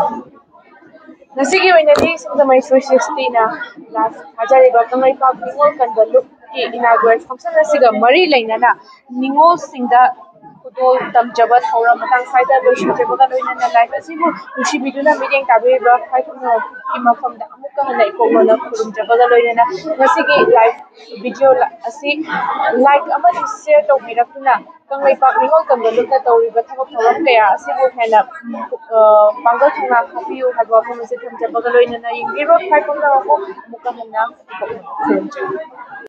ꯉꯁꯤꯒꯤ ꯑꯣꯏꯅꯗꯤ ꯁꯤꯡꯖꯃꯩ 360ꯅ ꯊꯥꯖꯔꯤꯕ ꯀꯪꯂꯩꯄꯥꯛ ꯅꯤꯡꯉꯣꯜ ꯀꯟꯕ ꯂꯨꯞꯀꯤ ꯏꯅꯥꯒꯨꯔꯦꯜ ꯐꯪꯁꯟ ꯑꯁꯤꯒ ꯃꯔꯤ ꯂꯩꯅꯅ ꯅꯤꯡꯉꯣꯜꯁꯤꯡꯗ ꯈꯨꯗꯣꯜ ꯇꯝꯖꯕ ꯊꯧꯔꯝ ꯃꯇꯥꯡ ꯁ꯭ꯋꯥꯏꯗ ꯂꯣꯏꯁꯤꯟꯖꯕꯒ ꯂꯣꯏꯅꯅ ꯂꯥꯏꯐ ꯑꯁꯤꯕꯨ ꯅꯨꯡꯁꯤꯕꯤꯗꯨꯅ ꯃꯤꯠꯌꯦꯡ ꯇꯥꯕꯤꯔꯤꯕ ꯈ꯭ꯋꯥꯏꯈꯨꯅꯧꯒꯤ ꯃꯐꯝꯗ ꯑꯃꯨꯛꯀ ꯍꯟꯅ ꯏꯀꯣꯛꯂꯣꯟꯅ ꯈꯨꯔꯨꯝꯖꯕꯒ ꯂꯣꯏꯅꯅ ꯉꯁꯤꯒꯤ ꯂꯥꯏꯐ ꯚꯤꯗꯤꯑꯣ ꯑꯁꯤ ꯂꯥꯏꯛ ꯑꯃꯗꯤ ꯁꯤꯌꯔ ꯇꯧꯕꯤꯔꯛꯇꯨꯅ ꯀꯪꯂꯩꯄꯥꯛ ꯅꯤꯡꯉꯣꯜ ꯀꯟꯕ ꯂꯨꯞꯅ ꯇꯧꯔꯤꯕ ꯊꯕꯛ ꯊꯧꯔꯝ ꯀꯌꯥ ꯑꯁꯤꯕꯨ ꯍꯦꯟꯅ ꯄꯥꯡꯒꯜ ꯊꯧꯅꯥ ꯍꯥꯞꯄꯤꯌꯨ ꯍꯥꯏꯕ ꯋꯥꯐꯝ ꯑꯁꯤ ꯊꯝꯖꯕꯒ ꯂꯣꯏꯅꯅ ꯌꯦꯡꯕꯤꯔꯤꯕ ꯈ꯭ꯋꯥꯏꯈꯨꯅꯧꯕꯨ ꯑꯃꯨꯛꯀ ꯍꯟꯅ ꯏꯀꯣꯛꯂꯣꯟꯅ ꯈꯨꯔꯨꯝꯖꯔꯤ